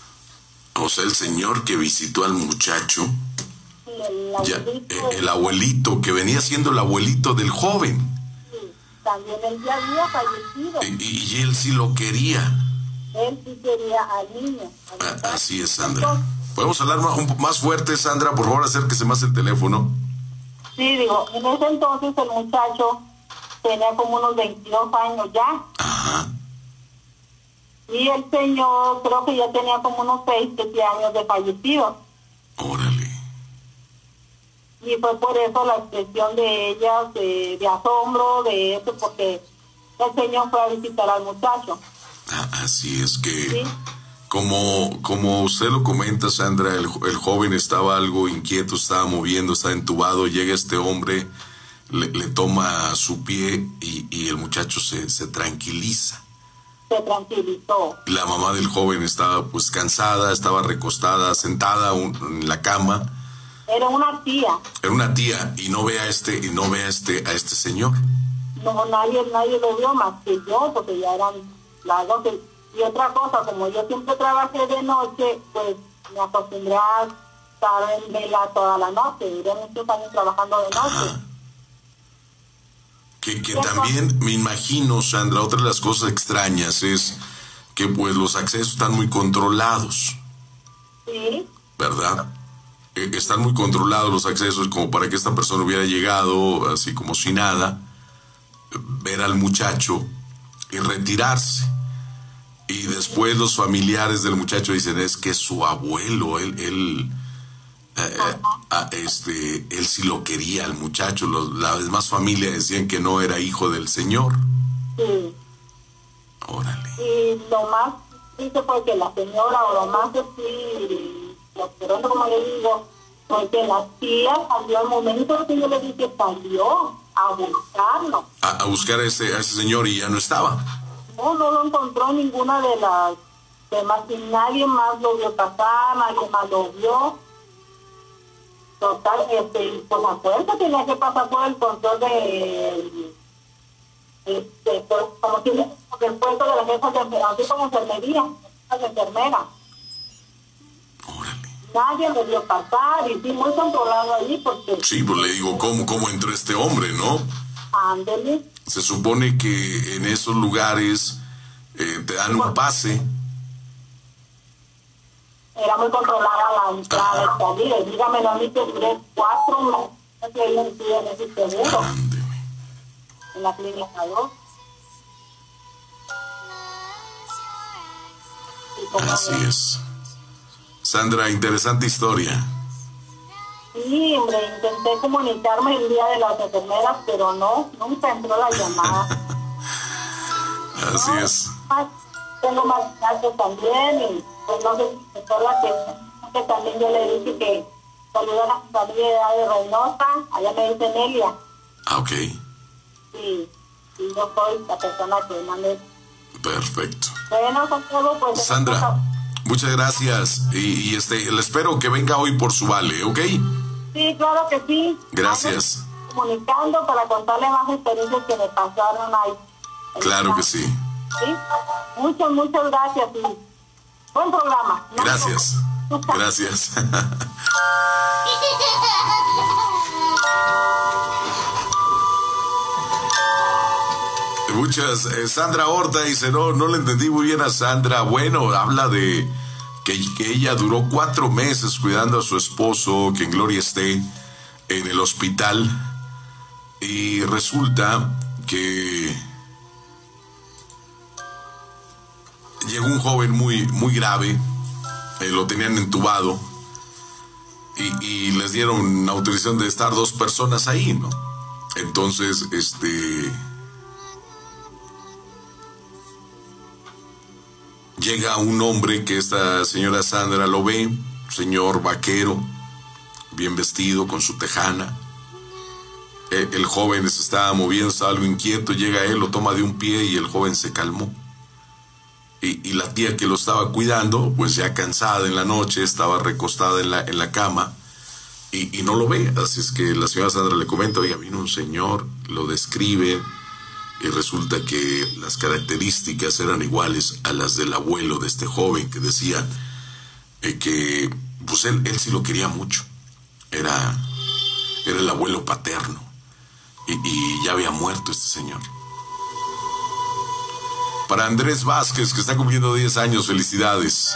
O sea, el señor que visitó al muchacho, sí, el abuelito, que venía siendo el abuelito del joven. Sí, también él ya había fallecido. Y él sí lo quería. Él sí quería al niño. Así es, Sandra. ¿Podemos hablar más fuerte, Sandra? Por favor, acérquese más el teléfono. Sí, digo, en ese entonces el muchacho tenía como unos 22 años ya. Ajá. Y el señor creo que ya tenía como unos 6, 7 años de fallecido. Órale. Y fue por eso la expresión de ella, de asombro, de eso, porque el señor fue a visitar al muchacho. Así es que, ¿sí? como usted lo comenta, Sandra, el joven estaba algo inquieto, estaba moviendo, estaba entubado, llega este hombre, le toma su pie y el muchacho se tranquiliza. Se tranquilizó. La mamá del joven estaba pues cansada, estaba recostada, sentada en la cama. Era una tía. Era una tía y no ve a este señor. No, nadie lo vio más que yo, porque ya eran las 12. Y otra cosa, como yo siempre trabajé de noche, pues me acostumbré a estar en vela toda la noche. Duré muchos años trabajando de noche. Ajá. Que también me imagino, Sandra, otra de las cosas extrañas es que pues los accesos están muy controlados. Sí. ¿Verdad? Están muy controlados los accesos como para que esta persona hubiera llegado así como si nada, ver al muchacho y retirarse. Y después los familiares del muchacho dicen, es que su abuelo, él sí lo quería al muchacho. Las demás familias decían que no era hijo del señor. Sí. Órale. Y lo más triste fue que la señora, o lo más así, lo como le digo, fue que la tía salió al momento que yo le dije, salió a buscarlo. A buscar a ese señor y ya no estaba. No lo encontró ninguna de las demás, y nadie más lo vio pasar, nadie más lo vio. Total, pues a fuerza tenía que pasar por el control pues como si el puesto de la jefa de enfermería, así como enfermería, de enfermera. Órale. Nadie lo vio pasar, y sí, muy controlado allí, porque... Sí, pues le digo, ¿cómo entró este hombre, no? Ándele. Se supone que en esos lugares te dan un pase. Era muy controlada la entrada y salida. Y dígamelo a mí que duré 4 meses que yo estuve en ese seguro. En la clínica 2. Así es. Sandra, interesante historia. Sí, hombre, intenté comunicarme el día de las enfermeras, pero no, nunca entró la llamada. Así es. Tengo más casos también, y pues no sé si fue la que también yo le dije que saludara a su familia de Reynosa, allá me dice Nelia. Ah, ok. Sí, y yo soy la persona que mandé. Perfecto. Bueno, Santiago, pues... Sandra, muchas gracias, y le espero que venga hoy por su vale, ¿ok? Sí, claro que sí. Gracias. comunicando para contarle más experiencias que me pasaron ahí. Claro que sí. ¿Sí? Muchas gracias y buen programa. Gracias. Gracias. Muchas. Sandra Horta dice, no le entendí muy bien a Sandra. Bueno, habla de que ella duró 4 meses cuidando a su esposo, que en gloria esté, en el hospital. Y resulta que llegó un joven muy grave, lo tenían entubado y les dieron autorización de estar 2 personas ahí, ¿no? Entonces, llega un hombre que esta señora Sandra lo ve, señor vaquero, bien vestido, con su tejana. El joven se estaba moviendo, estaba algo inquieto, llega él, lo toma de un pie y el joven se calmó. Y la tía que lo estaba cuidando, pues ya cansada en la noche, estaba recostada en la cama y no lo ve. Así es que la señora Sandra le comenta, oiga, vino un señor, lo describe y resulta que las características eran iguales a las del abuelo de este joven, que decía que pues él sí lo quería mucho. Era el abuelo paterno y ya había muerto este señor. Para Andrés Vázquez, que está cumpliendo 10 años, felicidades.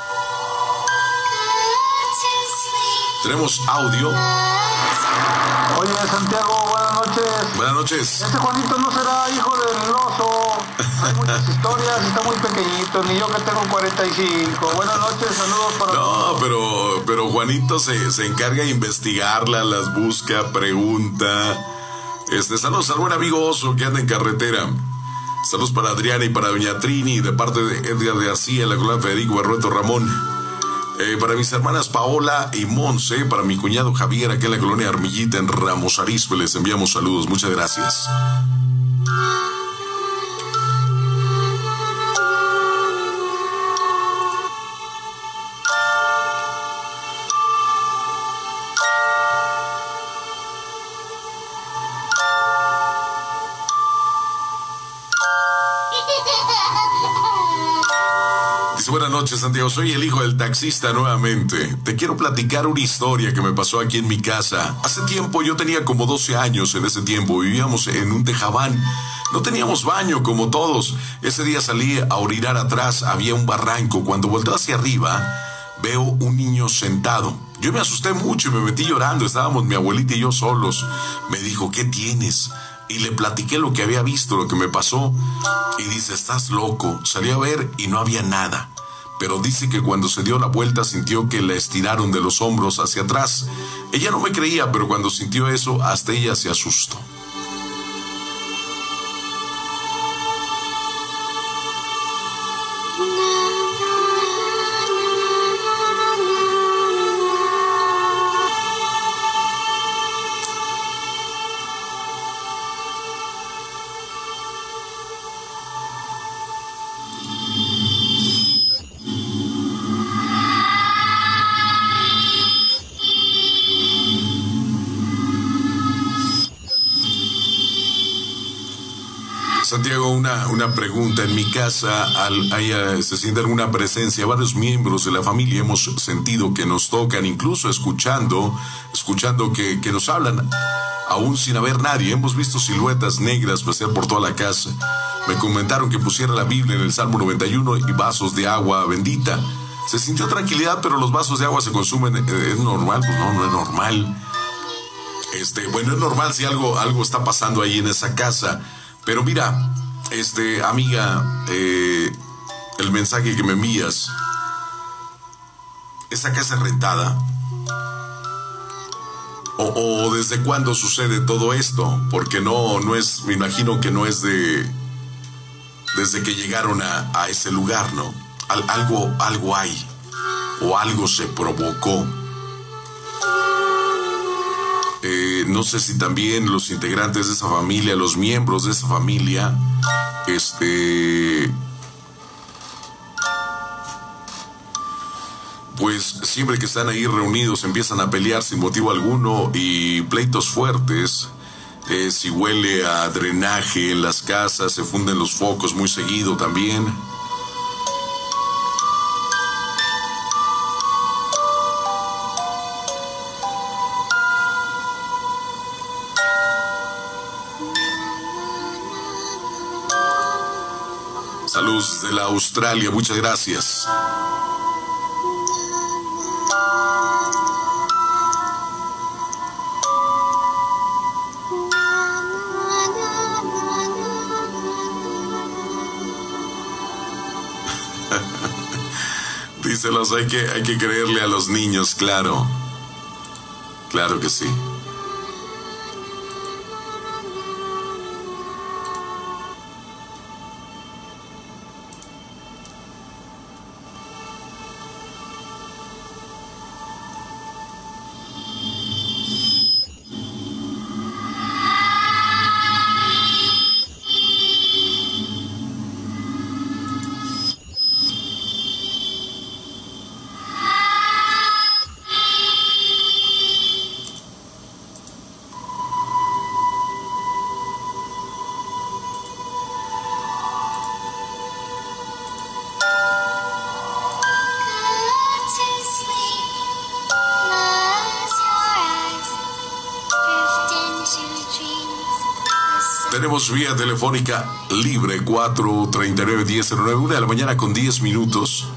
Tenemos audio. Oye, Santiago, buenas noches. Buenas noches. Este Juanito no será hijo del oso. Hay muchas historias, está muy pequeñito, ni yo que tengo 45. Buenas noches, saludos para todos. No, pero Juanito se encarga de investigarla, las busca, pregunta. Saludos al buen amigo Oso que anda en carretera. Saludos para Adriana y para doña Trini, de parte de Edgar García, en la colonia Federico Barrueto Ramón. Para mis hermanas Paola y Monse, para mi cuñado Javier, aquí en la colonia Armillita, en Ramos Arizpe, les enviamos saludos. Muchas gracias. Buenas noches, Santiago. Soy el hijo del taxista nuevamente. Te quiero platicar una historia que me pasó aquí en mi casa. Hace tiempo, yo tenía como 12 años en ese tiempo. Vivíamos en un tejabán. No teníamos baño como todos. Ese día salí a orinar atrás. Había un barranco. Cuando volteo hacia arriba, veo un niño sentado. Yo me asusté mucho y me metí llorando. Estábamos mi abuelita y yo solos. Me dijo, ¿qué tienes? Y le platiqué lo que había visto, lo que me pasó. Y dice, estás loco. Salí a ver y no había nada. Pero dice que cuando se dio la vuelta sintió que la estiraron de los hombros hacia atrás. Ella no me creía, pero cuando sintió eso, hasta ella se asustó. Santiago, una pregunta. En mi casa se siente alguna presencia. Varios miembros de la familia hemos sentido que nos tocan, incluso escuchando que nos hablan, aún sin haber nadie. Hemos visto siluetas negras pasear por toda la casa. Me comentaron que pusiera la Biblia en el Salmo 91 y vasos de agua bendita. Se sintió tranquilidad, pero los vasos de agua se consumen. ¿Es normal? Pues no es normal. Bueno, es normal si algo está pasando ahí en esa casa. Pero mira, amiga, el mensaje que me envías, ¿esa casa es rentada? ¿O desde cuándo sucede todo esto? Porque no es, me imagino que no es desde que llegaron a ese lugar, ¿no? Algo hay, o algo se provocó. No sé si también los integrantes de esa familia, los miembros de esa familia, pues siempre que están ahí reunidos empiezan a pelear sin motivo alguno y pleitos fuertes. si huele a drenaje en las casas, se funden los focos muy seguido también. Saludos de la Australia, muchas gracias. Díselos, hay que creerle a los niños, claro. Claro que sí. Tenemos vía telefónica libre 439-1009, 1 de la mañana con 10 minutos.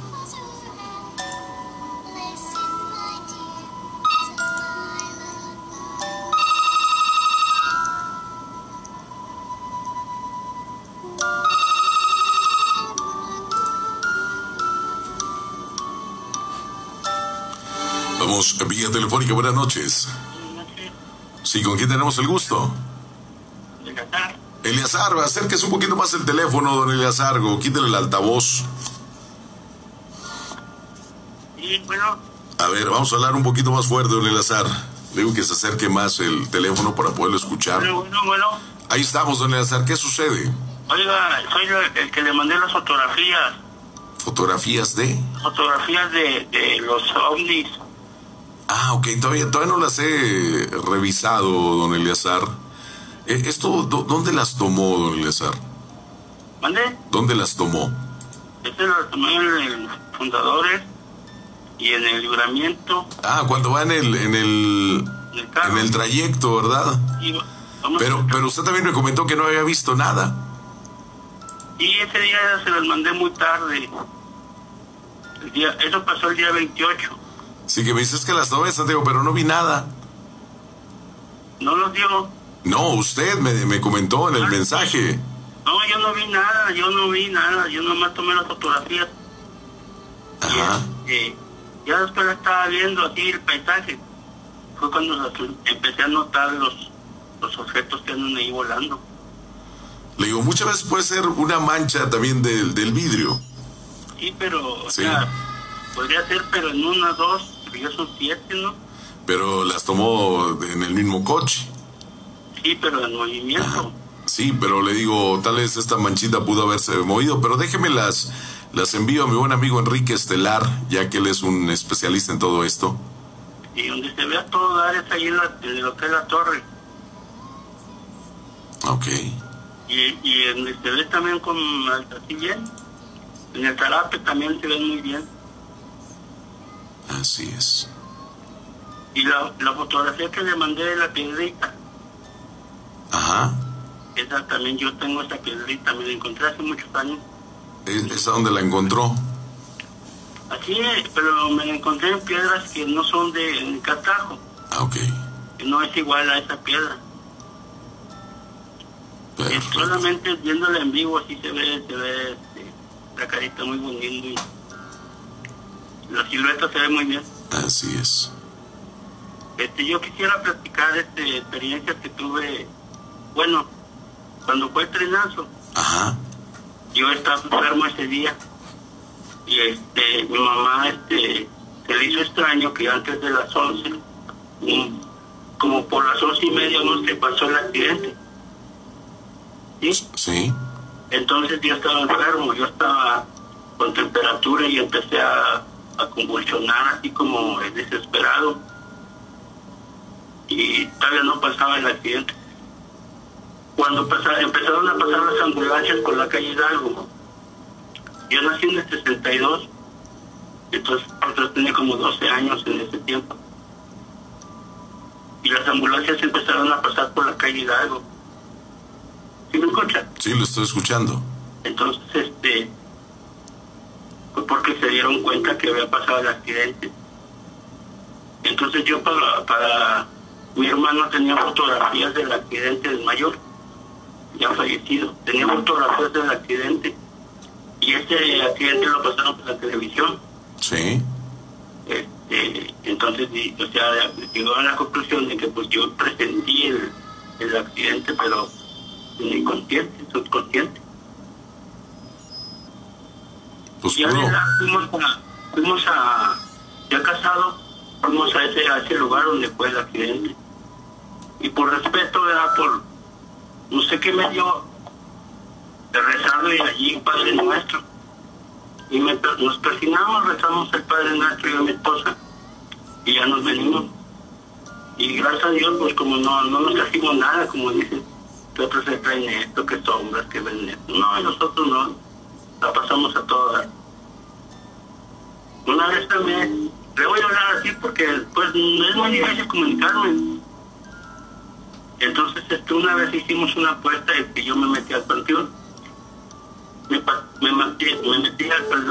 Vamos vía telefónica, buenas noches. Sí, ¿con quién tenemos el gusto? Eleazar, acérquese un poquito más el teléfono, don Eleazar, quítele el altavoz. Sí, bueno. A ver, vamos a hablar un poquito más fuerte, don Eleazar. Le digo que se acerque más el teléfono para poderlo escuchar. Bueno. Ahí estamos, don Eleazar, ¿qué sucede? Oiga, soy el que le mandé las fotografías. ¿Fotografías de? Fotografías de los ovnis. Ah, ok, todavía no las he revisado, don Eleazar. ¿Esto dónde las tomó, don Eleazar? ¿Mande? ¿Dónde las tomó? Las tomé en el Fundadores y en el Libramiento. Ah, cuando va en el trayecto, ¿verdad? Sí, pero usted también me comentó que no había visto nada. Y ese día se las mandé muy tarde. Eso pasó el día 28. Sí, que me dices que las tomé, Santiago, pero no vi nada. ¿No los dio? No, usted me comentó en el mensaje. No, yo no vi nada, yo nomás tomé las fotografías. Ajá. Ya después la estaba viendo así el paisaje. Fue cuando empecé a notar los objetos que andan ahí volando. Le digo, muchas veces puede ser una mancha también del vidrio. Sí, pero, sí. O sea, podría ser, pero en una, dos, pero ya son 7, ¿no? Pero las tomó en el mismo coche. Sí, pero en movimiento. Ajá. Sí, pero le digo, tal vez esta manchita pudo haberse movido, pero déjeme las envío a mi buen amigo Enrique Estelar, ya que él es un especialista en todo esto. Y donde se vea todo dar es ahí en lo que es la torre. Ok. Y donde se ve también así bien. En el Zarape también se ve muy bien. Así es. Y la fotografía que le mandé de la piedrita. Ajá. Esa también, yo tengo esa piedrita, me la encontré hace muchos años. ¿Esa dónde la encontró? Así es, pero me la encontré en piedras que no son de Cartago. Ah, ok. Que no es igual a esa piedra. Solamente viéndola en vivo así se ve la carita muy bonita y la silueta se ve muy bien. Así es. Yo quisiera platicar experiencias que tuve, bueno, cuando fue el trenazo. Ajá. Yo estaba enfermo ese día y mi mamá se le hizo extraño que antes de las 11, como por las 11:30 no se pasó el accidente. ¿Sí? Sí. Entonces yo estaba enfermo, yo estaba con temperatura y empecé a convulsionar así como desesperado. Y todavía no pasaba el accidente. cuando empezaron a pasar las ambulancias por la calle Hidalgo. Yo nací en el 62, entonces tenía como 12 años en ese tiempo. Y las ambulancias empezaron a pasar por la calle Hidalgo. ¿Sí me escucha? Sí, lo estoy escuchando. Entonces, fue porque se dieron cuenta que había pasado el accidente. Entonces yo para mi hermano tenía fotografías del accidente del mayor, ya fallecido. Tenía fotografías del accidente. Y ese accidente lo pasaron por la televisión. Sí. Entonces, o sea, llegó a la conclusión de que pues yo presentí el accidente, pero inconsciente, subconsciente. Pues ya de edad fuimos a, ya casado, fuimos a ese lugar donde fue el accidente. Y por respeto, ¿verdad? Por no sé qué me dio de rezarle allí Padre Nuestro. Y nos persinamos, rezamos el Padre Nuestro y a mi esposa, y ya nos venimos. Y gracias a Dios, pues como no nos trajimos nada, como dicen, que otros se traen esto, que sombras, que ven esto. No, nosotros no, la pasamos a todas. Una vez también, le voy a hablar así porque pues es muy difícil comunicarme. Entonces una vez hicimos una apuesta de que yo me metí al panteón. Me metí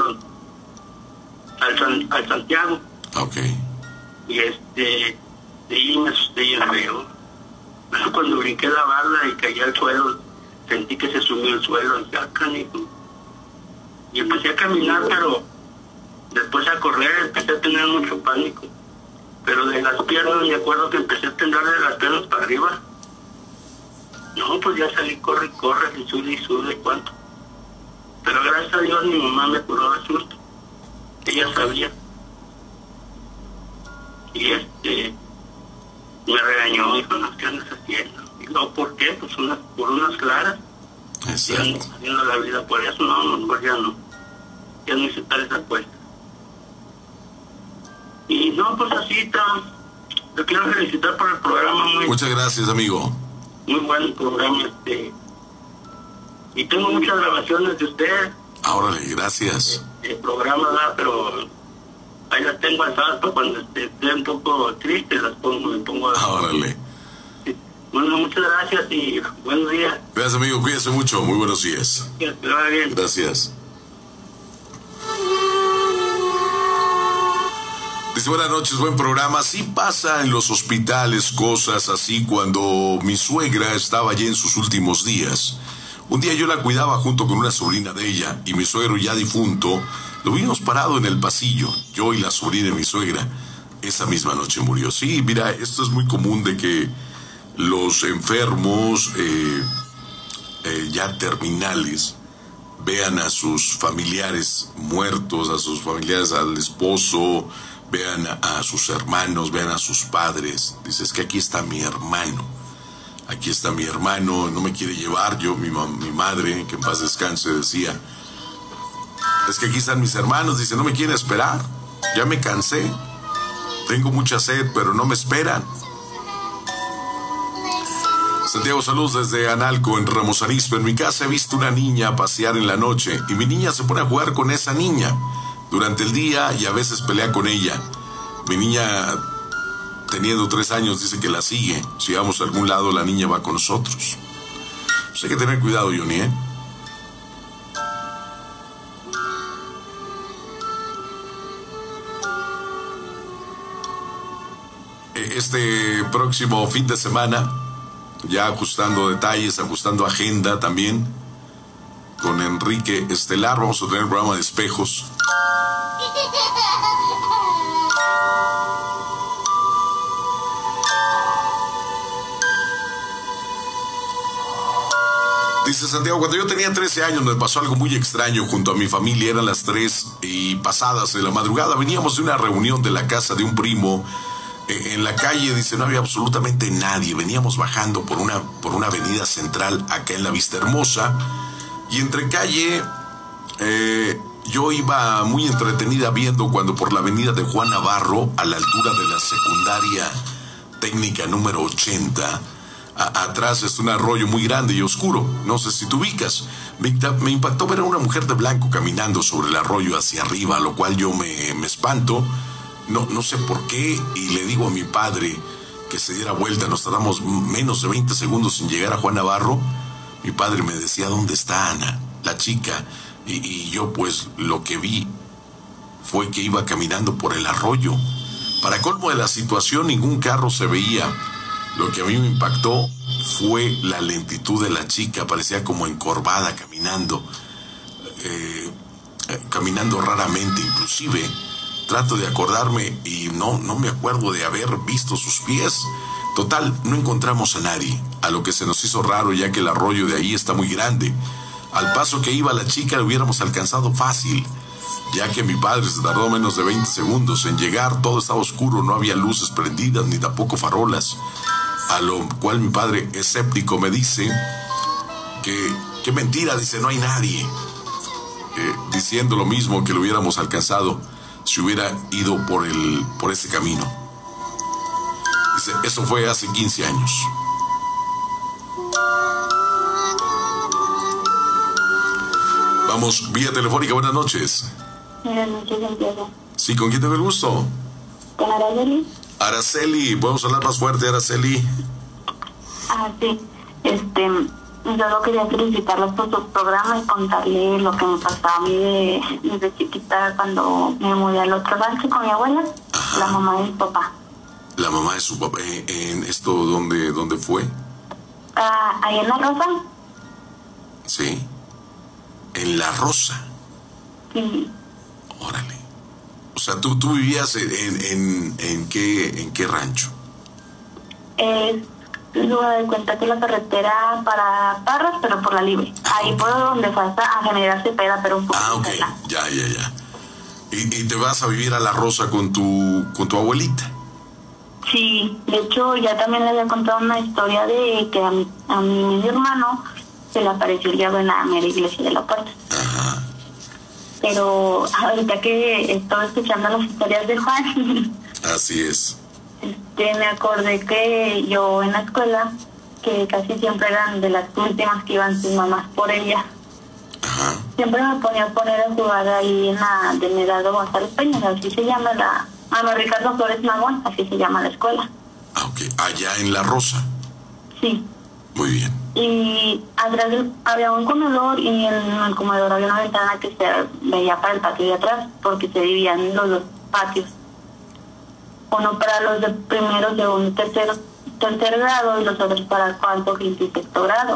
al Santiago. Ok. Y de ahí me asusté bien feo. Cuando brinqué la barda y caí al suelo, sentí que se sumió el suelo y ya, canijo. Y empecé a caminar, pero después a correr empecé a tener mucho pánico. Pero de las piernas, me acuerdo que empecé a temblar de las piernas para arriba. No, pues ya salí, corre, y sube, ¿cuánto? Pero gracias a Dios mi mamá me curó de susto. Ella sabía. Y me regañó, dijo, no, ¿qué andas haciendo? Y no, ¿por qué? Pues por unas claras. Ya no haciendo la vida por eso, no, mejor ya no. Ya no hice tal esa apuesta. Y no, pues así está. Te quiero felicitar por el programa. Muchas gracias, amigo. Muy buen programa, y tengo muchas grabaciones de usted. Órale, gracias. El programa, ¿verdad? Pero ahí las tengo alzadas para cuando esté un poco triste, me pongo a... Órale. Bueno, muchas gracias y buenos días. Gracias, amigo, cuídese mucho, muy buenos días. Que te vaya bien. Gracias. Dice, buenas noches, buen programa. Sí pasa en los hospitales cosas así. Cuando mi suegra estaba allí en sus últimos días, un día yo la cuidaba junto con una sobrina de ella, y mi suegro ya difunto lo vimos parado en el pasillo, yo y la sobrina de mi suegra. Esa misma noche murió. Sí, mira, esto es muy común de que los enfermos ya terminales vean a sus familiares muertos, a sus familiares, al esposo, vean a sus hermanos, vean a sus padres. Dices que aquí está mi hermano, no me quiere llevar. Yo, mi madre, que en paz descanse, decía, es que aquí están mis hermanos. Dice, no me quiere esperar, ya me cansé, tengo mucha sed, pero no me esperan. Santiago, saludos desde Analco, en Ramos Arizpe. En mi casa he visto una niña pasear en la noche, y mi niña se pone a jugar con esa niña durante el día y a veces pelea con ella. Mi niña, teniendo 3 años, dice que la sigue. Si vamos a algún lado, la niña va con nosotros. Pues hay que tener cuidado, Johnny, ¿eh? Este próximo fin de semana, ya ajustando detalles, ajustando agenda también, con Enrique Estelar, vamos a tener el programa de espejos. Dice Santiago, cuando yo tenía 13 años me pasó algo muy extraño junto a mi familia. Eran las 3 y pasadas de la madrugada. Veníamos de una reunión de la casa de un primo. En la calle, dice, no había absolutamente nadie. Veníamos bajando por una avenida central acá en la Vista Hermosa. Y entre calle, yo iba muy entretenida viendo cuando por la avenida de Juan Navarro, a la altura de la secundaria técnica número 80, Atrás es un arroyo muy grande y oscuro, no sé si te ubicas. Me impactó ver a una mujer de blanco caminando sobre el arroyo hacia arriba, a lo cual yo me espanto, no sé por qué, y le digo a mi padre que se diera vuelta. Nos tardamos menos de 20 segundos sin llegar a Juan Navarro. Mi padre me decía, ¿dónde está Ana, la chica? Y yo pues lo que vi fue que iba caminando por el arroyo. Para colmo de la situación, ningún carro se veía. Lo que a mí me impactó fue la lentitud de la chica. Parecía como encorvada caminando, caminando raramente. Inclusive trato de acordarme y no me acuerdo de haber visto sus pies. Total, no encontramos a nadie, a lo que se nos hizo raro, ya que el arroyo de ahí está muy grande. Al paso que iba la chica lo hubiéramos alcanzado fácil, ya que mi padre se tardó menos de 20 segundos en llegar. Todo estaba oscuro, no había luces prendidas ni tampoco farolas. A lo cual mi padre, escéptico, me dice que mentira, dice, no hay nadie. Diciendo lo mismo, que lo hubiéramos alcanzado si hubiera ido por ese camino. Dice, eso fue hace 15 años. Vamos, vía telefónica, buenas noches. Buenas noches, Santiago. Sí, ¿con quién tengo el gusto? ¿Con Araceli? Araceli, ¿podemos hablar más fuerte, Araceli? Sí. Yo quería felicitarlas por su programa y contarle lo que me pasaba a mí desde chiquita cuando me mudé al otro rancho con mi abuela, la mamá de mi papá. La mamá de su papá. ¿En esto dónde fue? Ahí en La Rosa. Sí. ¿En La Rosa? Sí. Órale. O sea, ¿tú vivías en qué rancho? Luego de cuenta que la carretera para Parras, pero por la Libre. Ahí por donde falta a General Cepeda, pero un poco. Ok, ya. ¿Y te vas a vivir a La Rosa con tu abuelita? Sí, de hecho ya también le había contado una historia de que a mi hermano se le apareció el diablo en la mera iglesia de la puerta. Ajá. Pero ahorita que estoy escuchando las historias de Juan, así es. Me acordé que yo en la escuela, que casi siempre eran de las últimas que iban sus mamás por ella, ajá, siempre me ponía a jugar ahí en la de Medado González Peñas, así se llama Ricardo Flores Magón, así se llama la escuela. Ok, allá en La Rosa. Sí. Muy bien. Y atrás había un comedor, y en el comedor había una ventana que se veía para el patio de atrás, porque se dividían los dos patios. Uno para los de primero, segundo, tercer grado, y los otros para el cuarto, quinto y sexto grado.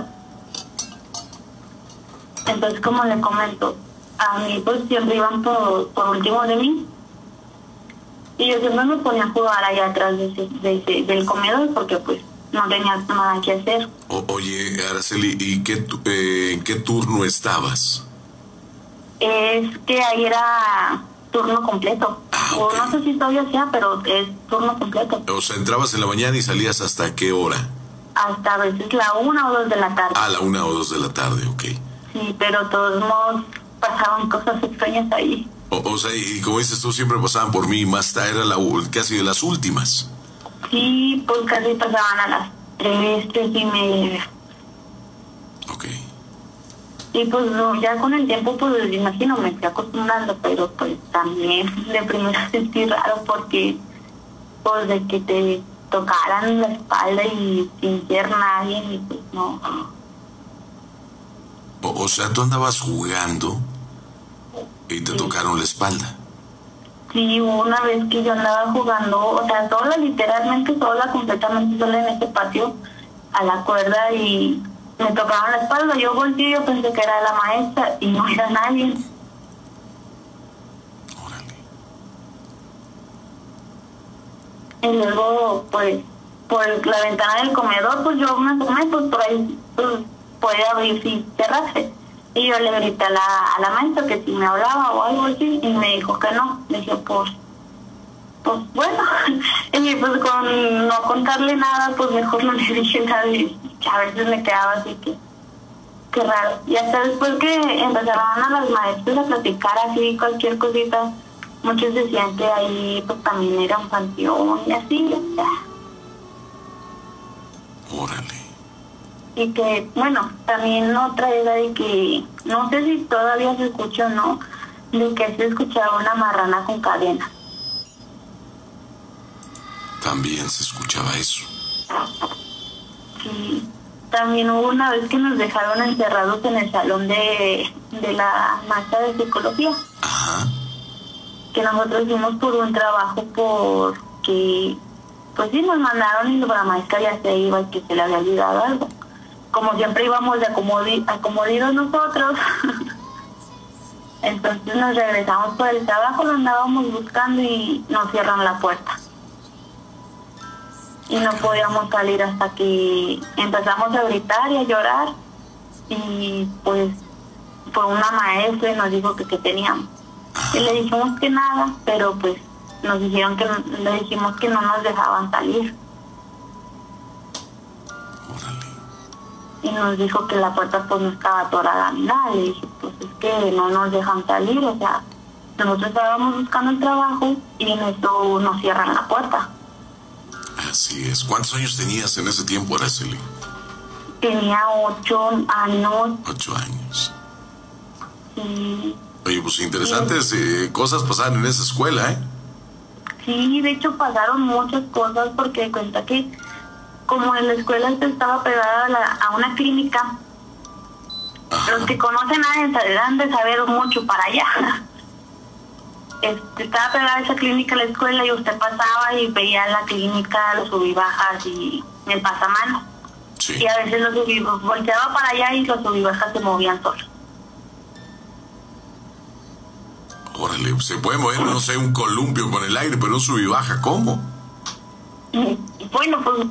Entonces, como le comento, a mí pues siempre iban por último de mí, y yo siempre me ponía a jugar allá atrás del comedor, porque pues no tenía nada que hacer. Oye, Araceli, ¿y en qué turno estabas? Es que ahí era turno completo. Okay. No sé si todavía sea, pero es turno completo. O sea, entrabas en la mañana y salías ¿hasta qué hora? Hasta a veces la 1 o 2 de la tarde. La 1 o 2 de la tarde, ok. Sí, pero de todos modos pasaban cosas extrañas ahí. O sea, y como dices tú, siempre pasaban por mí, más tarde era casi de las últimas. Sí, pues casi pasaban a las 3:30. Ok. Y pues no, ya con el tiempo, pues imagino, me estoy acostumbrando, pero pues también de primero sentí raro, porque pues de que te tocaran la espalda y sin ser nadie, y pues no. O sea, tú andabas jugando y te tocaron la espalda. Sí, una vez que yo andaba jugando, o sea, sola, literalmente sola, completamente sola en este patio, a la cuerda, y me tocaban la espalda. Yo volteé, yo pensé que era la maestra y no era nadie. Órale. Y luego, pues, por la ventana del comedor, pues yo me asomé, pues por ahí pues, podía abrirse y cerrarse. Y yo le grité a la maestra que si me hablaba o algo así, y me dijo que no. Le dije, pues bueno. Y pues con no contarle nada, pues mejor no le dije nada, y a veces me quedaba así que raro. Y hasta después que empezaron a las maestras a platicar así cualquier cosita, muchos decían que ahí pues también era un panteón y así, o sea. Órale. Y que, bueno, también otra era de que, no sé si todavía se escucha o no, de que se escuchaba una marrana con cadena. También se escuchaba eso. Sí. También hubo una vez que nos dejaron encerrados en el salón de la maestra de psicología. Ajá. Que nosotros hicimos por un trabajo porque, pues sí, nos mandaron y la maestra ya se iba y que se le había olvidado algo. Como siempre íbamos de acomodidos nosotros, entonces nos regresamos por el trabajo, lo andábamos buscando y nos cierran la puerta. Y no podíamos salir hasta que empezamos a gritar y a llorar. Y pues fue una maestra y nos dijo que qué teníamos. Y le dijimos que nada, pero pues nos dijeron que le dijimos que no nos dejaban salir. Y nos dijo que la puerta pues no estaba atorada ni nada. Le dije, pues es que no nos dejan salir, o sea, nosotros estábamos buscando el trabajo y en esto nos cierran la puerta. Así es. ¿Cuántos años tenías en ese tiempo, Araceli? Tenía 8 años. 8 años. Sí. Oye, pues interesantes cosas pasaron en esa escuela, ¿eh? Sí, de hecho pasaron muchas cosas porque cuenta que como en la escuela estaba pegada a una clínica, los que conocen a esa han de saber mucho para allá. Estaba pegada a esa clínica la escuela y usted pasaba y veía la clínica, los subibajas y el pasamanos. Sí. Y a veces los volteaba para allá y los subibajas se movían solos. Órale, se puede mover, no sé, un columpio con el aire, pero un subibaja, ¿cómo? Bueno, pues...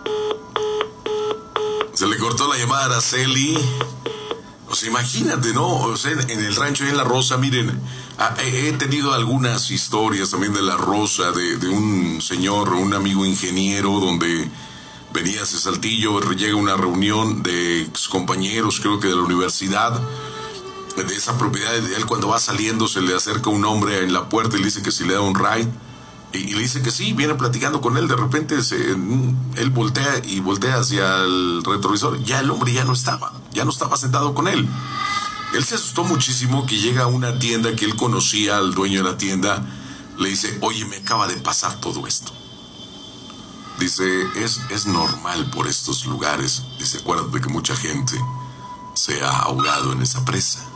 Se le cortó la llamada a Araceli. O sea, imagínate, ¿no? O sea, en el rancho en La Rosa, miren, he tenido algunas historias también de La Rosa, de un señor, un amigo ingeniero, donde venía hacia Saltillo, llega una reunión de excompañeros, creo que de la universidad, de esa propiedad de él. Cuando va saliendo se le acerca un hombre en la puerta y le dice que si le da un ride, y le dice que sí, viene platicando con él. De repente él voltea hacia el retrovisor. Ya el hombre ya no estaba sentado con él. Él se asustó muchísimo, que llega a una tienda que él conocía al dueño de la tienda. Le dice, oye, me acaba de pasar todo esto. Dice, es normal por estos lugares. Dice, acuérdate que mucha gente se ha ahogado en esa presa.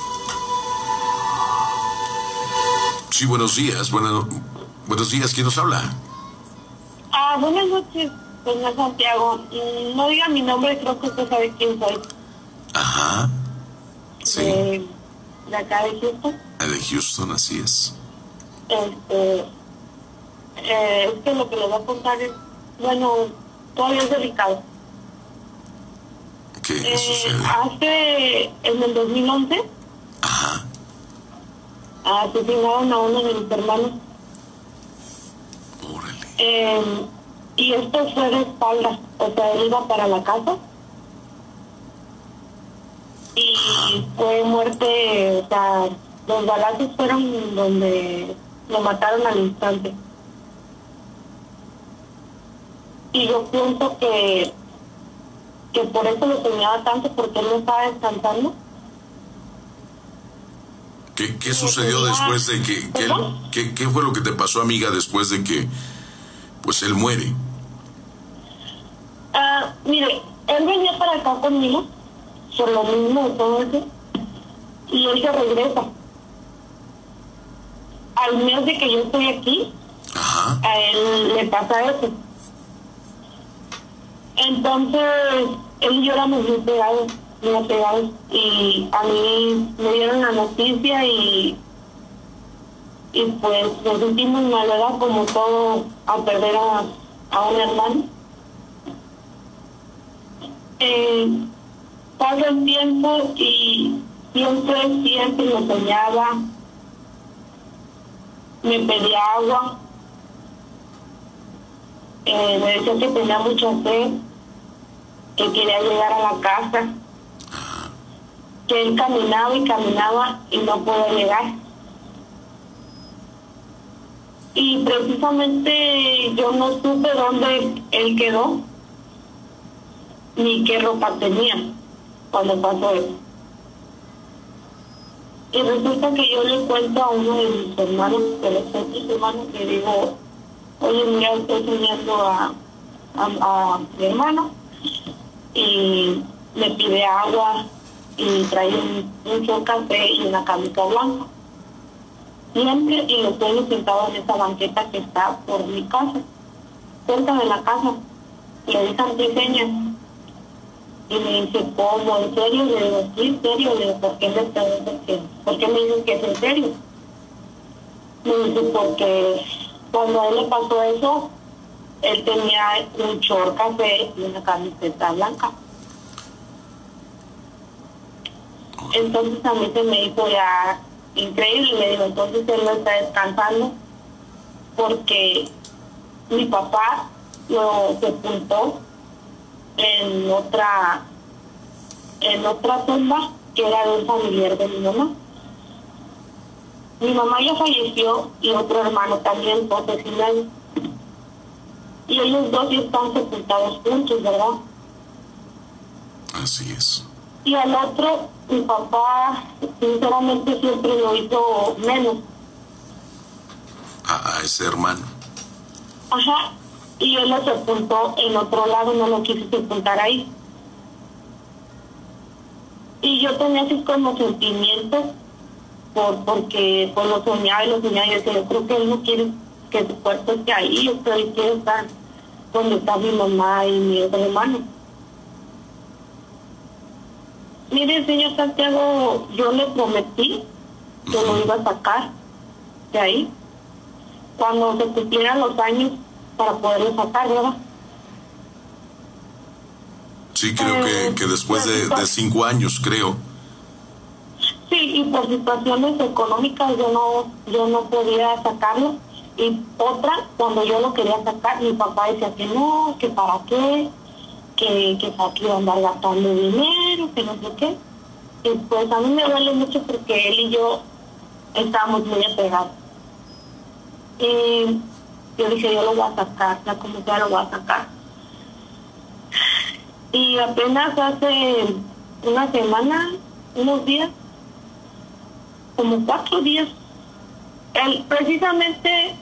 Sí, buenos días. Buenos días, ¿quién nos habla? Buenas noches, señor Santiago. No diga mi nombre, creo que usted sabe quién soy. Ajá. Sí. De acá de Houston. De Houston, así es. Es que lo que le voy a contar es, bueno, todavía es delicado. ¿Qué sucede? En el 2011, ajá, asesinaron a uno de mis hermanos. Y esto fue de espaldas, o sea, él iba para la casa y fue muerte, o sea, los balazos fueron donde lo mataron al instante. Y yo pienso que por eso lo soñaba tanto, porque él no estaba descansando. ¿Qué sucedió después de que qué fue lo que te pasó, amiga, después de que pues él muere? Mire, él venía para acá conmigo por lo mismo de todo eso y él se regresa. Al mes de que yo estoy aquí, a él le pasa eso. Entonces él y yo éramos muy pegados, y a mí me dieron la noticia y pues nos sentimos mal, ¿verdad? Como todo, a perder a un hermano. Pasa el tiempo y siempre me soñaba, me pedía agua, me decía que tenía mucha sed, que quería llegar a la casa, que él caminaba y no podía llegar. Y precisamente yo no supe dónde él quedó. ni qué ropa tenía cuando pasó eso. Y resulta que yo le cuento a uno de mis hermanos, de los otros hermanos, que digo, oye, mira, estoy soñando a mi hermano y me pide agua y trae un short café y una camisa blanca. Siempre, y lo sueño sentado en esa banqueta que está por mi casa, cerca de la casa. Le dije antiseñas. Y me dice, ¿cómo? ¿En serio? Le digo, sí, en serio. Le digo, ¿por qué me preguntas que? ¿Por qué me dices que es en serio? Me dice, porque cuando a él le pasó eso, él tenía un short café y una camiseta blanca. Entonces a mí se me hizo ya increíble. Le digo, entonces él no está descansando porque mi papá lo sepultó en otra tumba que era de un familiar de mi mamá. Mi mamá ya falleció y otro hermano también, 12 años. Y ellos dos ya están sepultados juntos, ¿verdad? Así es. Y al otro, mi papá sinceramente siempre lo hizo menos. A ese hermano. Ajá. Y él lo sepultó en otro lado, no lo quiso sepultar ahí. Y yo tenía así como sentimientos porque pues lo soñaba y lo soñaba. Y yo decía, yo creo que él no quiere que su cuerpo esté ahí, yo creo que quiere estar donde está mi mamá y mi otro hermano. Mire, señor Santiago, yo le prometí que lo iba a sacar de ahí cuando se cumplieran los años para poderlo sacar, ¿verdad? Sí, creo que después de 5 años, creo. Sí, y por situaciones económicas yo no podía sacarlo. Y otra, cuando yo lo quería sacar, mi papá decía que no, que para qué, que para qué iba a andar gastando dinero, que no sé qué. Y pues a mí me duele mucho porque él y yo estábamos muy apegados. Y yo dije, yo lo voy a sacar, ya como sea lo voy a sacar. Y apenas hace una semana, unos días, como 4 días, precisamente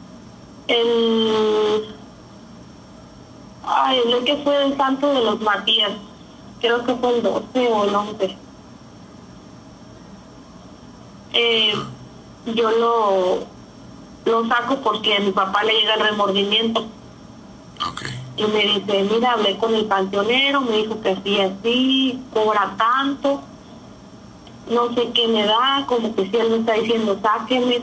el que fue el santo de los Matías, creo que fue el 12 o el 11. Yo lo saco porque a mi papá le llega el remordimiento. Y me dice, mira, hablé con el panteonero, me dijo que así, cobra tanto, no sé qué me da, como que si él me está diciendo, sáquenme.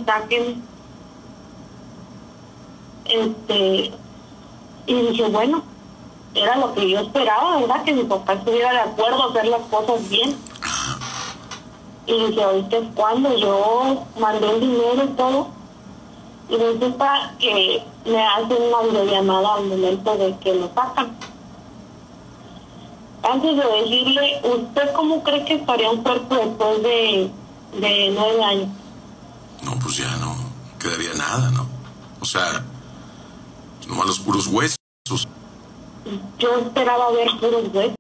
Y dije, bueno, era lo que yo esperaba, ¿verdad? Que mi papá estuviera de acuerdo a hacer las cosas bien. Y dije, ahorita es cuando yo mandé el dinero y todo. Y resulta que me hacen una videollamada al momento de que lo sacan. Antes de decirle, ¿usted cómo cree que estaría un cuerpo después de 9 años? No, pues ya no quedaría nada, ¿no? O sea, nomás los puros huesos. Yo esperaba ver puros huesos.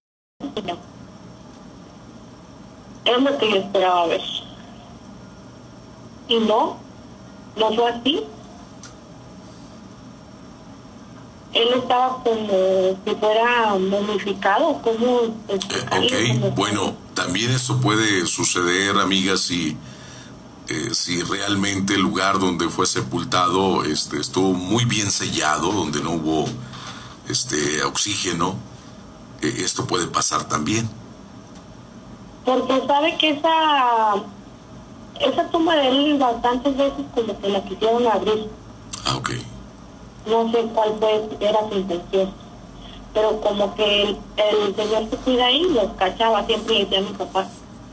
Es lo que yo esperaba ver. Y no fue así. Él estaba como si fuera momificado, como... Ok, bueno, también esto puede suceder, amigas, si realmente el lugar donde fue sepultado estuvo muy bien sellado, donde no hubo oxígeno. Esto puede pasar también. Porque sabe que esa tumba de él bastantes veces como que la quisieron abrir. Ah, ok. No sé cuál era su intención. Pero como que el señor que cuida ahí los cachaba, siempre le decía a mi papá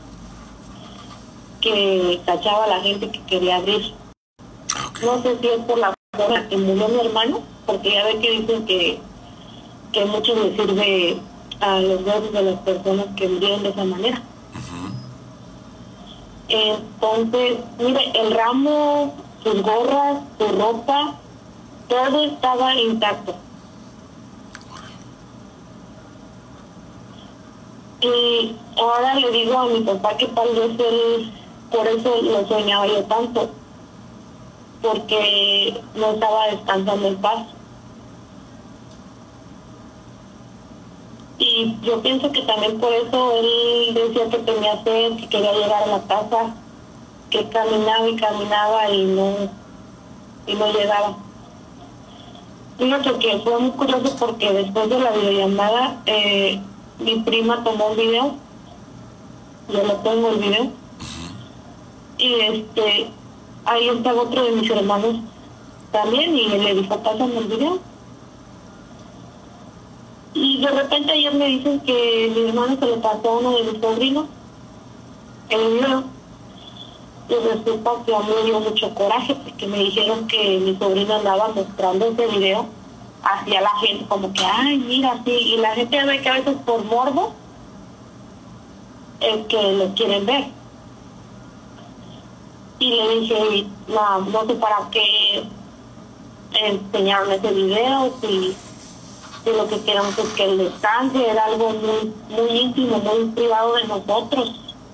que cachaba a la gente que quería abrir. Okay. No sé si es por la forma que murió mi hermano, porque ya ve que dicen que mucho le sirve a los huesos de las personas que murieron de esa manera. Entonces, mire, el ramo, sus gorras, su ropa, todo estaba intacto. Y ahora le digo a mi papá que tal vez él, por eso lo soñaba yo tanto, porque no estaba descansando en paz. Y yo pienso que también por eso él decía que tenía sed, que quería llegar a la casa, que caminaba y caminaba y no llegaba. Fíjate que fue muy curioso porque después de la videollamada, mi prima tomó un video, yo lo tengo el video, y ahí estaba otro de mis hermanos también, y le dijo, pásame el video. Y de repente ayer me dicen que mi hermano se lo pasó a uno de mis sobrinos, el video, y resulta que a mí me dio mucho coraje porque me dijeron que mi sobrino andaba mostrando ese video hacia la gente, como que, ay, mira, sí, y la gente ve que a veces por morbo es que lo quieren ver. Y le dije, no sé para qué enseñaron ese video, si lo que queremos es que el descanse, era algo muy, muy íntimo, muy privado de nosotros.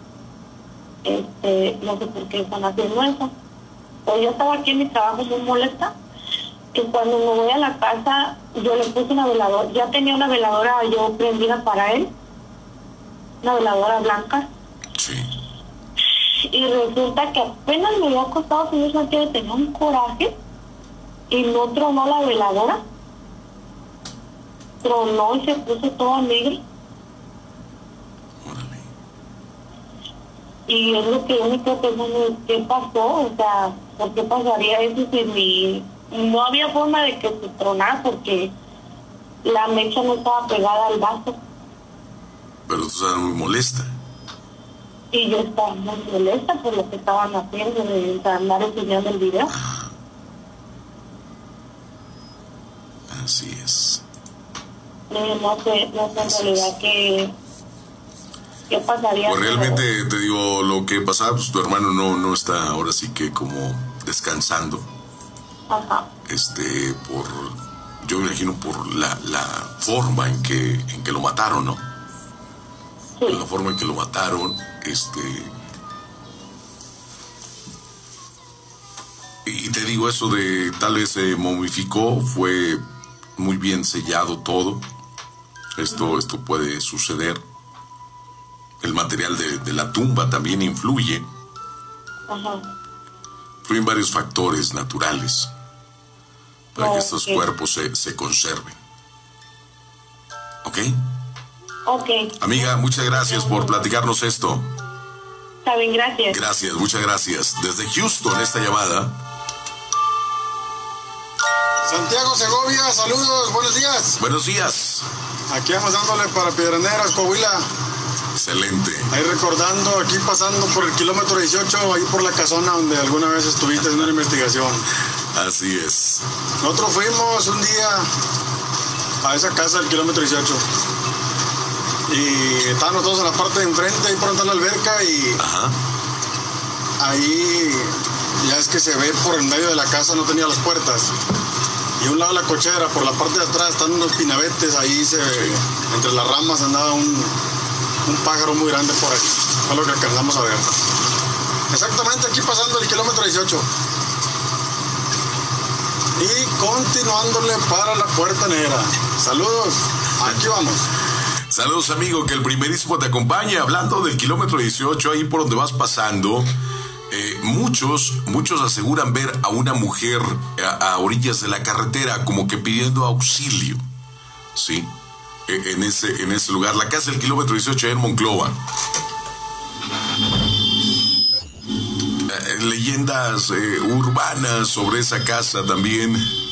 No sé por qué están haciendo eso. Pues yo estaba aquí en mi trabajo muy molesta, que cuando me voy a la casa, yo le puse una veladora, ya tenía una veladora yo prendida para él, una veladora blanca. Sí. Y resulta que apenas me había acostado, señor Santiago, tenía un coraje, y no tronó la veladora, tronó y se puso toda negra. Y es lo que yo me quedo pensando, ¿qué pasó? O sea, ¿por qué pasaría eso si no había forma de que se tronara porque la mecha no estaba pegada al vaso? Pero tú estabas muy molesta. Y yo estaba muy molesta por lo que estaban haciendo, de andar enseñando el video. Así es. No sé en realidad ¿qué pasaría? Pues realmente te digo, lo que pasaba, pues tu hermano no está ahora sí que como descansando. Ajá. Yo me imagino por la forma en que lo mataron, ¿no? Sí. La forma en que lo mataron, y te digo eso de tal vez se momificó, fue muy bien sellado todo. Esto puede suceder. El material de la tumba también influye. Ajá. Influyen varios factores naturales para que estos cuerpos se conserven. ¿Ok? Ok. Amiga, muchas gracias por platicarnos esto. Está bien, gracias. Gracias, muchas gracias. Desde Houston, esta llamada. Santiago Segovia, saludos, buenos días. Buenos días. Aquí vamos dándole para Piedraneras, Coahuila. Excelente. Ahí recordando, aquí pasando por el kilómetro 18, ahí por la casona donde alguna vez estuviste haciendo una investigación. Así es. Nosotros fuimos un día a esa casa del kilómetro 18. Y estábamos todos en la parte de enfrente, ahí por donde está la alberca, y ahí ya es que se ve por el medio de la casa, no tenía las puertas. Y a un lado de la cochera, por la parte de atrás, están unos pinabetes, ahí entre las ramas andaba un pájaro muy grande por ahí. Fue lo que alcanzamos a ver. Exactamente aquí pasando el kilómetro 18. Y continuándole para la Puerta Negra. Saludos, aquí vamos. Saludos, amigo, que el primerísimo te acompañe. Hablando del kilómetro 18, ahí por donde vas pasando, muchos aseguran ver a una mujer a orillas de la carretera como que pidiendo auxilio, ¿sí? En ese lugar, la casa del kilómetro 18 en Monclova. Leyendas urbanas sobre esa casa también.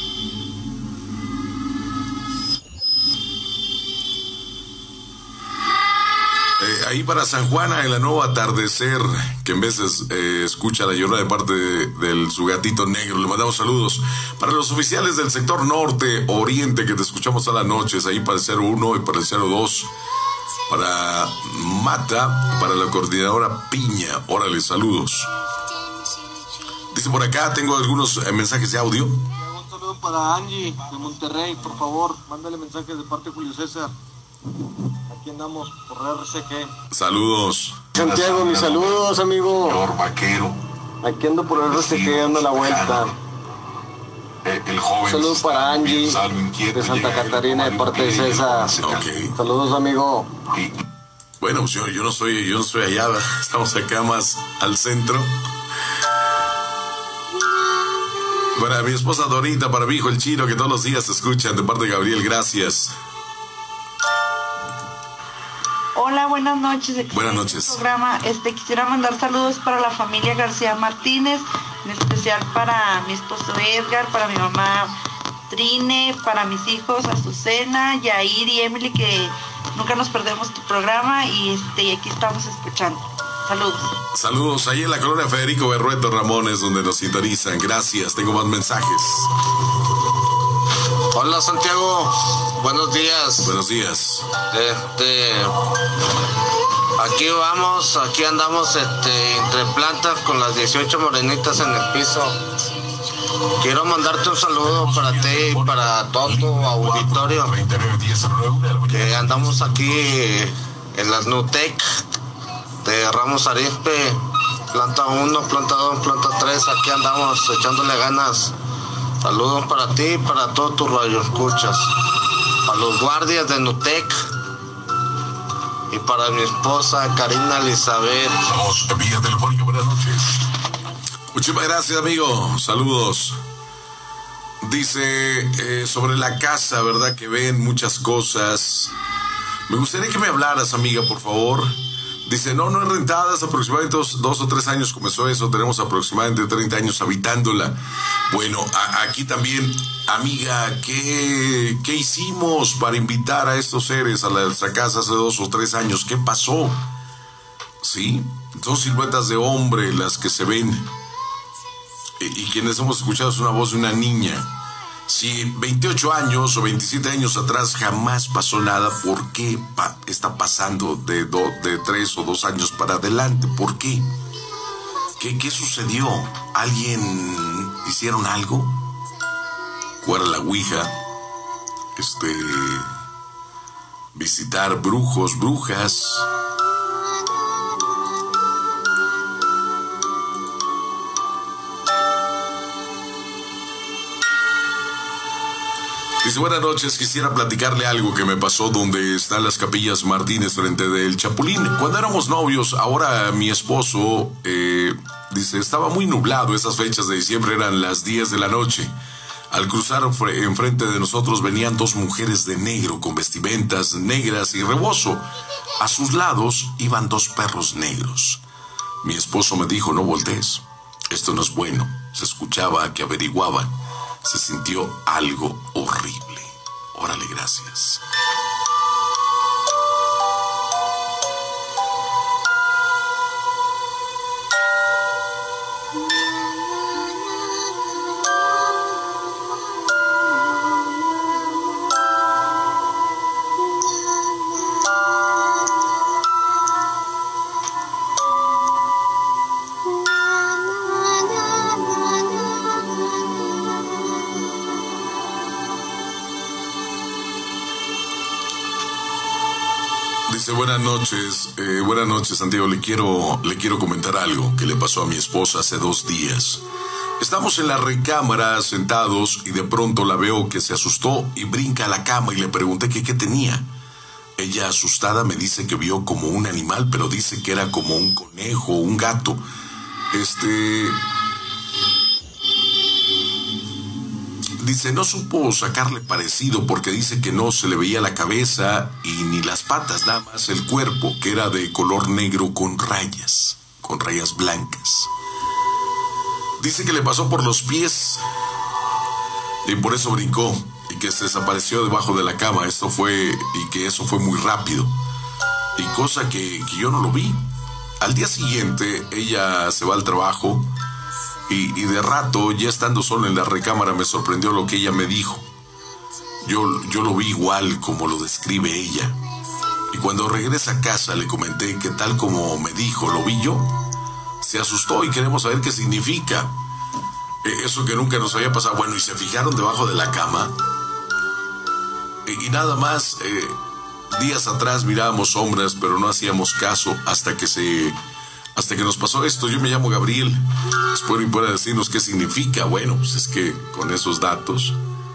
Ahí para San Juana, en la Nuevo Atardecer, que en veces escucha la llorona de parte de su gatito negro. Le mandamos saludos para los oficiales del sector norte, oriente, que te escuchamos a las noches, ahí para el 01 y para el 02. Para Mata, para la coordinadora Piña. Órale, saludos. Dice por acá, tengo algunos mensajes de audio. Un saludo para Angie de Monterrey, por favor, mándale mensajes de parte de Julio César. Aquí andamos por RCG. Saludos. Santiago, mis saludos, amigo. Vaquero. Aquí ando por RCG, dando la vuelta. El joven. Un saludo para Angie, de Santa Catarina, de parte de César. Okay. Saludos, amigo. Bueno, pues yo no soy allá, estamos acá más al centro. Para mi esposa Dorita, para mi hijo el Chino, que todos los días se escuchan, de parte de Gabriel, gracias. Hola, buenas noches. Buenas noches. Programa. Quisiera mandar saludos para la familia García Martínez, en especial para mi esposo Edgar, para mi mamá Trine, para mis hijos Azucena, Yair y Emily, que nunca nos perdemos tu programa y aquí estamos escuchando. Saludos. Saludos, ahí en la colonia Federico Berrueto Ramones, donde nos sintonizan. Gracias, tengo más mensajes. Hola, Santiago, buenos días. Buenos días. Aquí andamos entre plantas con las 18 morenitas en el piso. Quiero mandarte un saludo para ti y para todo tu auditorio, que andamos aquí en las Nutec de Ramos Arizpe, planta 1, planta 2, planta 3, aquí andamos echándole ganas. Saludos para ti y para todos tus radioescuchas, para los guardias de Nutec y para mi esposa Karina Elizabeth. Buenas noches. Muchísimas gracias, amigo. Saludos. Dice sobre la casa, ¿verdad? Que ven muchas cosas. Me gustaría que me hablaras, amiga, por favor. Dice, no es rentada, hace aproximadamente 2 o 3 años comenzó eso, tenemos aproximadamente 30 años habitándola. Bueno, aquí también, amiga, ¿qué hicimos para invitar a estos seres a nuestra casa hace 2 o 3 años? ¿Qué pasó? Sí, son siluetas de hombre las que se ven. Y quienes hemos escuchado es una voz de una niña. Si 28 años o 27 años atrás jamás pasó nada, ¿por qué está pasando de 3 o 2 años para adelante? ¿Por qué? ¿Qué sucedió? ¿Alguien hicieron algo? Jugar a la ouija, visitar brujos, brujas. Dice, buenas noches, quisiera platicarle algo que me pasó donde están las capillas Martínez frente del Chapulín. Cuando éramos novios, ahora mi esposo, dice, estaba muy nublado, esas fechas de diciembre eran las 10 de la noche. Al cruzar enfrente de nosotros venían 2 mujeres de negro con vestimentas negras y rebozo. A sus lados iban 2 perros negros. Mi esposo me dijo, no voltees, esto no es bueno. Se escuchaba que averiguaban. Se sintió algo horrible. Órale, gracias. Buenas noches, Santiago. Le quiero comentar algo que le pasó a mi esposa hace 2 días. Estamos en la recámara sentados y de pronto la veo que se asustó y brinca a la cama y le pregunté qué tenía. Ella, asustada, me dice que vio como un animal, pero dice que era como un conejo o un gato. Dice, no supo sacarle parecido porque dice que no se le veía la cabeza y ni las patas, nada más el cuerpo, que era de color negro con rayas blancas. Dice que le pasó por los pies y por eso brincó y que se desapareció debajo de la cama. Y que eso fue muy rápido. Y cosa que yo no lo vi. Al día siguiente ella se va al trabajo. Y de rato, ya estando solo en la recámara, me sorprendió lo que ella me dijo. Yo lo vi igual como lo describe ella. Y cuando regresa a casa le comenté que tal como me dijo, lo vi yo. Se asustó y queremos saber qué significa. Eso que nunca nos había pasado. Bueno, y se fijaron debajo de la cama. Y nada más, días atrás mirábamos sombras, pero no hacíamos caso hasta que nos pasó esto. Yo me llamo Gabriel. Espero y pueda decirnos qué significa. Bueno, pues es que con esos datos.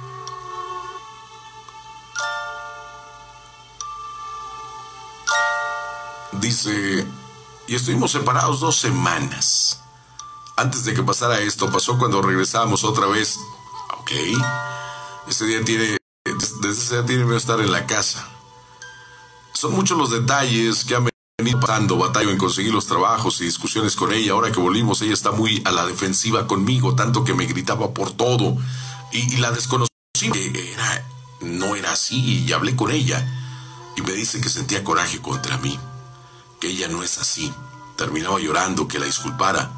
Dice, y estuvimos separados 2 semanas. Antes de que pasara esto, pasó cuando regresábamos otra vez. Ok. Desde ese día tiene que estar en la casa. Son muchos los detalles que han venido pasando. Batallo en conseguir los trabajos y discusiones con ella. Ahora que volvimos, ella está muy a la defensiva conmigo, tanto que me gritaba por todo. Y la desconocí. No era así. Y hablé con ella. Y me dice que sentía coraje contra mí. Que ella no es así. Terminaba llorando, que la disculpara.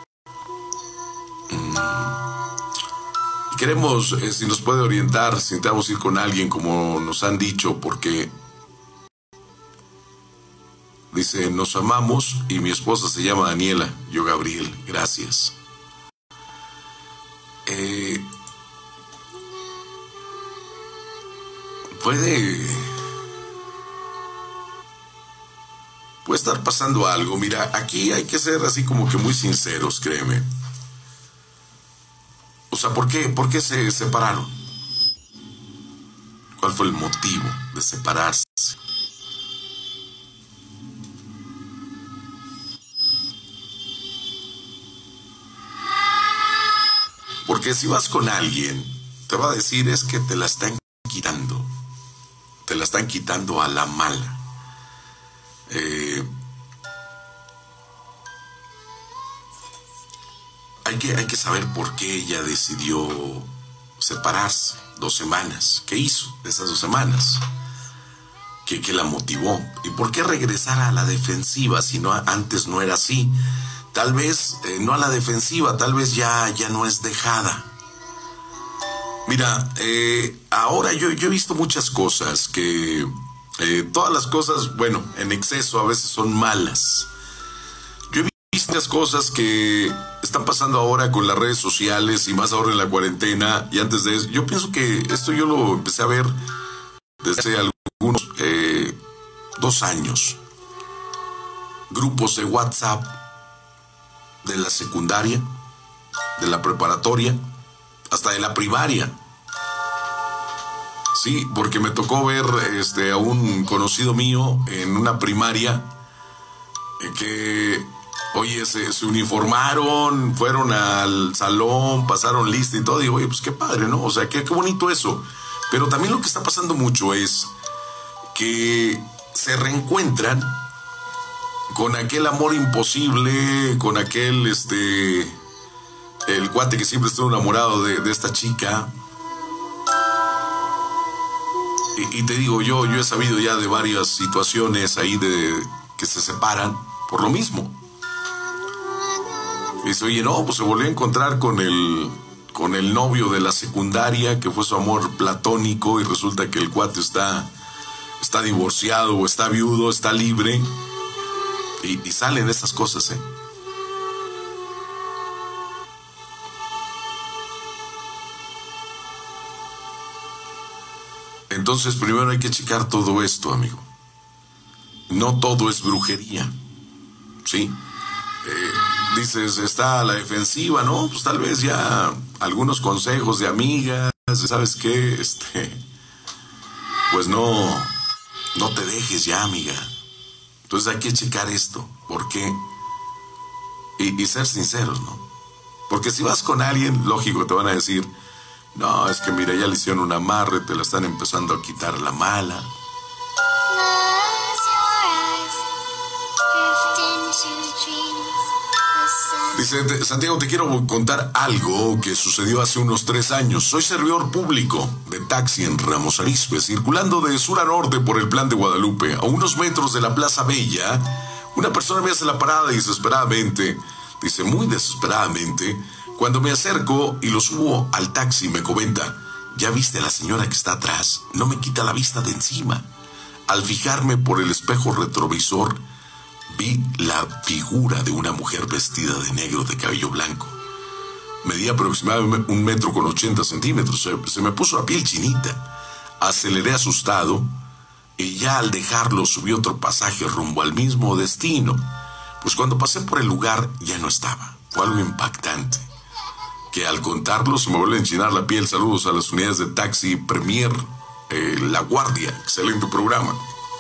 Y queremos, si nos puede orientar, si necesitamos ir con alguien como nos han dicho, porque dice, nos amamos y mi esposa se llama Daniela, yo Gabriel, gracias. Puede estar pasando algo. Mira, aquí hay que ser así como que muy sinceros, créeme. O sea, ¿por qué se separaron? ¿Cuál fue el motivo de separarse? Porque si vas con alguien, te va a decir es que te la están quitando. Te la están quitando a la mala. Hay que saber por qué ella decidió separarse. 2 semanas. ¿Qué hizo esas 2 semanas? ¿Qué la motivó? ¿Y por qué regresar a la defensiva si antes no era así? Tal vez no a la defensiva, tal vez ya no es dejada. Mira, ahora yo he visto muchas cosas que... todas las cosas, bueno, en exceso a veces son malas. Yo he visto muchas cosas que están pasando ahora con las redes sociales y más ahora en la cuarentena y antes de eso. Yo pienso que esto yo lo empecé a ver desde algunos 2 años. Grupos de WhatsApp de la secundaria, de la preparatoria, hasta de la primaria. Sí, porque me tocó ver a un conocido mío en una primaria que, oye, se uniformaron, fueron al salón, pasaron lista y todo. Digo, oye, pues qué padre, ¿no? O sea, qué bonito eso. Pero también lo que está pasando mucho es que se reencuentran con aquel amor imposible, con aquel, el cuate que siempre estuvo enamorado de esta chica. Y te digo, yo he sabido ya de varias situaciones ahí que se separan por lo mismo. Y dice, oye, no, pues se volvió a encontrar con el novio de la secundaria, que fue su amor platónico, y resulta que el cuate está divorciado o está viudo, está libre. Y salen estas cosas, ¿eh? Entonces primero hay que checar todo esto, amigo. No todo es brujería, ¿sí? Dices, está a la defensiva, ¿no? Pues tal vez ya algunos consejos de amigas, ¿sabes qué? Pues no te dejes ya, amiga. Entonces hay que checar esto, ¿por qué? Y ser sinceros, ¿no? Porque si vas con alguien, lógico, te van a decir, no, es que mira, ya le hicieron un amarre, te la están empezando a quitar la mala. Dice, Santiago, te quiero contar algo que sucedió hace unos 3 años. Soy servidor público de taxi en Ramos Arizpe, circulando de sur a norte por el Plan de Guadalupe. A unos metros de la Plaza Bella, una persona me hace la parada y desesperadamente, dice, muy desesperadamente, cuando me acerco y lo subo al taxi, me comenta, ¿ya viste a la señora que está atrás? No me quita la vista de encima. Al fijarme por el espejo retrovisor, vi la figura de una mujer vestida de negro, de cabello blanco. Medía aproximadamente 1,80 m. Se me puso la piel chinita. Aceleré asustado y ya al dejarlo subí otro pasaje rumbo al mismo destino. Pues cuando pasé por el lugar ya no estaba. Fue algo impactante, que al contarlo se me vuelve a enchinar la piel. Saludos a las unidades de taxi Premier, La Guardia. Excelente programa.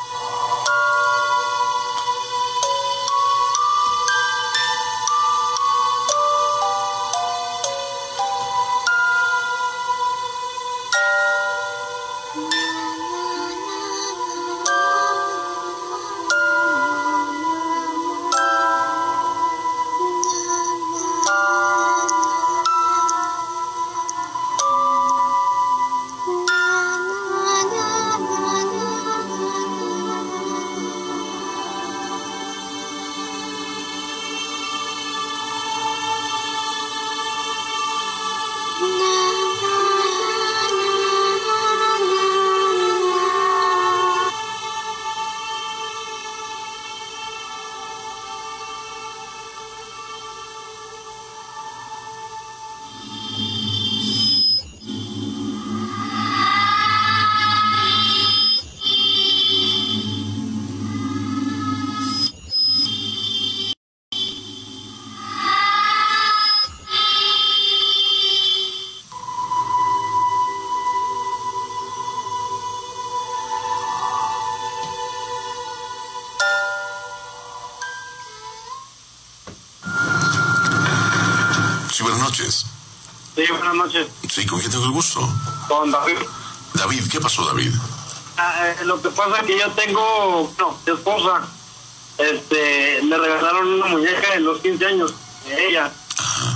Buenas noches. Sí, buenas noches. Sí, ¿con quién tengo el gusto? Con David. David, ¿qué pasó, David? Lo que pasa es que yo tengo, mi esposa, le regalaron una muñeca en los 15 años de ella. Ajá.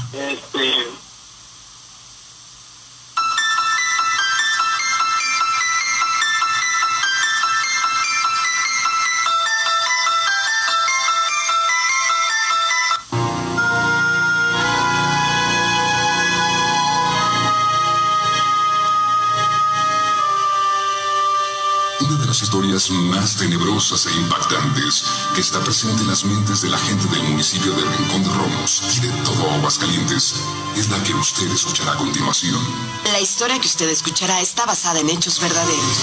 Historias más tenebrosas e impactantes que está presente en las mentes de la gente del municipio de Rincón de Romos y de todo Aguascalientes es la que usted escuchará a continuación. La historia que usted escuchará está basada en hechos verdaderos.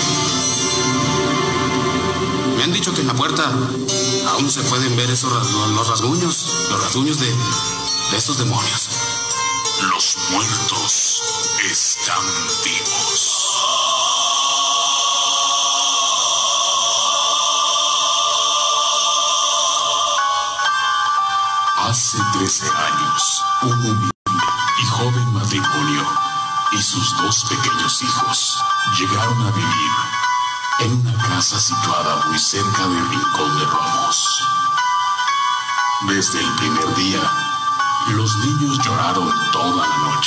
Me han dicho que en la puerta aún se pueden ver esos los rasguños de esos demonios. Los muertos están vivos. Hace 13 años, un humilde y joven matrimonio y sus 2 pequeños hijos llegaron a vivir en una casa situada muy cerca del Rincón de Romos. Desde el primer día, los niños lloraron toda la noche.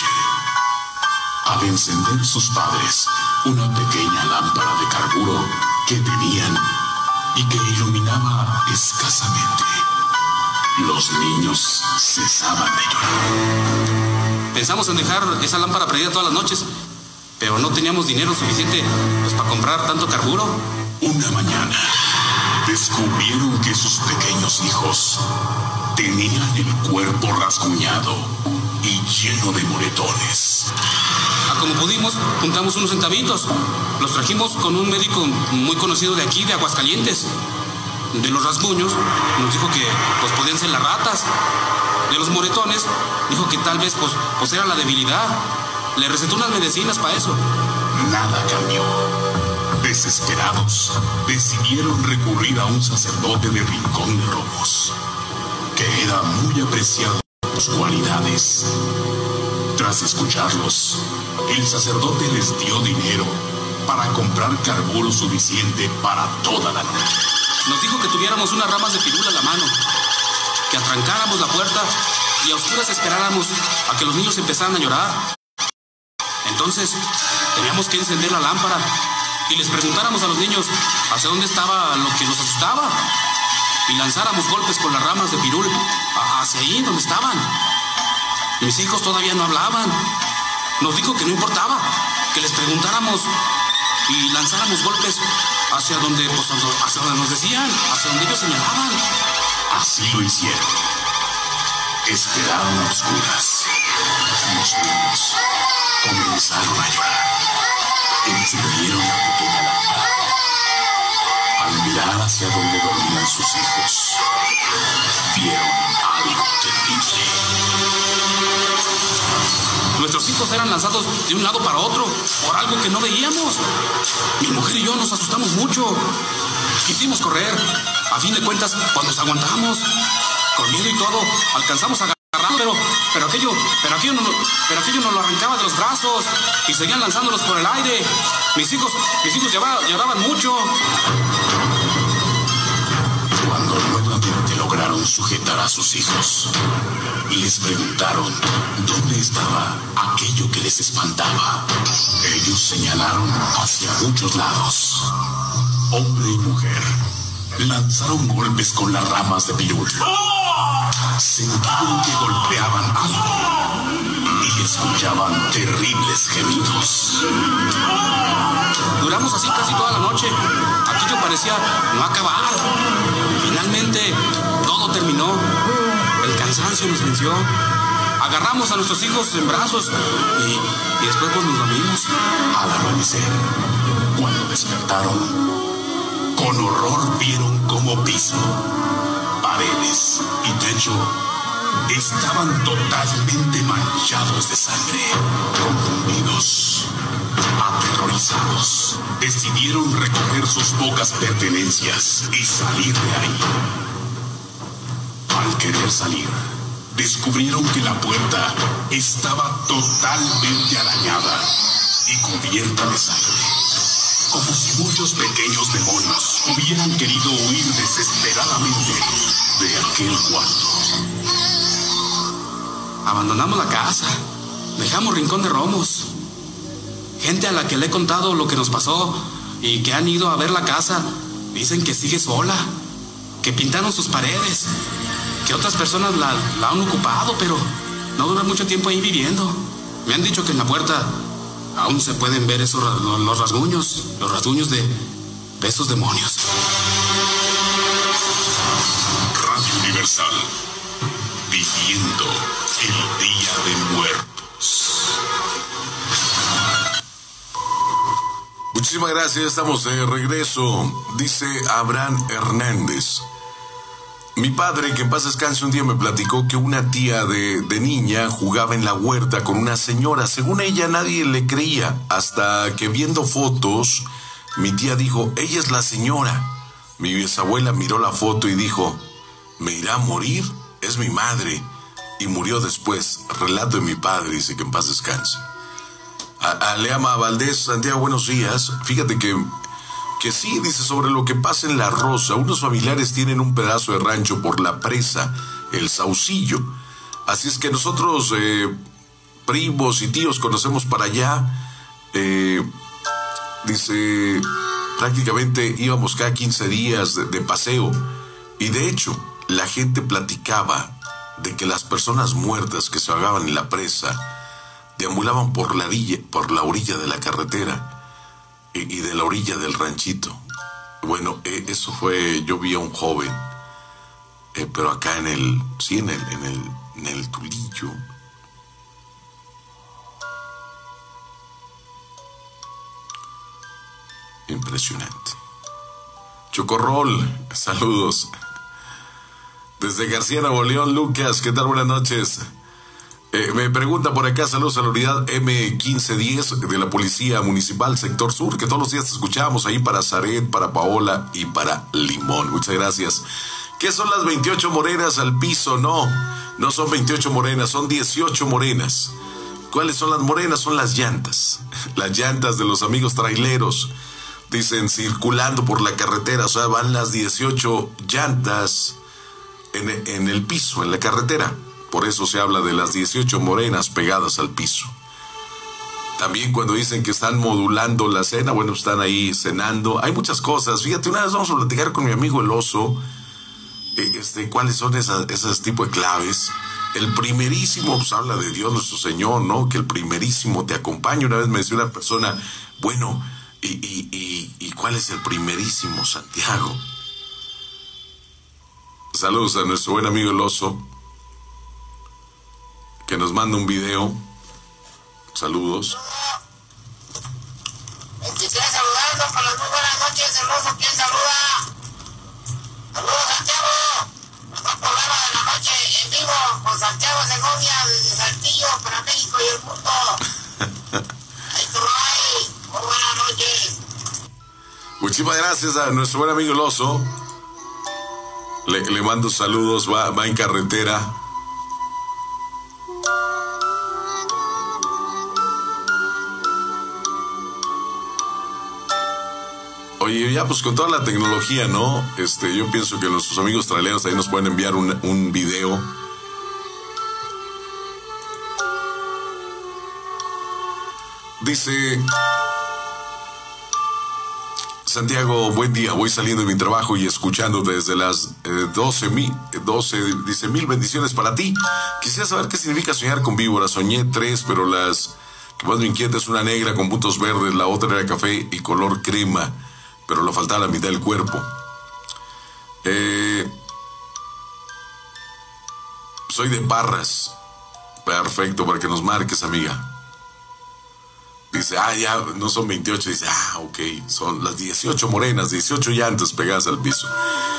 Al encender sus padres una pequeña lámpara de carburo que tenían y que iluminaba escasamente, los niños cesaban de llorar. Pensamos en dejar esa lámpara prendida todas las noches, pero no teníamos dinero suficiente para comprar tanto carburo. Una mañana descubrieron que sus pequeños hijos tenían el cuerpo rasguñado y lleno de moretones. Como pudimos, juntamos unos centavitos. Los trajimos con un médico muy conocido de aquí, de Aguascalientes. De los rasguños, nos dijo que podían ser las ratas. De los moretones, dijo que tal vez pues era la debilidad. Le recetó unas medicinas para eso. Nada cambió. Desesperados, decidieron recurrir a un sacerdote de Rincón de Romos, que era muy apreciado por sus cualidades. Tras escucharlos, el sacerdote les dio dinero para comprar carburo suficiente para toda la noche. Nos dijo que tuviéramos unas ramas de pirul a la mano, que atrancáramos la puerta y a oscuras esperáramos a que los niños empezaran a llorar. Entonces, teníamos que encender la lámpara y les preguntáramos a los niños hacia dónde estaba lo que los asustaba y lanzáramos golpes con las ramas de pirul hacia ahí donde estaban. Mis hijos todavía no hablaban. Nos dijo que no importaba, que les preguntáramos y lanzáramos golpes hacia donde nos decían, hacia donde ellos señalaban. Así lo hicieron. Esperaron a oscuras. Los niños comenzaron a llorar. Encendieron la pequeña lámpara hacia donde dormían sus hijos, vieron algo terrible. Nuestros hijos eran lanzados de un lado para otro por algo que no veíamos. Mi mujer y yo nos asustamos mucho. Quisimos correr. A fin de cuentas, cuando nos aguantamos, con miedo y todo, alcanzamos a agarrarlo, pero aquello nos lo arrancaba de los brazos y seguían lanzándolos por el aire. Mis hijos lloraban mucho. Cuando nuevamente lograron sujetar a sus hijos, les preguntaron dónde estaba aquello que les espantaba. Ellos señalaron hacia muchos lados. Hombre y mujer lanzaron golpes con las ramas de pirul. Sintieron que golpeaban algo y escuchaban terribles gemidos. Duramos así casi toda la noche. Aquello parecía no acabar. Finalmente, todo terminó. El cansancio nos venció. Agarramos a nuestros hijos en brazos y después pues nos dormimos. Al amanecer, cuando despertaron, con horror vieron como piso, paredes y techo estaban totalmente manchados de sangre. Confundidos, aterrorizados, decidieron recoger sus pocas pertenencias y salir de ahí. Al querer salir, descubrieron que la puerta estaba totalmente arañada y cubierta de sangre, como si muchos pequeños demonios hubieran querido huir desesperadamente de aquel cuarto. Abandonamos la casa, dejamos Rincón de Romos. Gente a la que le he contado lo que nos pasó y que han ido a ver la casa, dicen que sigue sola, que pintaron sus paredes, que otras personas la han ocupado, pero no dura mucho tiempo ahí viviendo. Me han dicho que en la puerta aún se pueden ver los rasguños de esos demonios. Radio Universal, viviendo el Día de Muertos. Muchísimas gracias, estamos de regreso. Dice Abraham Hernández: mi padre, que en paz descanse, un día me platicó que una tía de niña jugaba en la huerta con una señora. Según ella, nadie le creía, hasta que viendo fotos, mi tía dijo: ella es la señora. Mi bisabuela miró la foto y dijo: ¿me irá a morir? Es mi madre. Y murió después. Relato de mi padre, dice, que en paz descanse. Aleama Valdés, Santiago, buenos días. Fíjate que sí, dice, sobre lo que pasa en La Rosa. Unos familiares tienen un pedazo de rancho por la presa, el Saucillo. Así es que nosotros, primos y tíos, conocemos para allá. Dice, prácticamente íbamos cada 15 días de paseo. Y de hecho, la gente platicaba de que las personas muertas que se ahogaban en la presa deambulaban por la orilla de la carretera y de la orilla del ranchito. Bueno, eso fue, yo vi a un joven, pero acá en el Tulillo. Impresionante. Chocorrol, saludos. Desde García, Nuevo León, Lucas, ¿qué tal? Buenas noches. Me pregunta por acá, saludos a la unidad M1510 de la Policía Municipal Sector Sur, que todos los días te escuchamos ahí para Zaret, para Paola y para Limón. Muchas gracias. ¿Qué son las 28 morenas al piso? No son 28 morenas, son 18 morenas. ¿Cuáles son las morenas? Son las llantas de los amigos traileros. Dicen, circulando por la carretera, o sea, van las 18 llantas en el piso, en la carretera. Por eso se habla de las 18 morenas pegadas al piso. También cuando dicen que están modulando la cena, bueno, están ahí cenando. Hay muchas cosas. Fíjate, una vez vamos a platicar con mi amigo el oso, cuáles son esas tipo de claves. El primerísimo, pues habla de Dios nuestro Señor, ¿no? Que el primerísimo te acompañe. Una vez me decía una persona, bueno, ¿y cuál es el primerísimo, Santiago? Saludos a nuestro buen amigo el oso, que nos manda un video. Saludos. Quisiera saludando con las muy buenas noches, el oso, ¿quién saluda? Muchísimas gracias a nuestro buen amigo el oso. Le mando saludos, va en carretera. Oye, ya pues con toda la tecnología, ¿no? Yo pienso que nuestros amigos traileros ahí nos pueden enviar un video. Dice Santiago, buen día, voy saliendo de mi trabajo y escuchando desde las 12, dice, 1000 bendiciones para ti. Quisiera saber qué significa soñar con víboras. Soñé 3, pero las que más me inquieta es una negra con puntos verdes, la otra era café y color crema, pero le faltaba la mitad del cuerpo. Soy de Parras. Perfecto, para que nos marques, amiga. Dice, ya no son 28. Dice, ok, son las 18 morenas, 18 llantas pegadas al piso.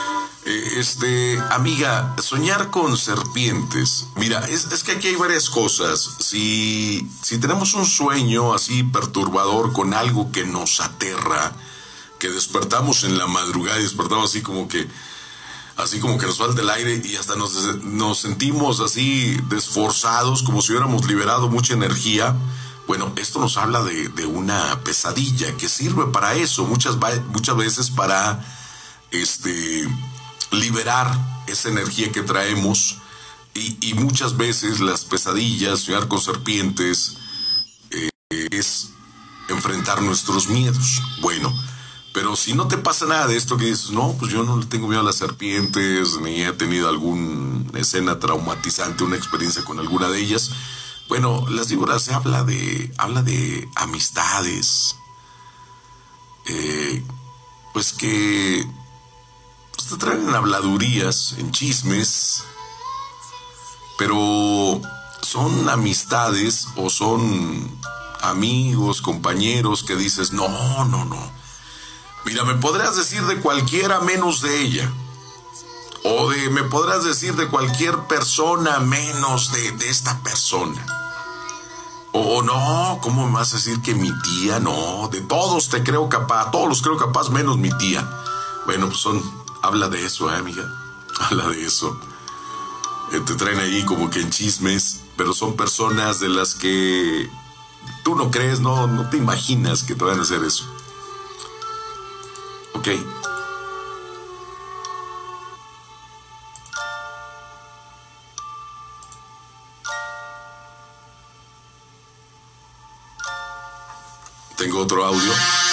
Amiga, soñar con serpientes. Mira, es que aquí hay varias cosas. Si tenemos un sueño así perturbador con algo que nos aterra, que despertamos en la madrugada y despertamos así como que nos falta el aire y hasta nos sentimos así desforzados, como si hubiéramos liberado mucha energía. Bueno, esto nos habla de una pesadilla que sirve para eso, muchas veces para liberar esa energía que traemos y muchas veces las pesadillas, soñar con serpientes, es enfrentar nuestros miedos. Bueno, pero si no te pasa nada de esto que dices, no, pues yo no le tengo miedo a las serpientes, ni he tenido alguna escena traumatizante, una experiencia con alguna de ellas. Bueno, las víboras se habla de amistades, pues que te traen habladurías, en chismes, pero son amistades o son amigos, compañeros que dices, no. Mira, me podrás decir de cualquiera menos de ella. O me podrás decir de cualquier persona menos de esta persona. O no, ¿cómo me vas a decir que mi tía? No, de todos te creo capaz, todos los creo capaz menos mi tía. Bueno, pues habla de eso, amiga. Habla de eso. Te traen ahí como que en chismes, pero son personas de las que tú no crees, no te imaginas que te van a hacer eso. Ok. Tengo otro audio.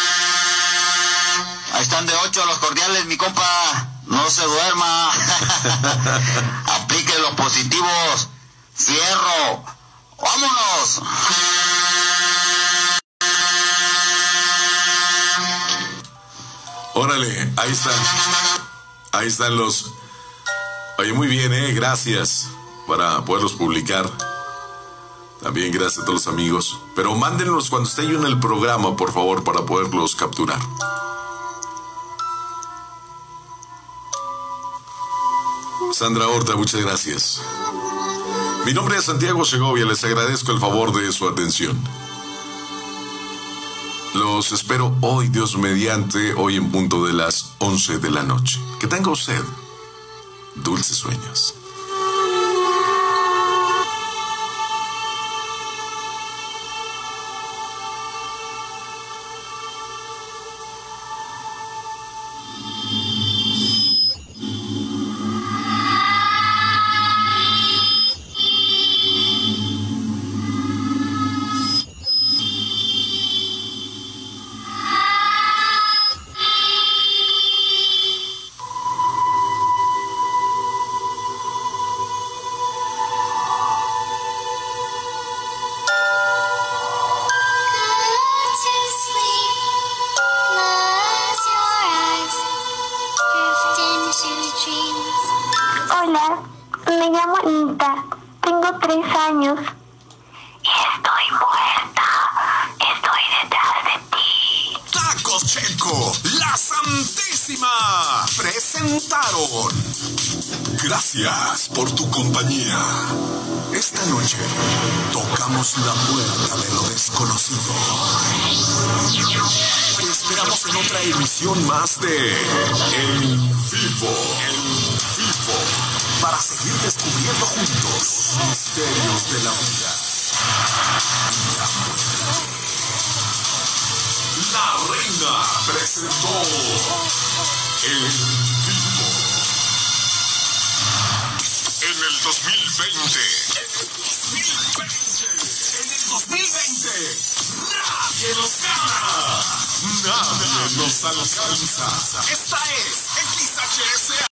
Ahí están de 8 los cordiales, mi compa. No se duerma. Aplique los positivos. Fierro. ¡Vámonos! Órale, ahí están. Ahí están los... Oye, muy bien, gracias para poderlos publicar. También gracias a todos los amigos. Pero mándenlos cuando esté yo en el programa, por favor, para poderlos capturar. Sandra Horta, muchas gracias. Mi nombre es Santiago Segovia, les agradezco el favor de su atención. Los espero hoy, Dios mediante, hoy en punto de las 11 de la noche. Que tenga usted dulces sueños. Hola, me llamo Inta, tengo 3 años y estoy muerta, estoy detrás de ti. Tacos Checo, la Santísima, presentaron Gracias por tu compañía. Esta noche tocamos la puerta de lo desconocido. Te esperamos en otra emisión más de En Vivo. Para seguir descubriendo juntos los misterios de la vida y la muerte. La Reina presentó En Vivo. En el 2020. Nadie nos gana. Nadie nos alcanza. Esta es XHSA.